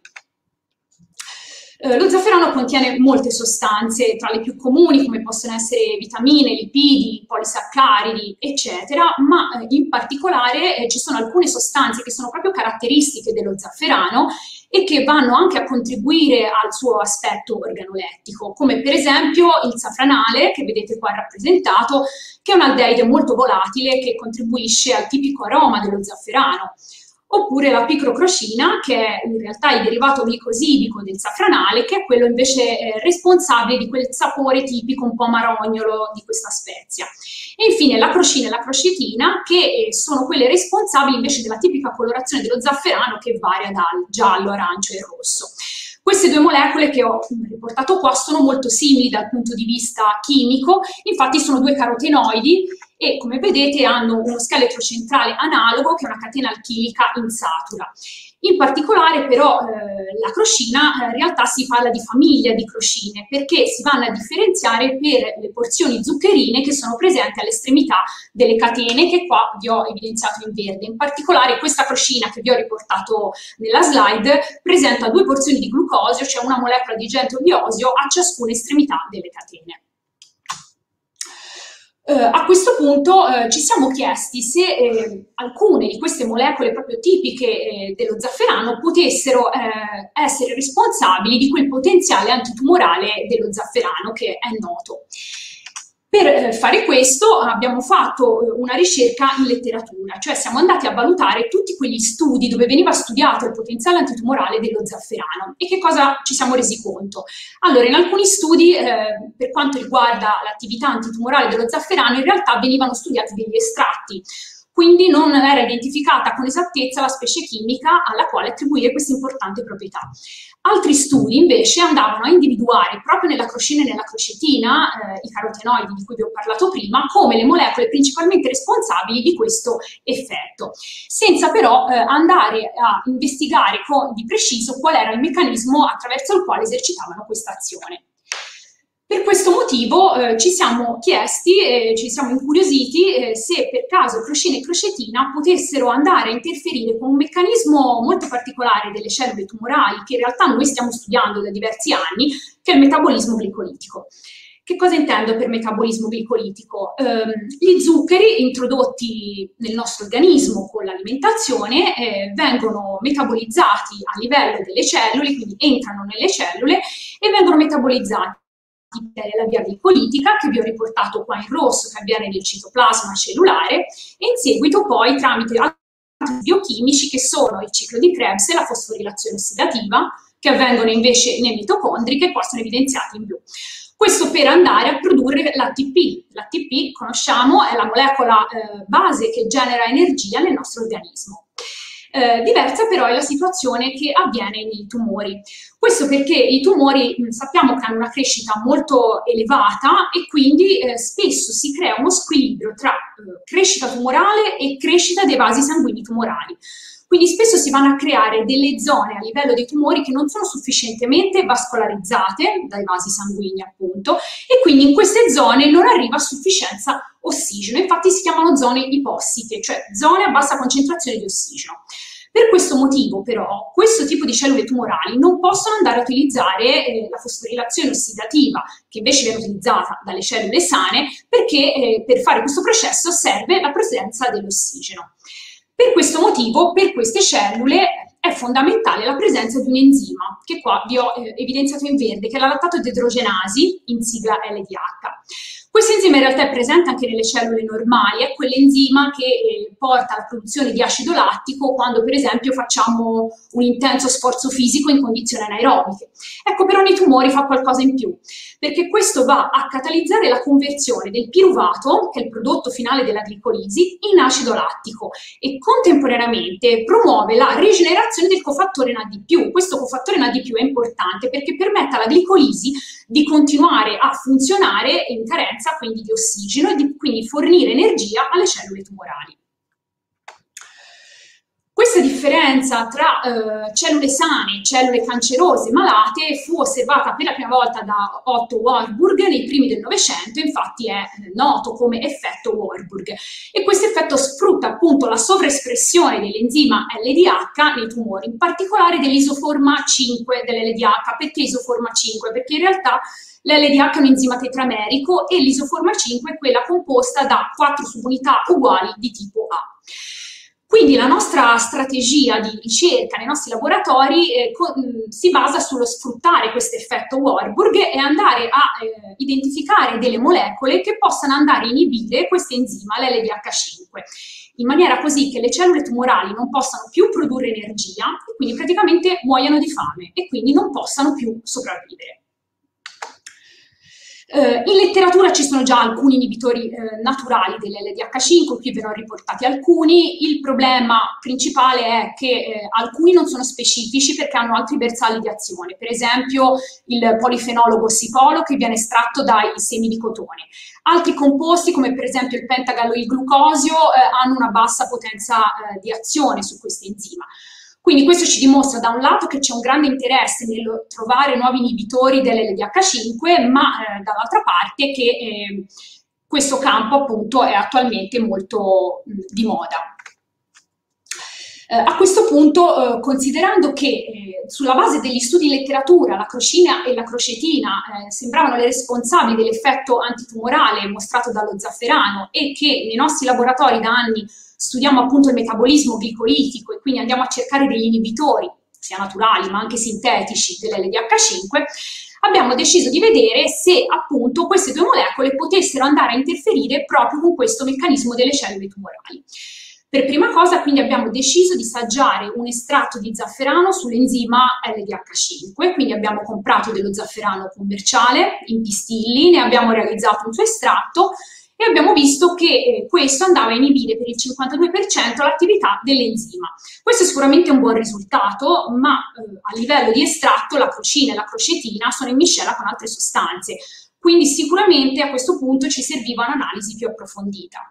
Eh, lo zafferano contiene molte sostanze, tra le più comuni come possono essere vitamine, lipidi, polisaccaridi, eccetera, ma eh, in particolare eh, ci sono alcune sostanze che sono proprio caratteristiche dello zafferano e che vanno anche a contribuire al suo aspetto organolettico, come per esempio il safranale, che vedete qua rappresentato, che è un aldeide molto volatile che contribuisce al tipico aroma dello zafferano, oppure la picrocrocina, che è in realtà il derivato glicosidico del safranale, che è quello invece eh, responsabile di quel sapore tipico un po' marognolo di questa spezia. E infine la crocina e la crocetina, che eh, sono quelle responsabili invece della tipica colorazione dello zafferano che varia dal giallo, arancio e rosso. Queste due molecole che ho riportato qua sono molto simili dal punto di vista chimico, infatti sono due carotenoidi e come vedete hanno uno scheletro centrale analogo che è una catena alchilica insatura. In particolare però eh, la crocina eh, in realtà si parla di famiglia di crocine perché si vanno a differenziare per le porzioni zuccherine che sono presenti all'estremità delle catene che qua vi ho evidenziato in verde. In particolare questa crocina che vi ho riportato nella slide presenta due porzioni di glucosio, cioè una molecola di gento di osio a ciascuna estremità delle catene. Uh, a questo punto uh, ci siamo chiesti se eh, alcune di queste molecole proprio tipiche eh, dello zafferano potessero eh, essere responsabili di quel potenziale antitumorale dello zafferano che è noto. Per eh, fare questo abbiamo fatto eh, una ricerca in letteratura, cioè siamo andati a valutare tutti quegli studi dove veniva studiato il potenziale antitumorale dello zafferano e che cosa ci siamo resi conto. Allora, in alcuni studi, eh, per quanto riguarda l'attività antitumorale dello zafferano, in realtà venivano studiati degli estratti, quindi non era identificata con esattezza la specie chimica alla quale attribuire questa importante proprietà. Altri studi invece andavano a individuare proprio nella crocina e nella crocetina, eh, i carotenoidi di cui vi ho parlato prima, come le molecole principalmente responsabili di questo effetto, senza però eh, andare a investigare con, di preciso qual era il meccanismo attraverso il quale esercitavano questa azione. Per questo motivo eh, ci siamo chiesti, eh, ci siamo incuriositi eh, se per caso crocina e crocetina potessero andare a interferire con un meccanismo molto particolare delle cellule tumorali che in realtà noi stiamo studiando da diversi anni, che è il metabolismo glicolitico. Che cosa intendo per metabolismo glicolitico? Eh, gli zuccheri introdotti nel nostro organismo con l'alimentazione eh, vengono metabolizzati a livello delle cellule, quindi entrano nelle cellule e vengono metabolizzati la via glicolitica che vi ho riportato qua in rosso che avviene nel citoplasma cellulare e in seguito poi tramite altri biochimici che sono il ciclo di Krebs e la fosforilazione ossidativa che avvengono invece nei mitocondri che qua sono evidenziati in blu. Questo per andare a produrre l'A T P. L'A T P, conosciamo, è la molecola eh, base che genera energia nel nostro organismo. Eh, diversa però è la situazione che avviene nei tumori. Questo perché i tumori mh, sappiamo che hanno una crescita molto elevata e quindi eh, spesso si crea uno squilibrio tra eh, crescita tumorale e crescita dei vasi sanguigni tumorali. Quindi spesso si vanno a creare delle zone a livello dei tumori che non sono sufficientemente vascolarizzate dai vasi sanguigni appunto e quindi in queste zone non arriva a sufficienza ossigeno, infatti si chiamano zone ipossiche, cioè zone a bassa concentrazione di ossigeno. Per questo motivo però questo tipo di cellule tumorali non possono andare a utilizzare eh, la fosforilazione ossidativa che invece viene utilizzata dalle cellule sane perché eh, per fare questo processo serve la presenza dell'ossigeno. Per questo motivo, per queste cellule è è fondamentale la presenza di un enzima, che qua vi ho eh, evidenziato in verde, che è la lattato deidrogenasi, in sigla L D H. Questo enzima in realtà è presente anche nelle cellule normali, è quell'enzima che eh, porta alla produzione di acido lattico quando per esempio facciamo un intenso sforzo fisico in condizioni anaerobiche. Ecco, però nei tumori fa qualcosa in più, perché questo va a catalizzare la conversione del piruvato, che è il prodotto finale della glicolisi, in acido lattico e contemporaneamente promuove la rigenerazione del cofattore N A D più. Questo cofattore N A D più è importante perché permette alla glicolisi di continuare a funzionare in carenza quindi di ossigeno e di quindi fornire energia alle cellule tumorali. Questa differenza tra eh, cellule sane e cellule cancerose malate fu osservata per la prima volta da Otto Warburg nei primi del Novecento, infatti è eh, noto come effetto Warburg, e questo effetto sfrutta appunto la sovraespressione dell'enzima L D H nei tumori, in particolare dell'isoforma cinque dell'L D H. Perché isoforma cinque? Perché in realtà l'L D H è un enzima tetramerico e l'isoforma cinque è quella composta da quattro subunità uguali di tipo A. Quindi la nostra strategia di ricerca nei nostri laboratori eh, con, si basa sullo sfruttare questo effetto Warburg e andare a eh, identificare delle molecole che possano andare a inibire questo enzima, l'L D H cinque, in maniera così che le cellule tumorali non possano più produrre energia e quindi praticamente muoiano di fame e quindi non possano più sopravvivere. Uh, in letteratura ci sono già alcuni inibitori uh, naturali dell'L D H cinque, qui ve ne ho riportati alcuni. Il problema principale è che eh, alcuni non sono specifici perché hanno altri bersagli di azione, per esempio il polifenolo gossipolo che viene estratto dai semi di cotone. Altri composti, come per esempio il pentagalloilglucosio, eh, hanno una bassa potenza eh, di azione su questo enzima. Quindi questo ci dimostra da un lato che c'è un grande interesse nel trovare nuovi inibitori dell'L D H cinque, ma eh, dall'altra parte che eh, questo campo appunto è attualmente molto mh, di moda. Eh, a questo punto, eh, considerando che eh, sulla base degli studi in letteratura la crocina e la crocetina eh, sembravano le responsabili dell'effetto antitumorale mostrato dallo zafferano e che nei nostri laboratori da anni studiamo appunto il metabolismo glicolitico e quindi andiamo a cercare degli inibitori, sia naturali ma anche sintetici, dell'L D H cinque, abbiamo deciso di vedere se appunto queste due molecole potessero andare a interferire proprio con questo meccanismo delle cellule tumorali. Per prima cosa quindi abbiamo deciso di saggiare un estratto di zafferano sull'enzima L D H cinque, quindi abbiamo comprato dello zafferano commerciale in pistilli, ne abbiamo realizzato un suo estratto e abbiamo visto che eh, questo andava a inibire per il cinquantadue per cento l'attività dell'enzima. Questo è sicuramente un buon risultato, ma eh, a livello di estratto la crocina e la crocetina sono in miscela con altre sostanze, quindi sicuramente a questo punto ci serviva un'analisi più approfondita.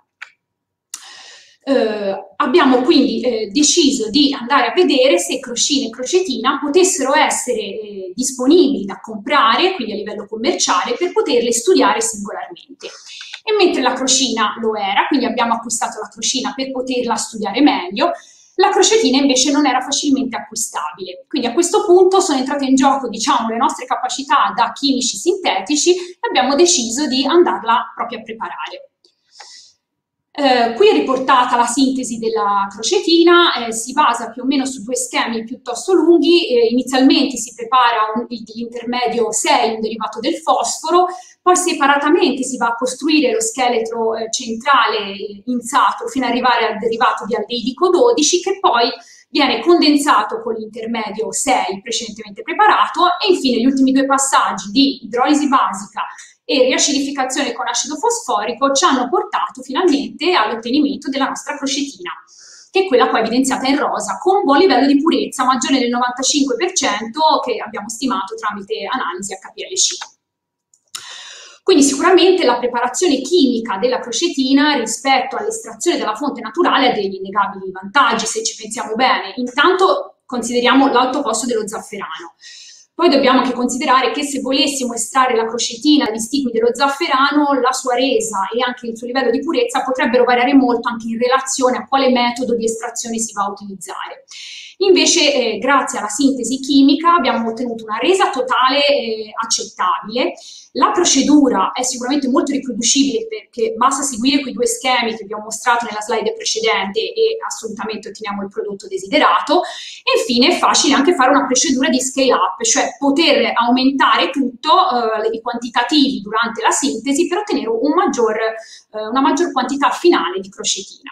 Eh, abbiamo quindi eh, deciso di andare a vedere se crocina e crocetina potessero essere eh, disponibili da comprare, quindi a livello commerciale, per poterle studiare singolarmente. E mentre la crocina lo era, quindi abbiamo acquistato la crocina per poterla studiare meglio, la crocetina invece non era facilmente acquistabile. Quindi a questo punto sono entrate in gioco, diciamo, le nostre capacità da chimici sintetici e abbiamo deciso di andarla proprio a preparare. Eh, qui è riportata la sintesi della crocetina, eh, si basa più o meno su due schemi piuttosto lunghi. Eh, inizialmente si prepara l'intermedio sei, un derivato del fosforo, poi separatamente si va a costruire lo scheletro eh, centrale in saturo fino ad arrivare al derivato di aldeidico dodici, che poi viene condensato con l'intermedio sei precedentemente preparato, e infine gli ultimi due passaggi di idrolisi basica e riacidificazione con acido fosforico ci hanno portato finalmente all'ottenimento della nostra crocetina, che è quella qua evidenziata in rosa, con un buon livello di purezza, maggiore del novantacinque per cento, che abbiamo stimato tramite analisi H P L C. Quindi sicuramente la preparazione chimica della crocetina rispetto all'estrazione della fonte naturale ha degli innegabili vantaggi, se ci pensiamo bene. Intanto consideriamo l'alto costo dello zafferano. Poi dobbiamo anche considerare che se volessimo estrarre la crocetina dagli stigmi dello zafferano, la sua resa e anche il suo livello di purezza potrebbero variare molto anche in relazione a quale metodo di estrazione si va a utilizzare. Invece, eh, grazie alla sintesi chimica, abbiamo ottenuto una resa totale eh, accettabile. La procedura è sicuramente molto riproducibile perché basta seguire quei due schemi che vi ho mostrato nella slide precedente e assolutamente otteniamo il prodotto desiderato. E infine è facile anche fare una procedura di scale up, cioè poter aumentare tutto, eh, i quantitativi durante la sintesi per ottenere un maggior, eh, una maggior quantità finale di croscetina.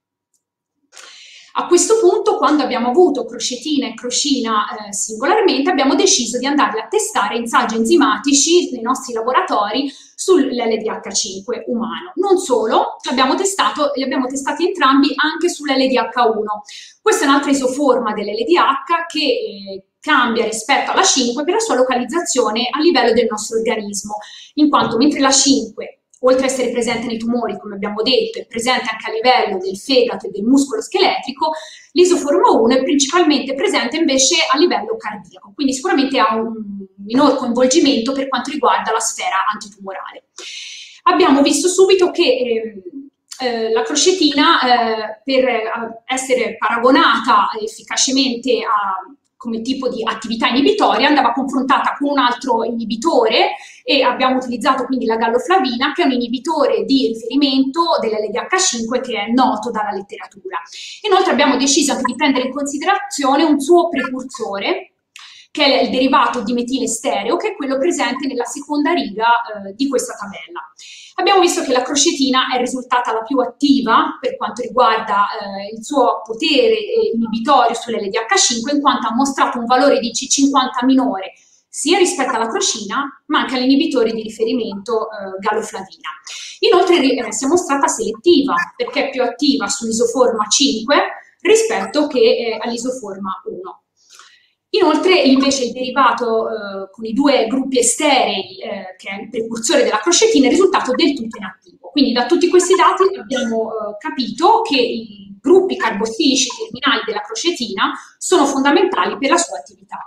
A questo punto, quando abbiamo avuto croscetina e crocina eh, singolarmente, abbiamo deciso di andarli a testare in saggi enzimatici nei nostri laboratori sull'L D H cinque umano. Non solo, abbiamo testato, li abbiamo testati entrambi anche sull'L D H uno. Questa è un'altra isoforma dell'L D H che eh, cambia rispetto alla cinque per la sua localizzazione a livello del nostro organismo, in quanto mentre la cinque, oltre ad essere presente nei tumori, come abbiamo detto, è presente anche a livello del fegato e del muscolo scheletrico, l'isoforma uno è principalmente presente invece a livello cardiaco, quindi sicuramente ha un minor coinvolgimento per quanto riguarda la sfera antitumorale. Abbiamo visto subito che eh, eh, la croscetina, eh, per essere paragonata efficacemente a come tipo di attività inibitoria, andava confrontata con un altro inibitore e abbiamo utilizzato quindi la galloflavina, che è un inibitore di riferimento dell'L D H cinque che è noto dalla letteratura. Inoltre abbiamo deciso anche di prendere in considerazione un suo precursore, che è il derivato di metile stereo, che è quello presente nella seconda riga eh, di questa tabella. Abbiamo visto che la croscetina è risultata la più attiva per quanto riguarda eh, il suo potere eh, inibitorio sull'L D H cinque, in quanto ha mostrato un valore di C cinquanta minore sia rispetto alla crocina, ma anche all'inibitore di riferimento eh, galloflavina. Inoltre eh, si è mostrata selettiva, perché è più attiva sull'isoforma cinque rispetto che eh, all'isoforma uno. Inoltre, invece, il derivato eh, con i due gruppi esterei, eh, che è il precursore della croscetina, è risultato del tutto inattivo. Quindi, da tutti questi dati abbiamo eh, capito che i gruppi carbossilici terminali della croscetina sono fondamentali per la sua attività.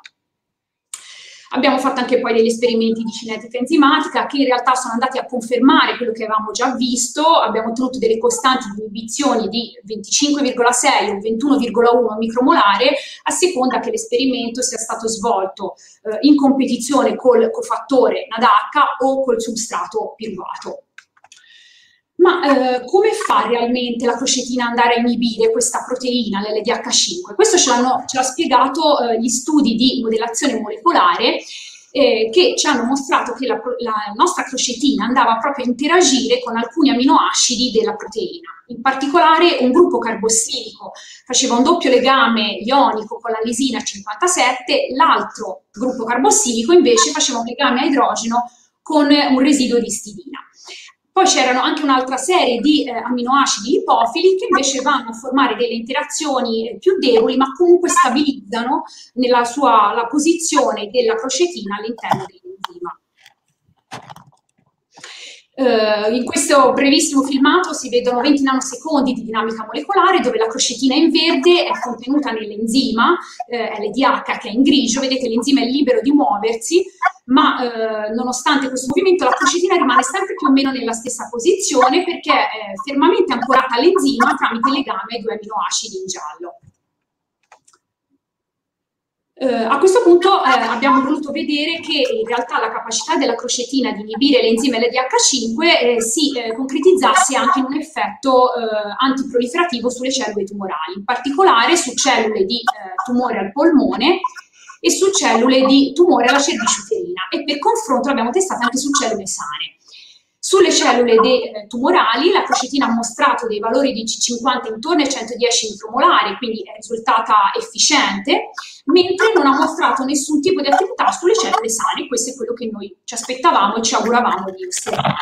Abbiamo fatto anche poi degli esperimenti di cinetica enzimatica che in realtà sono andati a confermare quello che avevamo già visto. Abbiamo ottenuto delle costanti di inibizione di venticinque virgola sei o ventuno virgola uno micromolare a seconda che l'esperimento sia stato svolto eh, in competizione col cofattore NADH o col substrato piruvato. Ma eh, come fa realmente la croscetina ad andare a inibire questa proteina, l'L D H cinque? Questo ce l'hanno spiegato eh, gli studi di modellazione molecolare eh, che ci hanno mostrato che la, la nostra croscetina andava proprio a interagire con alcuni aminoacidi della proteina. In particolare un gruppo carbossilico faceva un doppio legame ionico con la lisina cinquantasette, l'altro gruppo carbossilico invece faceva un legame a idrogeno con un residuo di istidina. Poi c'erano anche un'altra serie di eh, aminoacidi lipofili che invece vanno a formare delle interazioni eh, più deboli, ma comunque stabilizzano nella sua, la posizione della croscetina all'interno dell'enzima. Uh, in questo brevissimo filmato si vedono venti nanosecondi di dinamica molecolare dove la croscetina in verde è contenuta nell'enzima eh, L D H che è in grigio. Vedete, l'enzima è libero di muoversi, ma eh, nonostante questo movimento la croscetina rimane sempre più o meno nella stessa posizione perché è fermamente ancorata all'enzima tramite legame ai due aminoacidi in giallo. Uh, a questo punto eh, abbiamo voluto vedere che in realtà la capacità della croscetina di inibire l'enzima L D H cinque eh, si eh, concretizzasse anche in un effetto eh, antiproliferativo sulle cellule tumorali, in particolare su cellule di eh, tumore al polmone e su cellule di tumore alla cervice uterina, e per confronto l'abbiamo testata anche su cellule sane. Sulle cellule eh, tumorali la croscetina ha mostrato dei valori di C cinquanta intorno ai centodieci micromolari, quindi è risultata efficiente, mentre non ha mostrato nessun tipo di attività sulle cellule sane. Questo è quello che noi ci aspettavamo e ci auguravamo di osservare.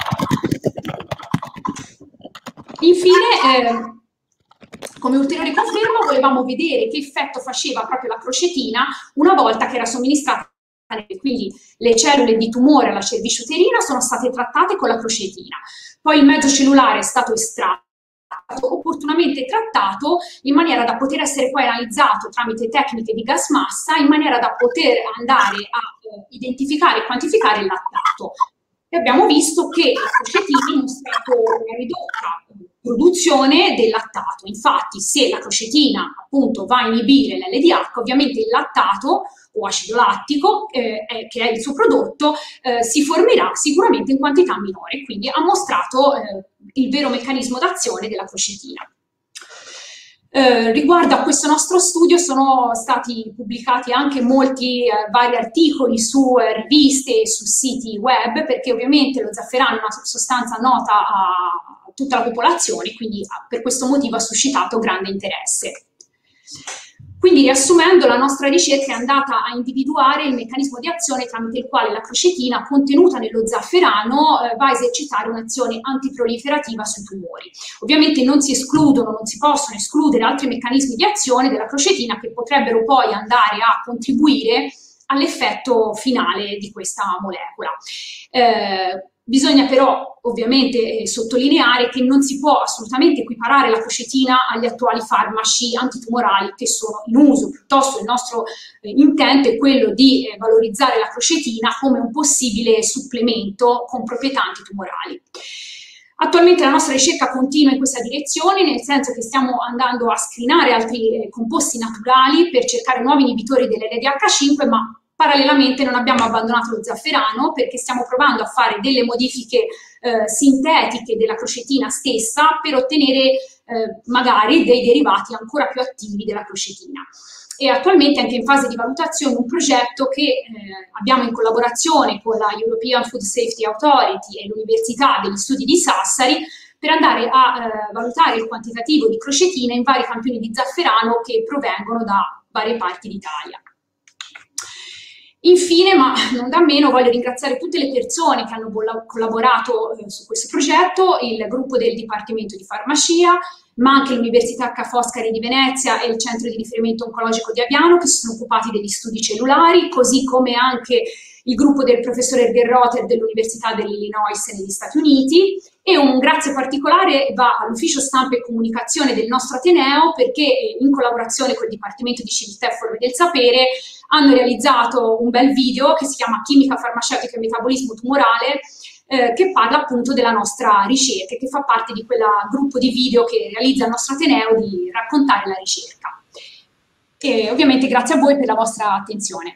Infine, eh, come ulteriore conferma, volevamo vedere che effetto faceva proprio la croscetina una volta che era somministrata. Quindi le cellule di tumore alla cervice uterina sono state trattate con la croscetina, poi il mezzo cellulare è stato estratto, opportunamente trattato in maniera da poter essere poi analizzato tramite tecniche di gas massa, in maniera da poter andare a eh, identificare e quantificare il lattato. E abbiamo visto che la croscetina ha mostrato una ridotta produzione del lattato. Infatti, se la crocetina appunto va a inibire l'L D H, ovviamente il lattato o acido lattico, eh, eh, che è il suo prodotto, eh, si formerà sicuramente in quantità minore, quindi ha mostrato eh, il vero meccanismo d'azione della crocetina. Eh, riguardo a questo nostro studio sono stati pubblicati anche molti eh, vari articoli su eh, riviste e su siti web, perché ovviamente lo zafferano è una sostanza nota a tutta la popolazione, quindi per questo motivo ha suscitato grande interesse. Quindi, riassumendo, la nostra ricerca è andata a individuare il meccanismo di azione tramite il quale la crocetina contenuta nello zafferano eh, va a esercitare un'azione antiproliferativa sui tumori. Ovviamente non si escludono, non si possono escludere altri meccanismi di azione della crocetina che potrebbero poi andare a contribuire all'effetto finale di questa molecola. Eh, Bisogna però ovviamente eh, sottolineare che non si può assolutamente equiparare la crocetina agli attuali farmaci antitumorali che sono in uso, piuttosto il nostro eh, intento è quello di eh, valorizzare la crocetina come un possibile supplemento con proprietà antitumorali. Attualmente la nostra ricerca continua in questa direzione, nel senso che stiamo andando a screenare altri eh, composti naturali per cercare nuovi inibitori dell'L D H cinque, ma parallelamente non abbiamo abbandonato lo zafferano perché stiamo provando a fare delle modifiche eh, sintetiche della crocetina stessa per ottenere eh, magari dei derivati ancora più attivi della crocetina. E attualmente è anche in fase di valutazione un progetto che eh, abbiamo in collaborazione con la European Food Safety Authority e l'Università degli Studi di Sassari per andare a eh, valutare il quantitativo di crocetina in vari campioni di zafferano che provengono da varie parti d'Italia. Infine, ma non da meno, voglio ringraziare tutte le persone che hanno collaborato eh, su questo progetto, il gruppo del Dipartimento di Farmacia, ma anche l'Università Ca' Foscari di Venezia e il Centro di Riferimento Oncologico di Aviano, che si sono occupati degli studi cellulari, così come anche il gruppo del professore Gerroter dell'Università dell'Illinois negli Stati Uniti, e un grazie particolare va all'Ufficio Stampa e Comunicazione del nostro Ateneo, perché in collaborazione col Dipartimento di Civiltà e Forme del Sapere hanno realizzato un bel video che si chiama Chimica farmaceutica e metabolismo tumorale, eh, che parla appunto della nostra ricerca, che fa parte di quel gruppo di video che realizza il nostro Ateneo di raccontare la ricerca. E ovviamente grazie a voi per la vostra attenzione.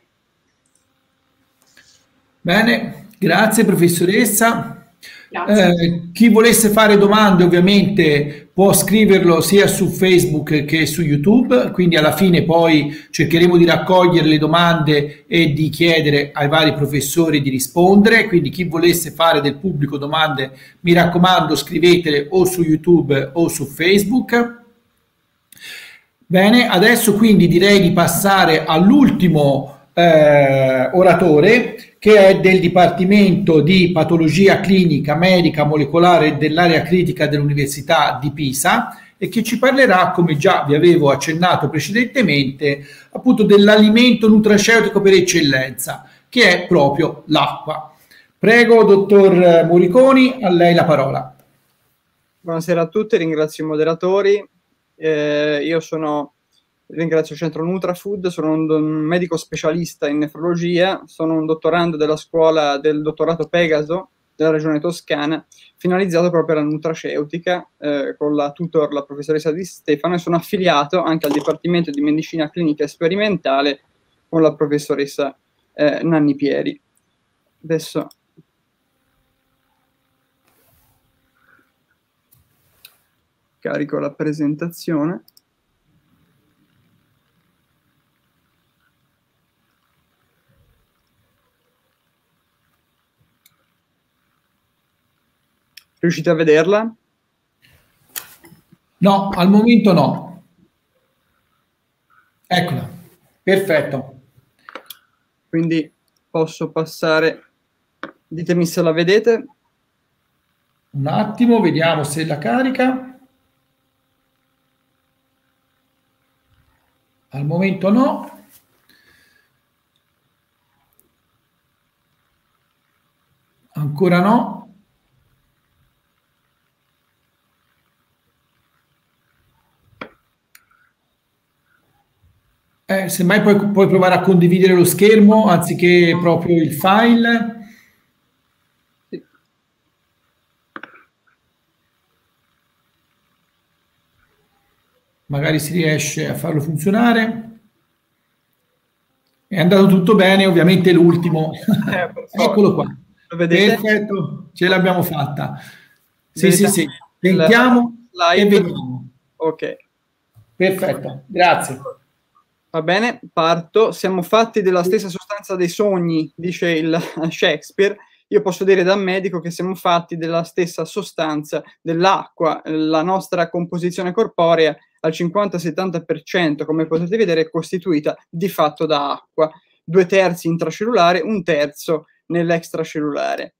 Bene, grazie professoressa. Eh, chi volesse fare domande ovviamente può scriverlo sia su Facebook che su YouTube, quindi alla fine poi cercheremo di raccogliere le domande e di chiedere ai vari professori di rispondere, quindi chi volesse fare del pubblico domande, mi raccomando, scrivetele o su YouTube o su Facebook. Bene, adesso quindi direi di passare all'ultimo eh, oratore, che è del Dipartimento di Patologia Clinica Medica Molecolare dell'area critica dell'Università di Pisa e che ci parlerà, come già vi avevo accennato precedentemente, appunto dell'alimento nutraceutico per eccellenza, che è proprio l'acqua. Prego, dottor Moriconi, a lei la parola. Buonasera a tutti, ringrazio i moderatori. Eh, io sono... Ringrazio il Centro Nutrafood, sono un, un medico specialista in nefrologia, sono un dottorando della scuola del dottorato Pegaso della regione Toscana, finalizzato proprio alla nutraceutica, eh, con la tutor, la professoressa Di Stefano, e sono affiliato anche al Dipartimento di Medicina Clinica e Sperimentale con la professoressa eh, Nanni Pieri. Adesso carico la presentazione. Riuscite a vederla? No, al momento no. Eccola, perfetto. Quindi posso passare, ditemi se la vedete. Un attimo, vediamo se la carica. Al momento no. Ancora no. Eh, semmai puoi, puoi provare a condividere lo schermo anziché proprio il file. Sì. magari si riesce a farlo funzionare. È andato tutto bene, ovviamente l'ultimo. Eh, Eccolo qua. Lo vedete? Perfetto, ce l'abbiamo fatta. Sì, Vedete sì, sì. Sentiamo e vediamo. Ok. Perfetto, grazie. Va bene, parto. Siamo fatti della stessa sostanza dei sogni, dice il Shakespeare. Io posso dire da medico che siamo fatti della stessa sostanza dell'acqua. La nostra composizione corporea al cinquanta settanta per cento, come potete vedere, è costituita di fatto da acqua. Due terzi intracellulare, un terzo nell'extracellulare.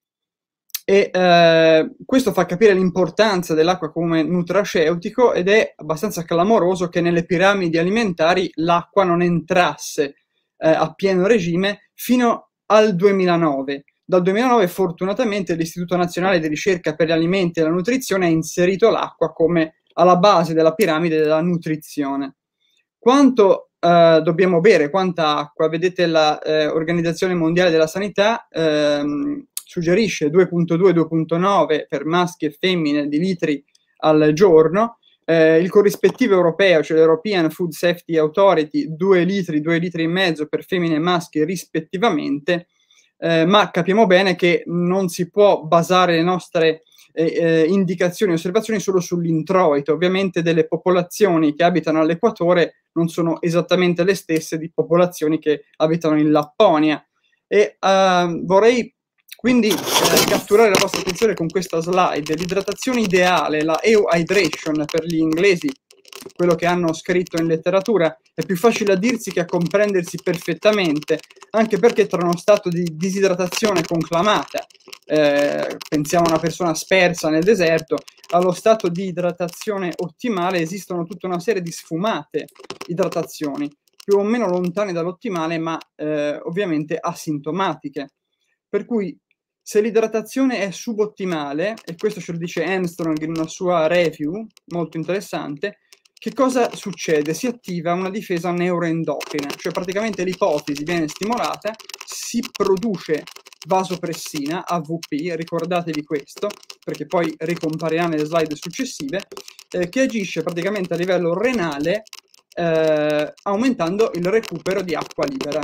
E eh, questo fa capire l'importanza dell'acqua come nutraceutico, ed è abbastanza clamoroso che nelle piramidi alimentari l'acqua non entrasse eh, a pieno regime fino al duemilanove. Dal duemilanove fortunatamente l'Istituto Nazionale di Ricerca per gli Alimenti e la Nutrizione ha inserito l'acqua come alla base della piramide della nutrizione. Quanto eh, dobbiamo bere? Quanta acqua? Vedete l'Organizzazione eh, Mondiale della Sanità ehm, suggerisce due virgola due due virgola nove per maschi e femmine di litri al giorno. Eh, il corrispettivo europeo, cioè l'European Food Safety Authority, due litri, due litri e mezzo per femmine e maschi rispettivamente. Eh, ma capiamo bene che non si può basare le nostre eh, eh, indicazioni e osservazioni solo sull'introito. Ovviamente delle popolazioni che abitano all'equatore non sono esattamente le stesse di popolazioni che abitano in Lapponia. E uh, vorrei quindi eh, catturare la vostra attenzione con questa slide. L'idratazione ideale, la euhydration per gli inglesi, quello che hanno scritto in letteratura, è più facile a dirsi che a comprendersi perfettamente, anche perché tra uno stato di disidratazione conclamata, eh, pensiamo a una persona spersa nel deserto, allo stato di idratazione ottimale esistono tutta una serie di sfumate idratazioni, più o meno lontane dall'ottimale, ma eh, ovviamente asintomatiche. Per cui se l'idratazione è subottimale, e questo ce lo dice Armstrong in una sua review molto interessante, che cosa succede? Si attiva una difesa neuroendocrina, cioè praticamente l'ipofisi viene stimolata, si produce vasopressina, A V P, ricordatevi questo, perché poi ricomparirà nelle slide successive, eh, che agisce praticamente a livello renale, eh, aumentando il recupero di acqua libera.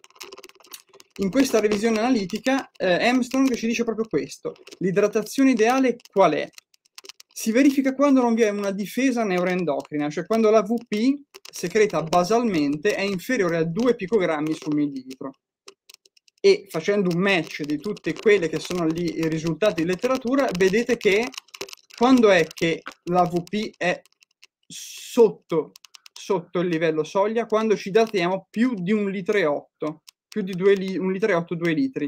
In questa revisione analitica eh, Armstrong ci dice proprio questo: l'idratazione ideale qual è? Si verifica quando non vi è una difesa neuroendocrina, cioè quando la V P secreta basalmente è inferiore a due picogrammi su millilitro. E facendo un match di tutte quelle che sono lì i risultati di letteratura, vedete che quando è che la V P è sotto, sotto il livello soglia, quando ci idratiamo più di un litro e otto, più di due li, un litro e otto, due litri.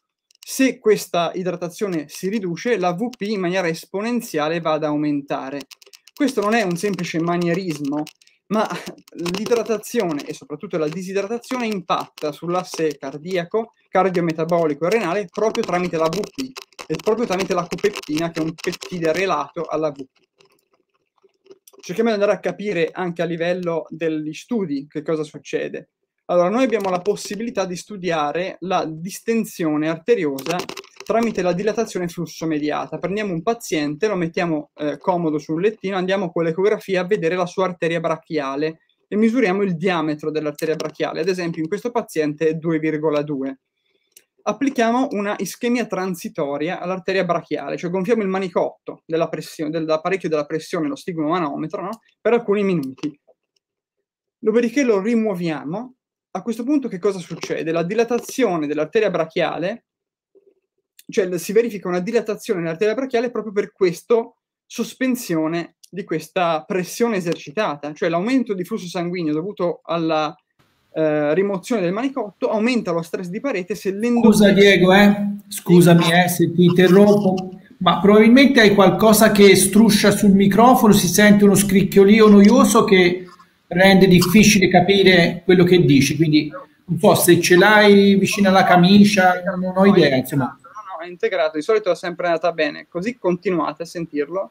Se questa idratazione si riduce, la V P in maniera esponenziale va ad aumentare. Questo non è un semplice manierismo, ma l'idratazione e soprattutto la disidratazione impatta sull'asse cardiaco, cardiometabolico e renale proprio tramite la V P e proprio tramite la copeptina, che è un peptide relato alla V P. Cerchiamo di andare a capire anche a livello degli studi che cosa succede. Allora, noi abbiamo la possibilità di studiare la distensione arteriosa tramite la dilatazione flusso mediata. Prendiamo un paziente, lo mettiamo eh, comodo su un lettino, andiamo con l'ecografia a vedere la sua arteria brachiale e misuriamo il diametro dell'arteria brachiale. Ad esempio, in questo paziente è due virgola due. Applichiamo una ischemia transitoria all'arteria brachiale, cioè gonfiamo il manicotto della pressione, dell'apparecchio della pressione, lo stigmomanometro, no? Per alcuni minuti. Dopodiché lo rimuoviamo. A questo punto che cosa succede? La dilatazione dell'arteria brachiale, cioè si verifica una dilatazione dell'arteria brachiale proprio per questa sospensione di questa pressione esercitata, cioè l'aumento di flusso sanguigno dovuto alla eh, rimozione del manicotto aumenta lo stress di parete se l'endotelio... Scusa Diego, eh? scusami eh, se ti interrompo, ma probabilmente hai qualcosa che struscia sul microfono, si sente uno scricchiolio noioso che rende difficile capire quello che dici, quindi non so se ce l'hai vicino alla camicia, non ho idea, insomma. No, no, è integrato, di solito è sempre andata bene, così continuate a sentirlo.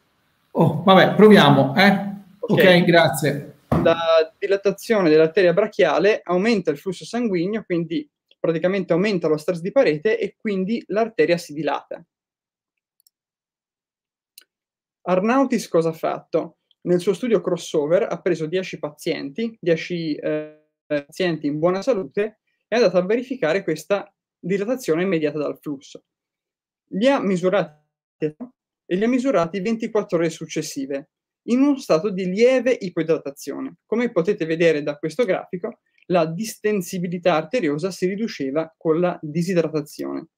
Oh, vabbè, proviamo, eh? Ok, okay, grazie. La dilatazione dell'arteria brachiale aumenta il flusso sanguigno, quindi praticamente aumenta lo stress di parete e quindi l'arteria si dilata. Arnautis cosa ha fatto? nel suo studio crossover ha preso dieci pazienti, dieci eh, pazienti in buona salute e è andato a verificare questa dilatazione immediata dal flusso. Li ha misurati e li ha misurati ventiquattro ore successive in uno stato di lieve ipoidratazione. Come potete vedere da questo grafico, la distensibilità arteriosa si riduceva con la disidratazione.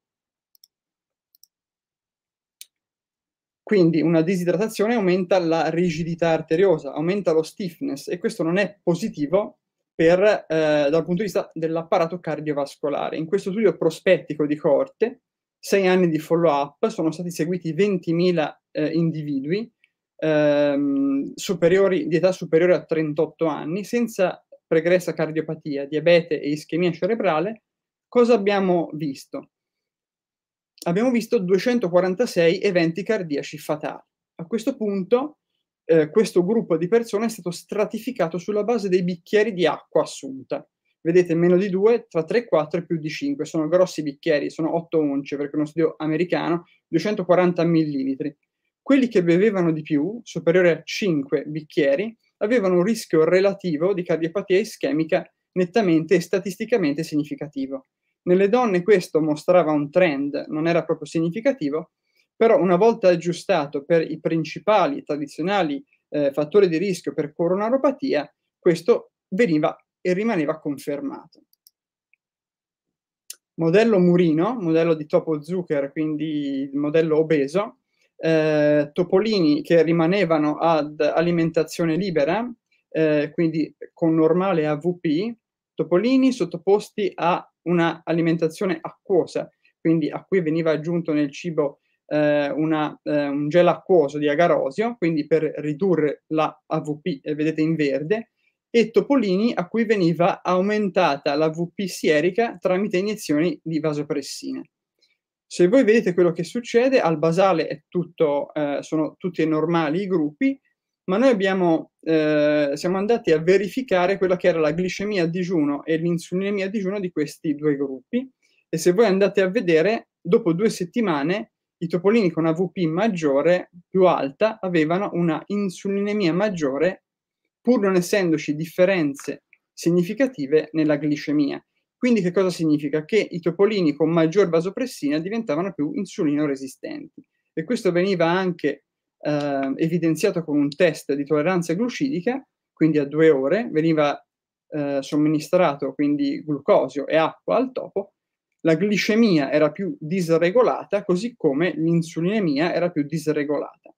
Quindi una disidratazione aumenta la rigidità arteriosa, aumenta lo stiffness e questo non è positivo per, eh, dal punto di vista dell'apparato cardiovascolare. In questo studio prospettico di coorte, sei anni di follow-up, sono stati seguiti ventimila eh, individui ehm, superiori, di età superiore a trentotto anni, senza pregressa cardiopatia, diabete e ischemia cerebrale. Cosa abbiamo visto? Abbiamo visto duecentoquarantasei eventi cardiaci fatali. A questo punto eh, questo gruppo di persone è stato stratificato sulla base dei bicchieri di acqua assunta. Vedete, meno di due, tra tre e quattro e più di cinque. Sono grossi bicchieri, sono otto once, perché è uno studio americano, duecentoquaranta millilitri. Quelli che bevevano di più, superiore a cinque bicchieri, avevano un rischio relativo di cardiopatia ischemica nettamente e statisticamente significativo. Nelle donne questo mostrava un trend, non era proprio significativo, però una volta aggiustato per i principali tradizionali eh, fattori di rischio per coronaropatia, questo veniva e rimaneva confermato. Modello Murino, modello di Topo Zucker, quindi il modello obeso, eh, topolini che rimanevano ad alimentazione libera, eh, quindi con normale A V P, topolini sottoposti a una alimentazione acquosa, quindi a cui veniva aggiunto nel cibo eh, una, eh, un gel acquoso di agarosio, quindi per ridurre la A V P, e vedete in verde, e topolini a cui veniva aumentata la V P sierica tramite iniezioni di vasopressina. Se voi vedete quello che succede, al basale è tutto, eh, sono tutti normali i gruppi, ma noi abbiamo, eh, siamo andati a verificare quella che era la glicemia a digiuno e l'insulinemia a digiuno di questi due gruppi, e se voi andate a vedere, dopo due settimane i topolini con A V P maggiore, più alta, avevano una insulinemia maggiore, pur non essendoci differenze significative nella glicemia. Quindi che cosa significa? Che i topolini con maggior vasopressina diventavano più insulino resistenti, e questo veniva anche eh, evidenziato con un test di tolleranza glucidica, quindi a due ore veniva eh, somministrato quindi glucosio e acqua al topo, la glicemia era più disregolata, così come l'insulinemia era più disregolata.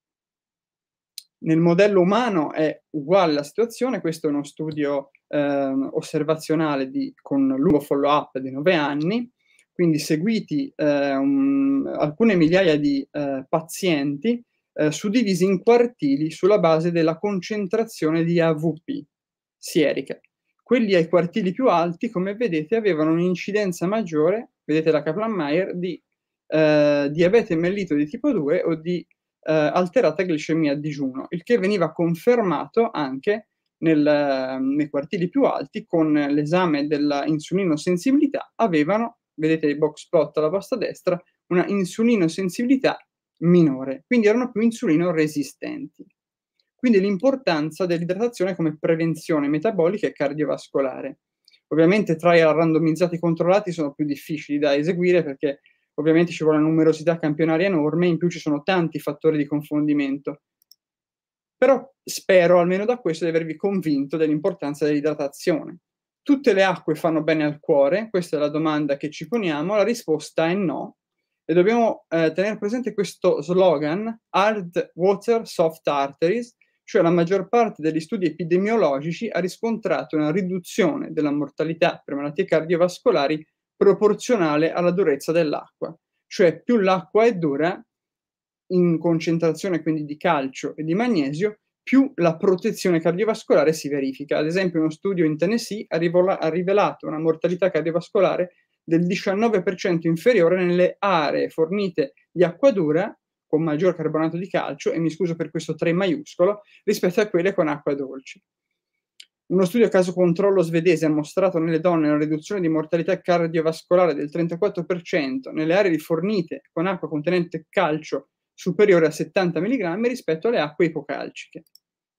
Nel modello umano è uguale la situazione, questo è uno studio eh, osservazionale di, con lungo follow-up di nove anni, quindi seguiti eh, un, alcune migliaia di eh, pazienti eh, suddivisi in quartili sulla base della concentrazione di A V P sierica. Quelli ai quartili più alti, come vedete, avevano un'incidenza maggiore, vedete la Kaplan-Meier, di eh, diabete mellito di tipo due o di eh, alterata glicemia a digiuno, il che veniva confermato anche nel, nei quartili più alti con l'esame della insulinosensibilità, avevano, vedete i box plot alla vostra destra, una insulinosensibilità minore, quindi erano più insulino resistenti. Quindi l'importanza dell'idratazione come prevenzione metabolica e cardiovascolare. Ovviamente trial randomizzati controllati sono più difficili da eseguire perché ovviamente ci vuole una numerosità campionaria enorme, in più ci sono tanti fattori di confondimento. Però spero, almeno da questo, di avervi convinto dell'importanza dell'idratazione. Tutte le acque fanno bene al cuore? Questa è la domanda che ci poniamo, la risposta è no. E dobbiamo eh, tenere presente questo slogan, Hard Water, Soft Arteries, cioè la maggior parte degli studi epidemiologici ha riscontrato una riduzione della mortalità per malattie cardiovascolari proporzionale alla durezza dell'acqua. Cioè più l'acqua è dura, in concentrazione quindi di calcio e di magnesio, più la protezione cardiovascolare si verifica. Ad esempio uno studio in Tennessee ha, ha rivelato una mortalità cardiovascolare del diciannove per cento inferiore nelle aree fornite di acqua dura con maggior carbonato di calcio, e mi scuso per questo tre maiuscolo, rispetto a quelle con acqua dolce. Uno studio a caso controllo svedese ha mostrato nelle donne una riduzione di mortalità cardiovascolare del trentaquattro per cento nelle aree rifornite con acqua contenente calcio superiore a settanta milligrammi rispetto alle acque ipocalciche.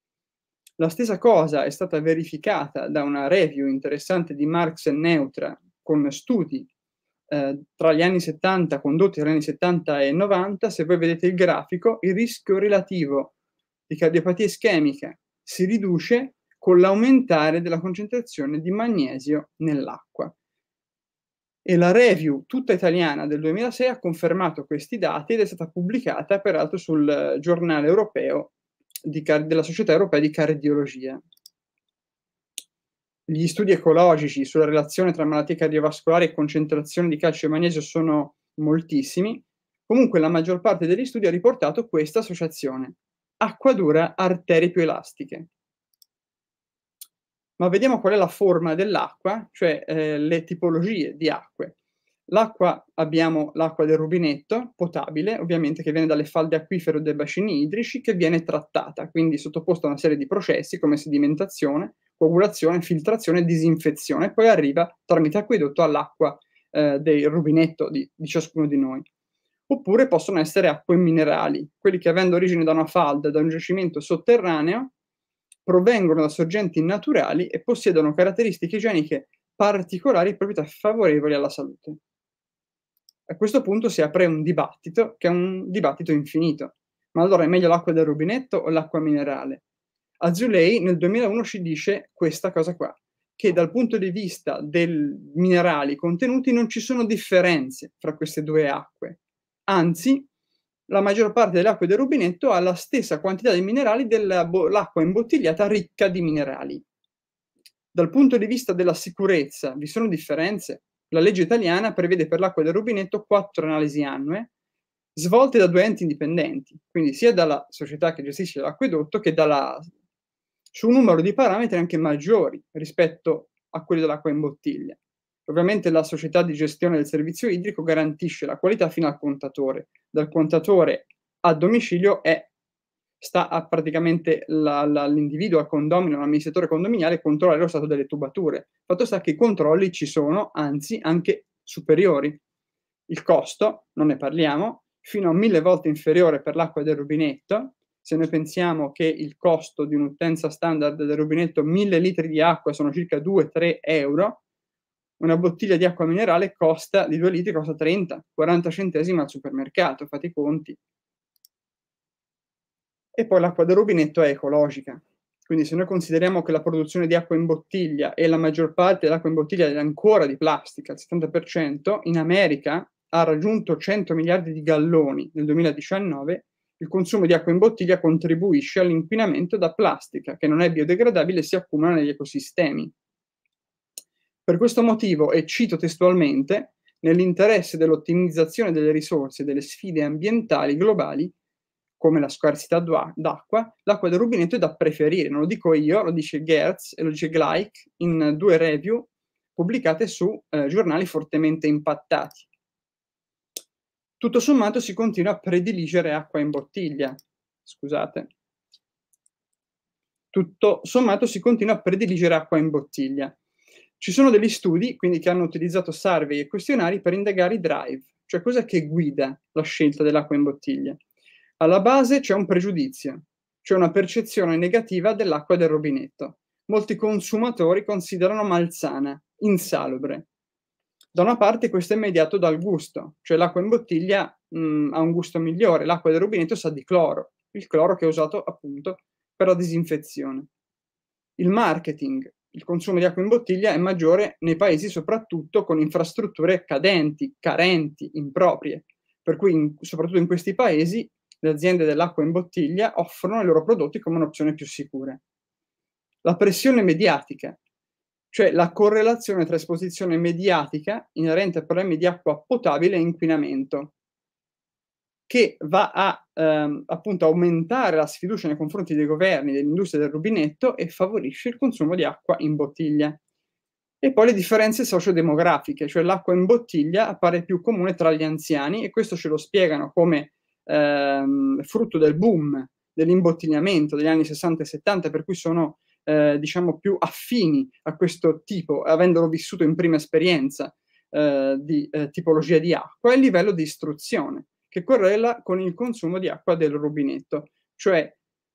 La stessa cosa è stata verificata da una review interessante di Marks and Neutra con studi eh, tra gli anni settanta, condotti tra gli anni settanta e novanta. Se voi vedete il grafico, il rischio relativo di cardiopatia ischemica si riduce con l'aumentare della concentrazione di magnesio nell'acqua. E la review tutta italiana del duemilasei ha confermato questi dati ed è stata pubblicata peraltro sul giornale europeo di, della Società Europea di Cardiologia. Gli studi ecologici sulla relazione tra malattie cardiovascolari e concentrazione di calcio e magnesio sono moltissimi. Comunque la maggior parte degli studi ha riportato questa associazione: acqua dura, arterie più elastiche. Ma vediamo qual è la forma dell'acqua, cioè eh, le tipologie di acque. L'acqua, abbiamo l'acqua del rubinetto, potabile, ovviamente, che viene dalle falde acquifere o dai bacini idrici, che viene trattata, quindi sottoposta a una serie di processi come sedimentazione, coagulazione, filtrazione e disinfezione, e poi arriva tramite acquedotto all'acqua eh, del rubinetto di, di ciascuno di noi. Oppure possono essere acque minerali, quelli che, avendo origine da una falda, da un giacimento sotterraneo, provengono da sorgenti naturali e possiedono caratteristiche igieniche particolari e proprietà favorevoli alla salute. A questo punto si apre un dibattito, che è un dibattito infinito. Ma allora è meglio l'acqua del rubinetto o l'acqua minerale? Azoulay nel duemilauno ci dice questa cosa qua, che dal punto di vista dei minerali contenuti non ci sono differenze fra queste due acque. Anzi, la maggior parte delle acque del rubinetto ha la stessa quantità di minerali dell'acqua imbottigliata ricca di minerali. Dal punto di vista della sicurezza, vi sono differenze? La legge italiana prevede per l'acqua del rubinetto quattro analisi annue, svolte da due enti indipendenti, quindi sia dalla società che gestisce l'acquedotto che dalla, su un numero di parametri anche maggiori rispetto a quelli dell'acqua in bottiglia. Ovviamente la società di gestione del servizio idrico garantisce la qualità fino al contatore. Dal contatore a domicilio è, sta a praticamente la, la, l'individuo al condomino, l'amministratore condominiale, controllare lo stato delle tubature. Fatto sta che i controlli ci sono, anzi anche superiori. Il costo, non ne parliamo, fino a mille volte inferiore per l'acqua del rubinetto. Se noi pensiamo che il costo di un'utenza standard del rubinetto, mille litri di acqua, sono circa due tre euro, una bottiglia di acqua minerale costa, di due litri, costa trenta quaranta centesimi al supermercato, fate i conti. E poi l'acqua del rubinetto è ecologica. Quindi se noi consideriamo che la produzione di acqua in bottiglia e la maggior parte dell'acqua in bottiglia è ancora di plastica, il settanta per cento, in America ha raggiunto cento miliardi di galloni nel duemiladiciannove, il consumo di acqua in bottiglia contribuisce all'inquinamento da plastica, che non è biodegradabile e si accumula negli ecosistemi. Per questo motivo, e cito testualmente, nell'interesse dell'ottimizzazione delle risorse e delle sfide ambientali globali, come la scarsità d'acqua, l'acqua del rubinetto è da preferire. Non lo dico io, lo dice Gertz e lo dice Gleich in due review pubblicate su eh, giornali fortemente impattati. Tutto sommato si continua a prediligere acqua in bottiglia. Scusate. Tutto sommato si continua a prediligere acqua in bottiglia. Ci sono degli studi, quindi, che hanno utilizzato survey e questionari per indagare i drive, cioè cosa che guida la scelta dell'acqua in bottiglia. Alla base c'è un pregiudizio, cioè una percezione negativa dell'acqua del rubinetto. Molti consumatori considerano malsana, insalubre. Da una parte questo è mediato dal gusto, cioè l'acqua in bottiglia mh, ha un gusto migliore, l'acqua del rubinetto sa di cloro, il cloro che è usato appunto per la disinfezione. Il marketing, il consumo di acqua in bottiglia è maggiore nei paesi soprattutto con infrastrutture cadenti, carenti, improprie, per cui in, soprattutto in questi paesi le aziende dell'acqua in bottiglia offrono i loro prodotti come un'opzione più sicura. La pressione mediatica, cioè la correlazione tra esposizione mediatica inerente a problemi di acqua potabile e inquinamento, che va a ehm, appunto aumentare la sfiducia nei confronti dei governi, dell'industria del rubinetto e favorisce il consumo di acqua in bottiglia. E poi le differenze sociodemografiche, cioè l'acqua in bottiglia appare più comune tra gli anziani e questo ce lo spiegano come ehm, frutto del boom dell'imbottigliamento degli anni sessanta e settanta, per cui sono eh, diciamo più affini a questo tipo, avendolo vissuto in prima esperienza eh, di eh, tipologia di acqua, e il livello di istruzione che correla con il consumo di acqua del rubinetto, cioè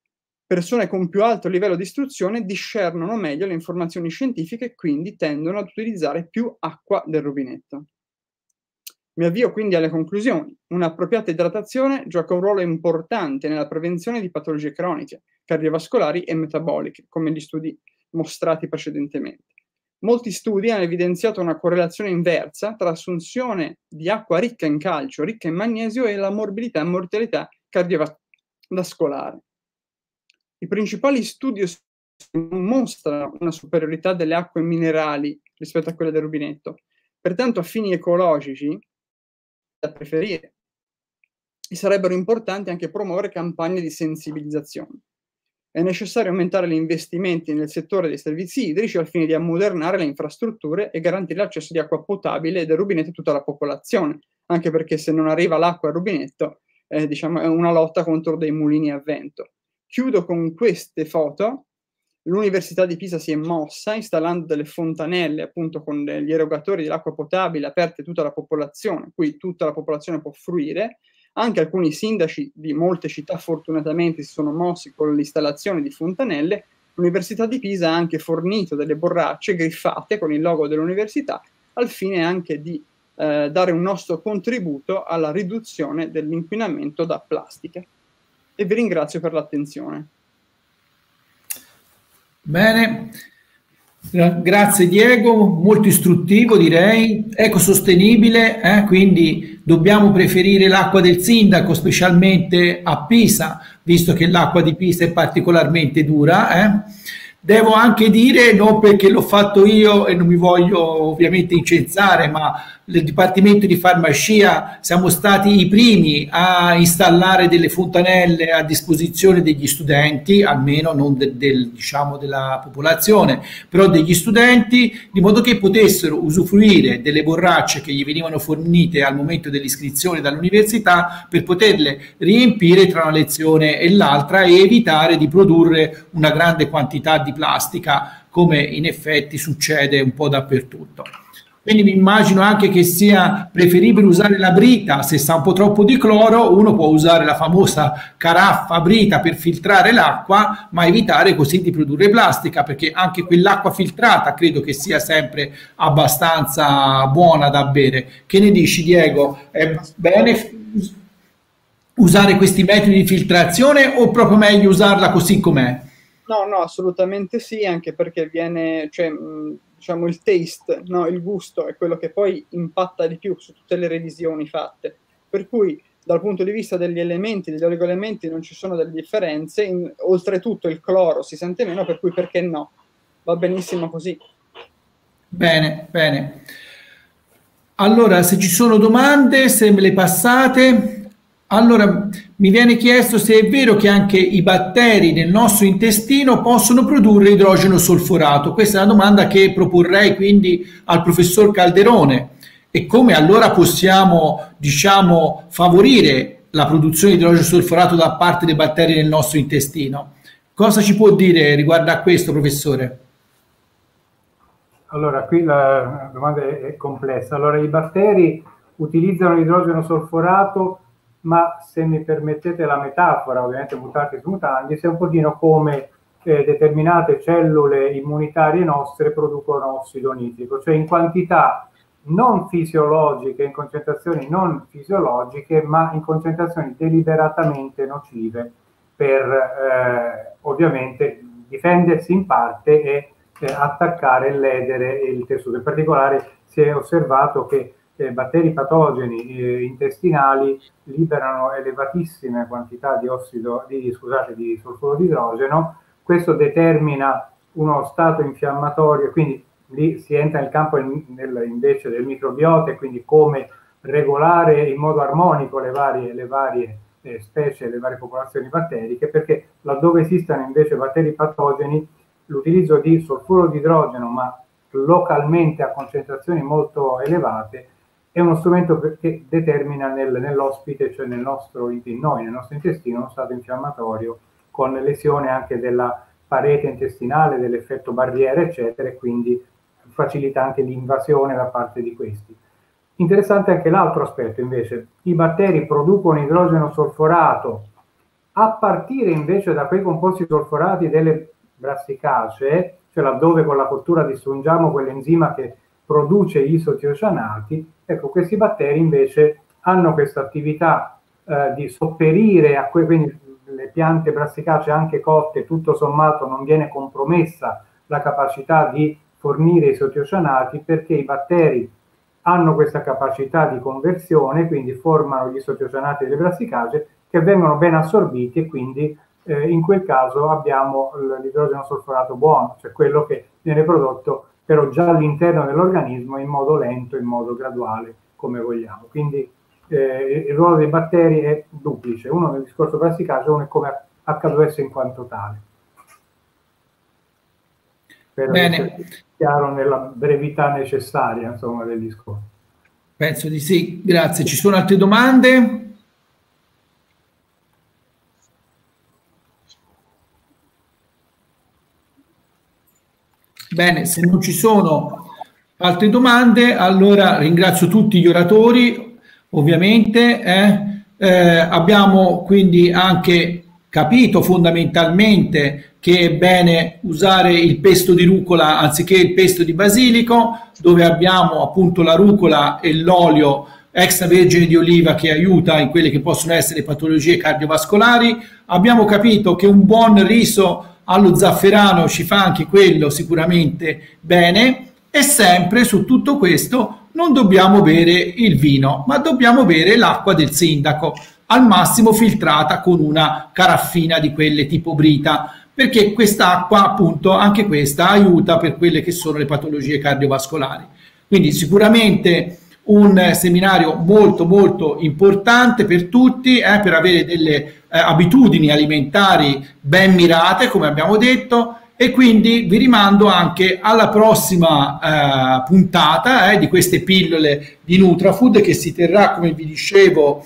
persone con più alto livello di istruzione discernono meglio le informazioni scientifiche e quindi tendono ad utilizzare più acqua del rubinetto. Mi avvio quindi alle conclusioni. Un'appropriata idratazione gioca un ruolo importante nella prevenzione di patologie croniche, cardiovascolari e metaboliche, come gli studi mostrati precedentemente. Molti studi hanno evidenziato una correlazione inversa tra assunzione di acqua ricca in calcio, ricca in magnesio e la morbidità e mortalità cardiovascolare. I principali studi mostrano una superiorità delle acque minerali rispetto a quelle del rubinetto. Pertanto, a fini ecologici, da preferire. E sarebbero importanti anche promuovere campagne di sensibilizzazione. È necessario aumentare gli investimenti nel settore dei servizi idrici al fine di ammodernare le infrastrutture e garantire l'accesso di acqua potabile e del rubinetto a tutta la popolazione, anche perché se non arriva l'acqua al rubinetto, eh, diciamo, è una lotta contro dei mulini a vento. Chiudo con queste foto. L'Università di Pisa si è mossa installando delle fontanelle appunto con gli erogatori dell'acqua potabile aperte a tutta la popolazione, qui tutta la popolazione può fruire. Anche alcuni sindaci di molte città fortunatamente si sono mossi con l'installazione di fontanelle. L'Università di Pisa ha anche fornito delle borracce griffate con il logo dell'università al fine anche di eh, dare un nostro contributo alla riduzione dell'inquinamento da plastica. E vi ringrazio per l'attenzione. Bene, grazie Diego, molto istruttivo direi, ecosostenibile, eh? Quindi dobbiamo preferire l'acqua del sindaco, specialmente a Pisa, visto che l'acqua di Pisa è particolarmente dura. Eh? Devo anche dire, non perché l'ho fatto io e non mi voglio ovviamente incensare, ma nel Dipartimento di Farmacia siamo stati i primi a installare delle fontanelle a disposizione degli studenti, almeno non de, del, diciamo della popolazione, però degli studenti, di modo che potessero usufruire delle borracce che gli venivano fornite al momento dell'iscrizione dall'università per poterle riempire tra una lezione e l'altra e evitare di produrre una grande quantità di plastica, come in effetti succede un po' dappertutto. Quindi mi immagino anche che sia preferibile usare la brita, se sa un po' troppo di cloro, uno può usare la famosa caraffa brita per filtrare l'acqua, ma evitare così di produrre plastica, perché anche quell'acqua filtrata credo che sia sempre abbastanza buona da bere. Che ne dici, Diego? È bene usare questi metodi di filtrazione o proprio meglio usarla così com'è? No, no, assolutamente sì, anche perché viene, cioè, mh, diciamo, il taste, no, il gusto è quello che poi impatta di più su tutte le revisioni fatte. Per cui, dal punto di vista degli elementi, degli oligoelementi, non ci sono delle differenze. In, oltretutto il cloro si sente meno, per cui perché no? Va benissimo così. Bene, bene. Allora, se ci sono domande, se me le passate... Allora, mi viene chiesto se è vero che anche i batteri nel nostro intestino possono produrre idrogeno solforato. Questa è una domanda che proporrei quindi al professor Calderone. E come allora possiamo, diciamo, favorire la produzione di idrogeno solforato da parte dei batteri nel nostro intestino? Cosa ci può dire riguardo a questo, professore? Allora, qui la domanda è complessa. Allora, i batteri utilizzano l'idrogeno solforato, ma se mi permettete la metafora, ovviamente mutatis mutandis, è un pochino come eh, determinate cellule immunitarie nostre producono ossido nitrico, cioè in quantità non fisiologiche, in concentrazioni non fisiologiche, ma in concentrazioni deliberatamente nocive per eh, ovviamente difendersi in parte e eh, attaccare e ledere il tessuto. In particolare si è osservato che Eh, batteri patogeni eh, intestinali liberano elevatissime quantità di ossido, di, scusate, di solfuro di idrogeno. Questo determina uno stato infiammatorio, quindi lì si entra nel campo in, nel, invece del microbiota, e quindi come regolare in modo armonico le varie, le varie eh, specie, le varie popolazioni batteriche, perché laddove esistano invece batteri patogeni, l'utilizzo di solfuro di idrogeno, ma localmente a concentrazioni molto elevate, è uno strumento che determina nel, nell'ospite, cioè nel nostro, in noi, nel nostro intestino, uno stato infiammatorio con lesione anche della parete intestinale, dell'effetto barriera, eccetera, e quindi facilita anche l'invasione da parte di questi. Interessante anche l'altro aspetto, invece. I batteri producono idrogeno solforato a partire invece da quei composti solforati delle brassicacee, cioè laddove con la cottura distruggiamo quell'enzima che produce gli isotiocianati, ecco, questi batteri invece hanno questa attività eh, di sopperire a que- quindi le piante brassicacee anche cotte, tutto sommato non viene compromessa la capacità di fornire isotiocianati, perché i batteri hanno questa capacità di conversione, quindi formano gli isotiocianati delle brassicacee che vengono ben assorbiti, e quindi eh, in quel caso abbiamo l'idrogeno solforato buono, cioè quello che viene prodotto però già all'interno dell'organismo in modo lento, in modo graduale, come vogliamo. Quindi eh, il ruolo dei batteri è duplice, uno nel discorso brassicaceo, uno è come acca due esse in quanto tale. Per essere chiaro nella brevità necessaria, insomma, del discorso. Penso di sì, grazie. Ci sono altre domande? Bene, se non ci sono altre domande, allora ringrazio tutti gli oratori, ovviamente. Eh, eh, abbiamo quindi anche capito fondamentalmente che è bene usare il pesto di rucola anziché il pesto di basilico, dove abbiamo appunto la rucola e l'olio extravergine di oliva che aiuta in quelle che possono essere patologie cardiovascolari. Abbiamo capito che un buon riso allo zafferano ci fa anche quello sicuramente bene, e sempre su tutto questo non dobbiamo bere il vino, ma dobbiamo bere l'acqua del sindaco, al massimo filtrata con una caraffina di quelle tipo Brita, perché quest'acqua appunto anche questa aiuta per quelle che sono le patologie cardiovascolari. Quindi sicuramente un seminario molto molto importante per tutti, eh, per avere delle eh, abitudini alimentari ben mirate, come abbiamo detto, e quindi vi rimando anche alla prossima eh, puntata eh, di queste pillole di Nutrafood, che si terrà, come vi dicevo,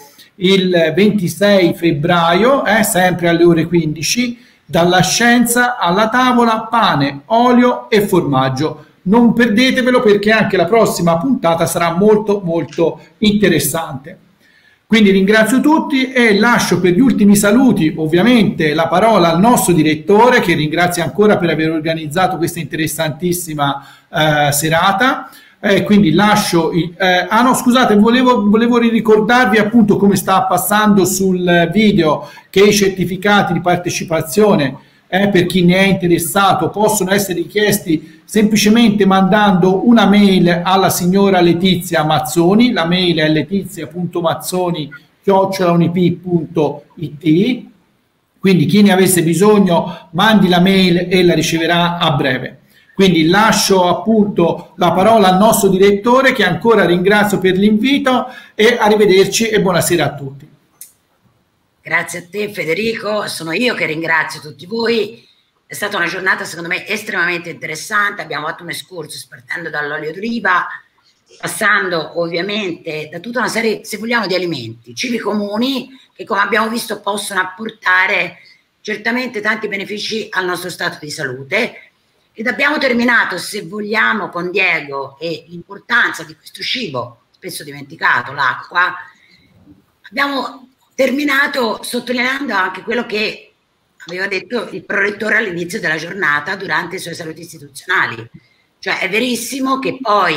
il ventisei febbraio, eh, sempre alle ore quindici, dalla scienza alla tavola, pane, olio e formaggio. Non perdetevelo, perché anche la prossima puntata sarà molto molto interessante. Quindi ringrazio tutti e lascio per gli ultimi saluti ovviamente la parola al nostro direttore, che ringrazio ancora per aver organizzato questa interessantissima eh, serata. Eh, quindi lascio il, eh, ah no scusate, volevo, volevo ricordarvi appunto, come sta passando sul video, che i certificati di partecipazione eh, per chi ne è interessato possono essere richiesti semplicemente mandando una mail alla signora Letizia Mazzoni. La mail è letizia punto mazzoni chiocciola unip punto it, quindi chi ne avesse bisogno mandi la mail e la riceverà a breve. Quindi lascio appunto la parola al nostro direttore, che ancora ringrazio per l'invito, e arrivederci e buonasera a tutti. Grazie a te Federico, sono io che ringrazio tutti voi. È stata una giornata secondo me estremamente interessante, abbiamo fatto un excursus partendo dall'olio d'oliva, passando ovviamente da tutta una serie, se vogliamo, di alimenti, cibi comuni, che come abbiamo visto possono apportare certamente tanti benefici al nostro stato di salute. Ed abbiamo terminato, se vogliamo, con Diego e l'importanza di questo cibo, spesso dimenticato, l'acqua. Abbiamo terminato sottolineando anche quello che aveva detto il prorettore all'inizio della giornata durante i suoi saluti istituzionali. Cioè è verissimo che poi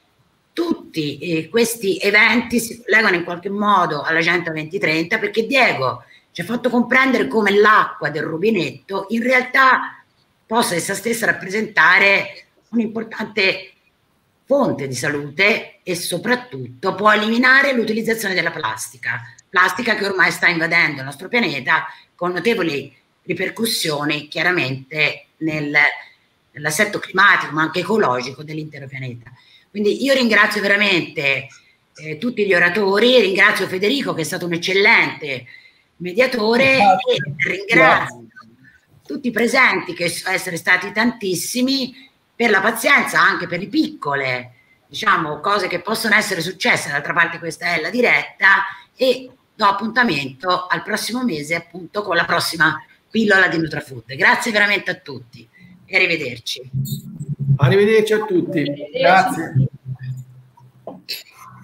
tutti eh, questi eventi si collegano in qualche modo all'Agenda duemilatrenta, perché Diego ci ha fatto comprendere come l'acqua del rubinetto in realtà possa essa stessa rappresentare un'importante fonte di salute, e soprattutto può eliminare l'utilizzazione della plastica, plastica che ormai sta invadendo il nostro pianeta con notevoli ripercussioni chiaramente nel, nell'assetto climatico ma anche ecologico dell'intero pianeta. Quindi io ringrazio veramente eh, tutti gli oratori, ringrazio Federico che è stato un eccellente mediatore, grazie. E ringrazio grazie. tutti i presenti, che sono essere stati tantissimi, per la pazienza anche per le piccole, diciamo, cose che possono essere successe. D'altra parte questa è la diretta, e do appuntamento al prossimo mese appunto con la prossima pillola di Nutrafood. Grazie veramente a tutti e arrivederci. Arrivederci a tutti. Arrivederci. Grazie.